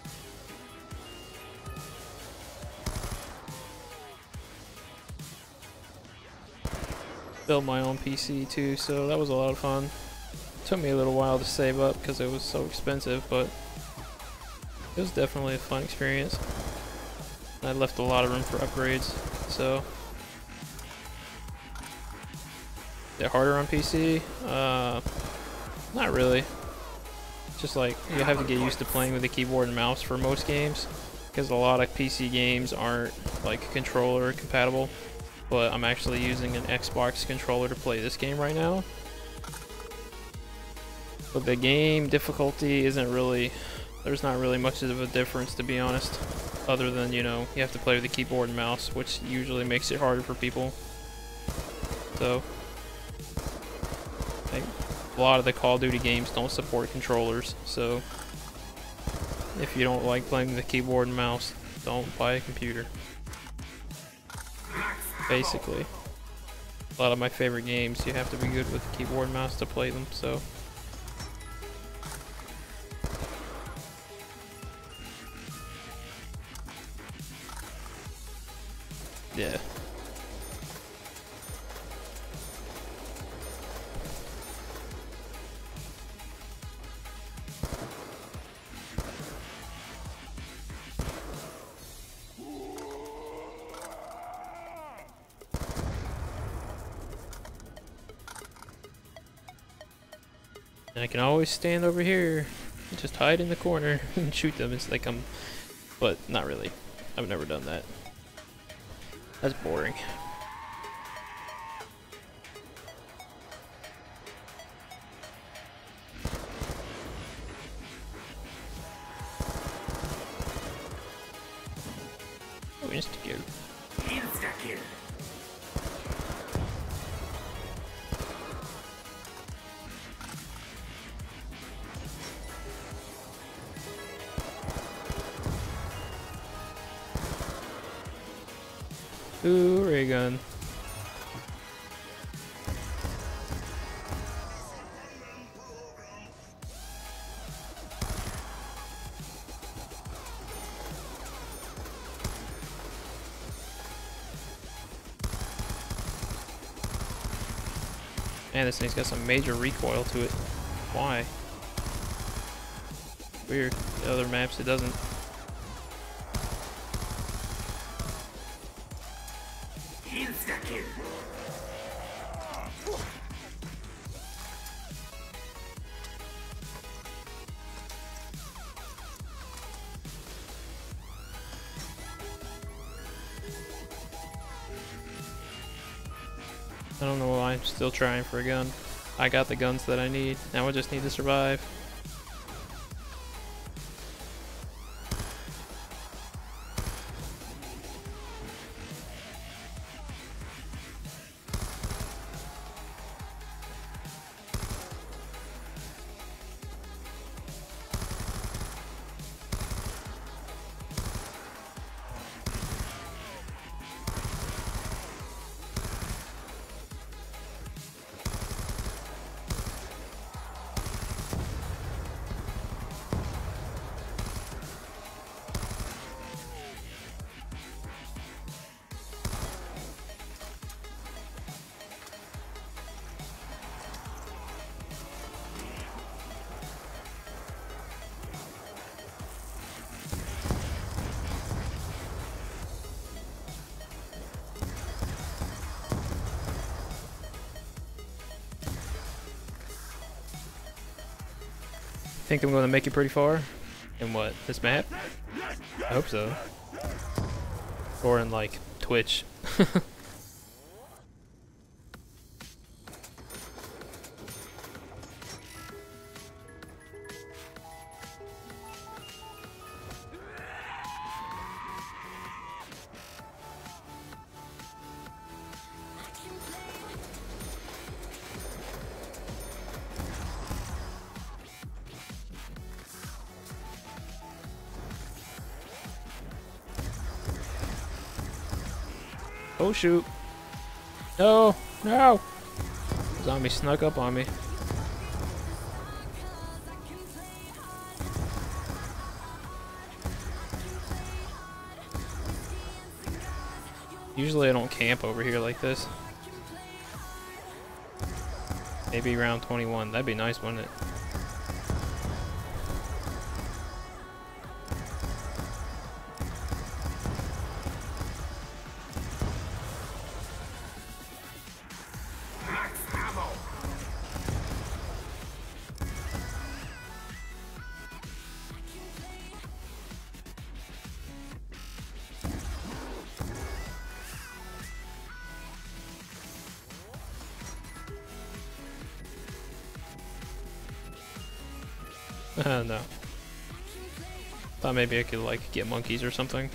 Built my own PC too, so that was a lot of fun. Took me a little while to save up because it was so expensive, but it was definitely a fun experience. I left a lot of room for upgrades, so. Is it harder on PC? Not really. Just like, you have to get used to playing with the keyboard and mouse for most games, because a lot of PC games aren't like controller compatible, but I'm actually using an Xbox controller to play this game right now. But the game difficulty isn't really, there's not really much of a difference, to be honest, other than, you know, you have to play with the keyboard and mouse, which usually makes it harder for people. So, like, a lot of the Call of Duty games don't support controllers, so if you don't like playing with the keyboard and mouse, don't buy a computer. Basically, a lot of my favorite games, you have to be good with the keyboard and mouse to play them, so. Yeah. And I can always stand over here, just hide in the corner and shoot them as they come, but not really. I've never done that. That's boring. Oh, insta-kill. Insta-kill. Ooh, ray gun. Man, this thing's got some major recoil to it. Why? Weird. The other maps it doesn't. Insta-kill. I don't know why I'm still trying for a gun. I got the guns that I need. Now I just need to survive. Think I'm going to make it pretty far? In what? This map? I hope so. Or in like Twitch. Oh shoot. No! No! Zombie snuck up on me. Usually I don't camp over here like this. Maybe round 21. That'd be nice, wouldn't it? No. Thought maybe I could like get monkeys or something.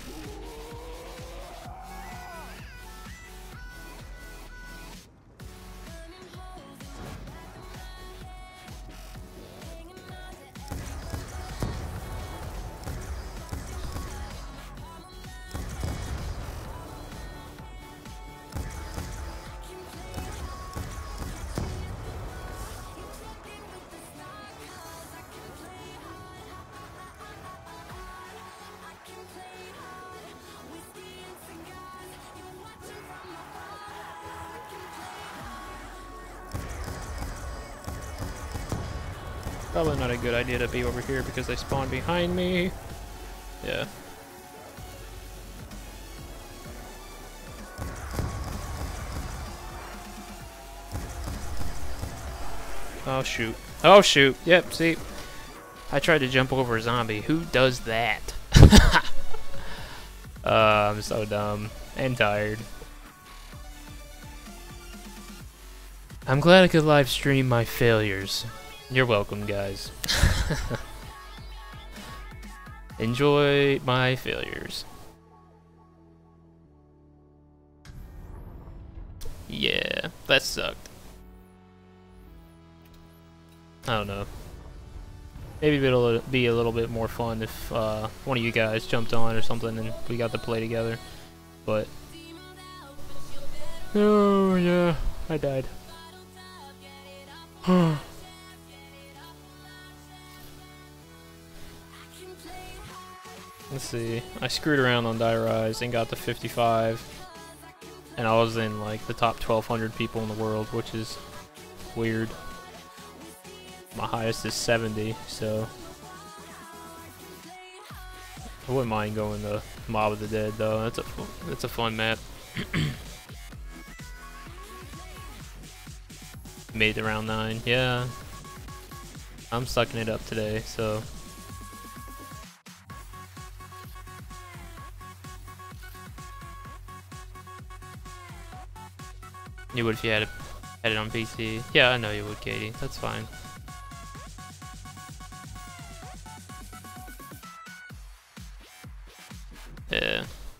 Probably not a good idea to be over here because they spawn behind me. Yeah. Oh shoot. Oh shoot. Yep, see. I tried to jump over a zombie. Who does that? I'm so dumb and tired. I'm glad I could live stream my failures. You're welcome, guys. Enjoy my failures. Yeah, that sucked. I don't know. Maybe it'll be a little bit more fun if one of you guys jumped on or something and we got to play together. But oh yeah, I died. Let's see. I screwed around on Die Rise and got to 55, and I was in like the top 1,200 people in the world, which is weird. My highest is 70, so I wouldn't mind going to Mob of the Dead though. That's a fun map. Made it to round 9. Yeah, I'm sucking it up today, so. You would if you had it on PC. Yeah, I know you would, Katie. That's fine. Yeah.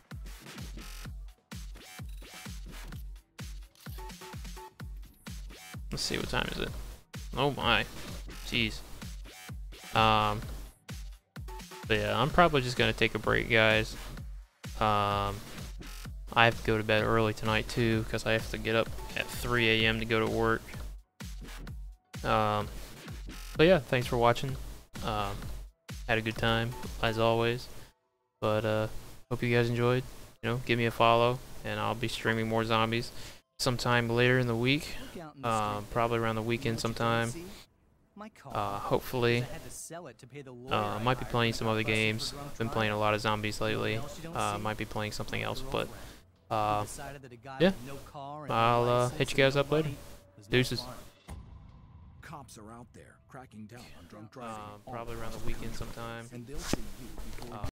Let's see, what time is it? Oh my. Jeez. But yeah, I'm probably just gonna take a break, guys. I have to go to bed early tonight too because I have to get up at 3 a.m. to go to work. But yeah, thanks for watching. Had a good time as always. But hope you guys enjoyed. You know, give me a follow, and I'll be streaming more zombies sometime later in the week. Probably around the weekend sometime. Hopefully. Might be playing some other games. Been playing a lot of zombies lately. Might be playing something else, but yeah, I'll hit you guys up later. Deuces. Cops are out there cracking down on drunk driving. Probably around the weekend sometime. And they'll see you before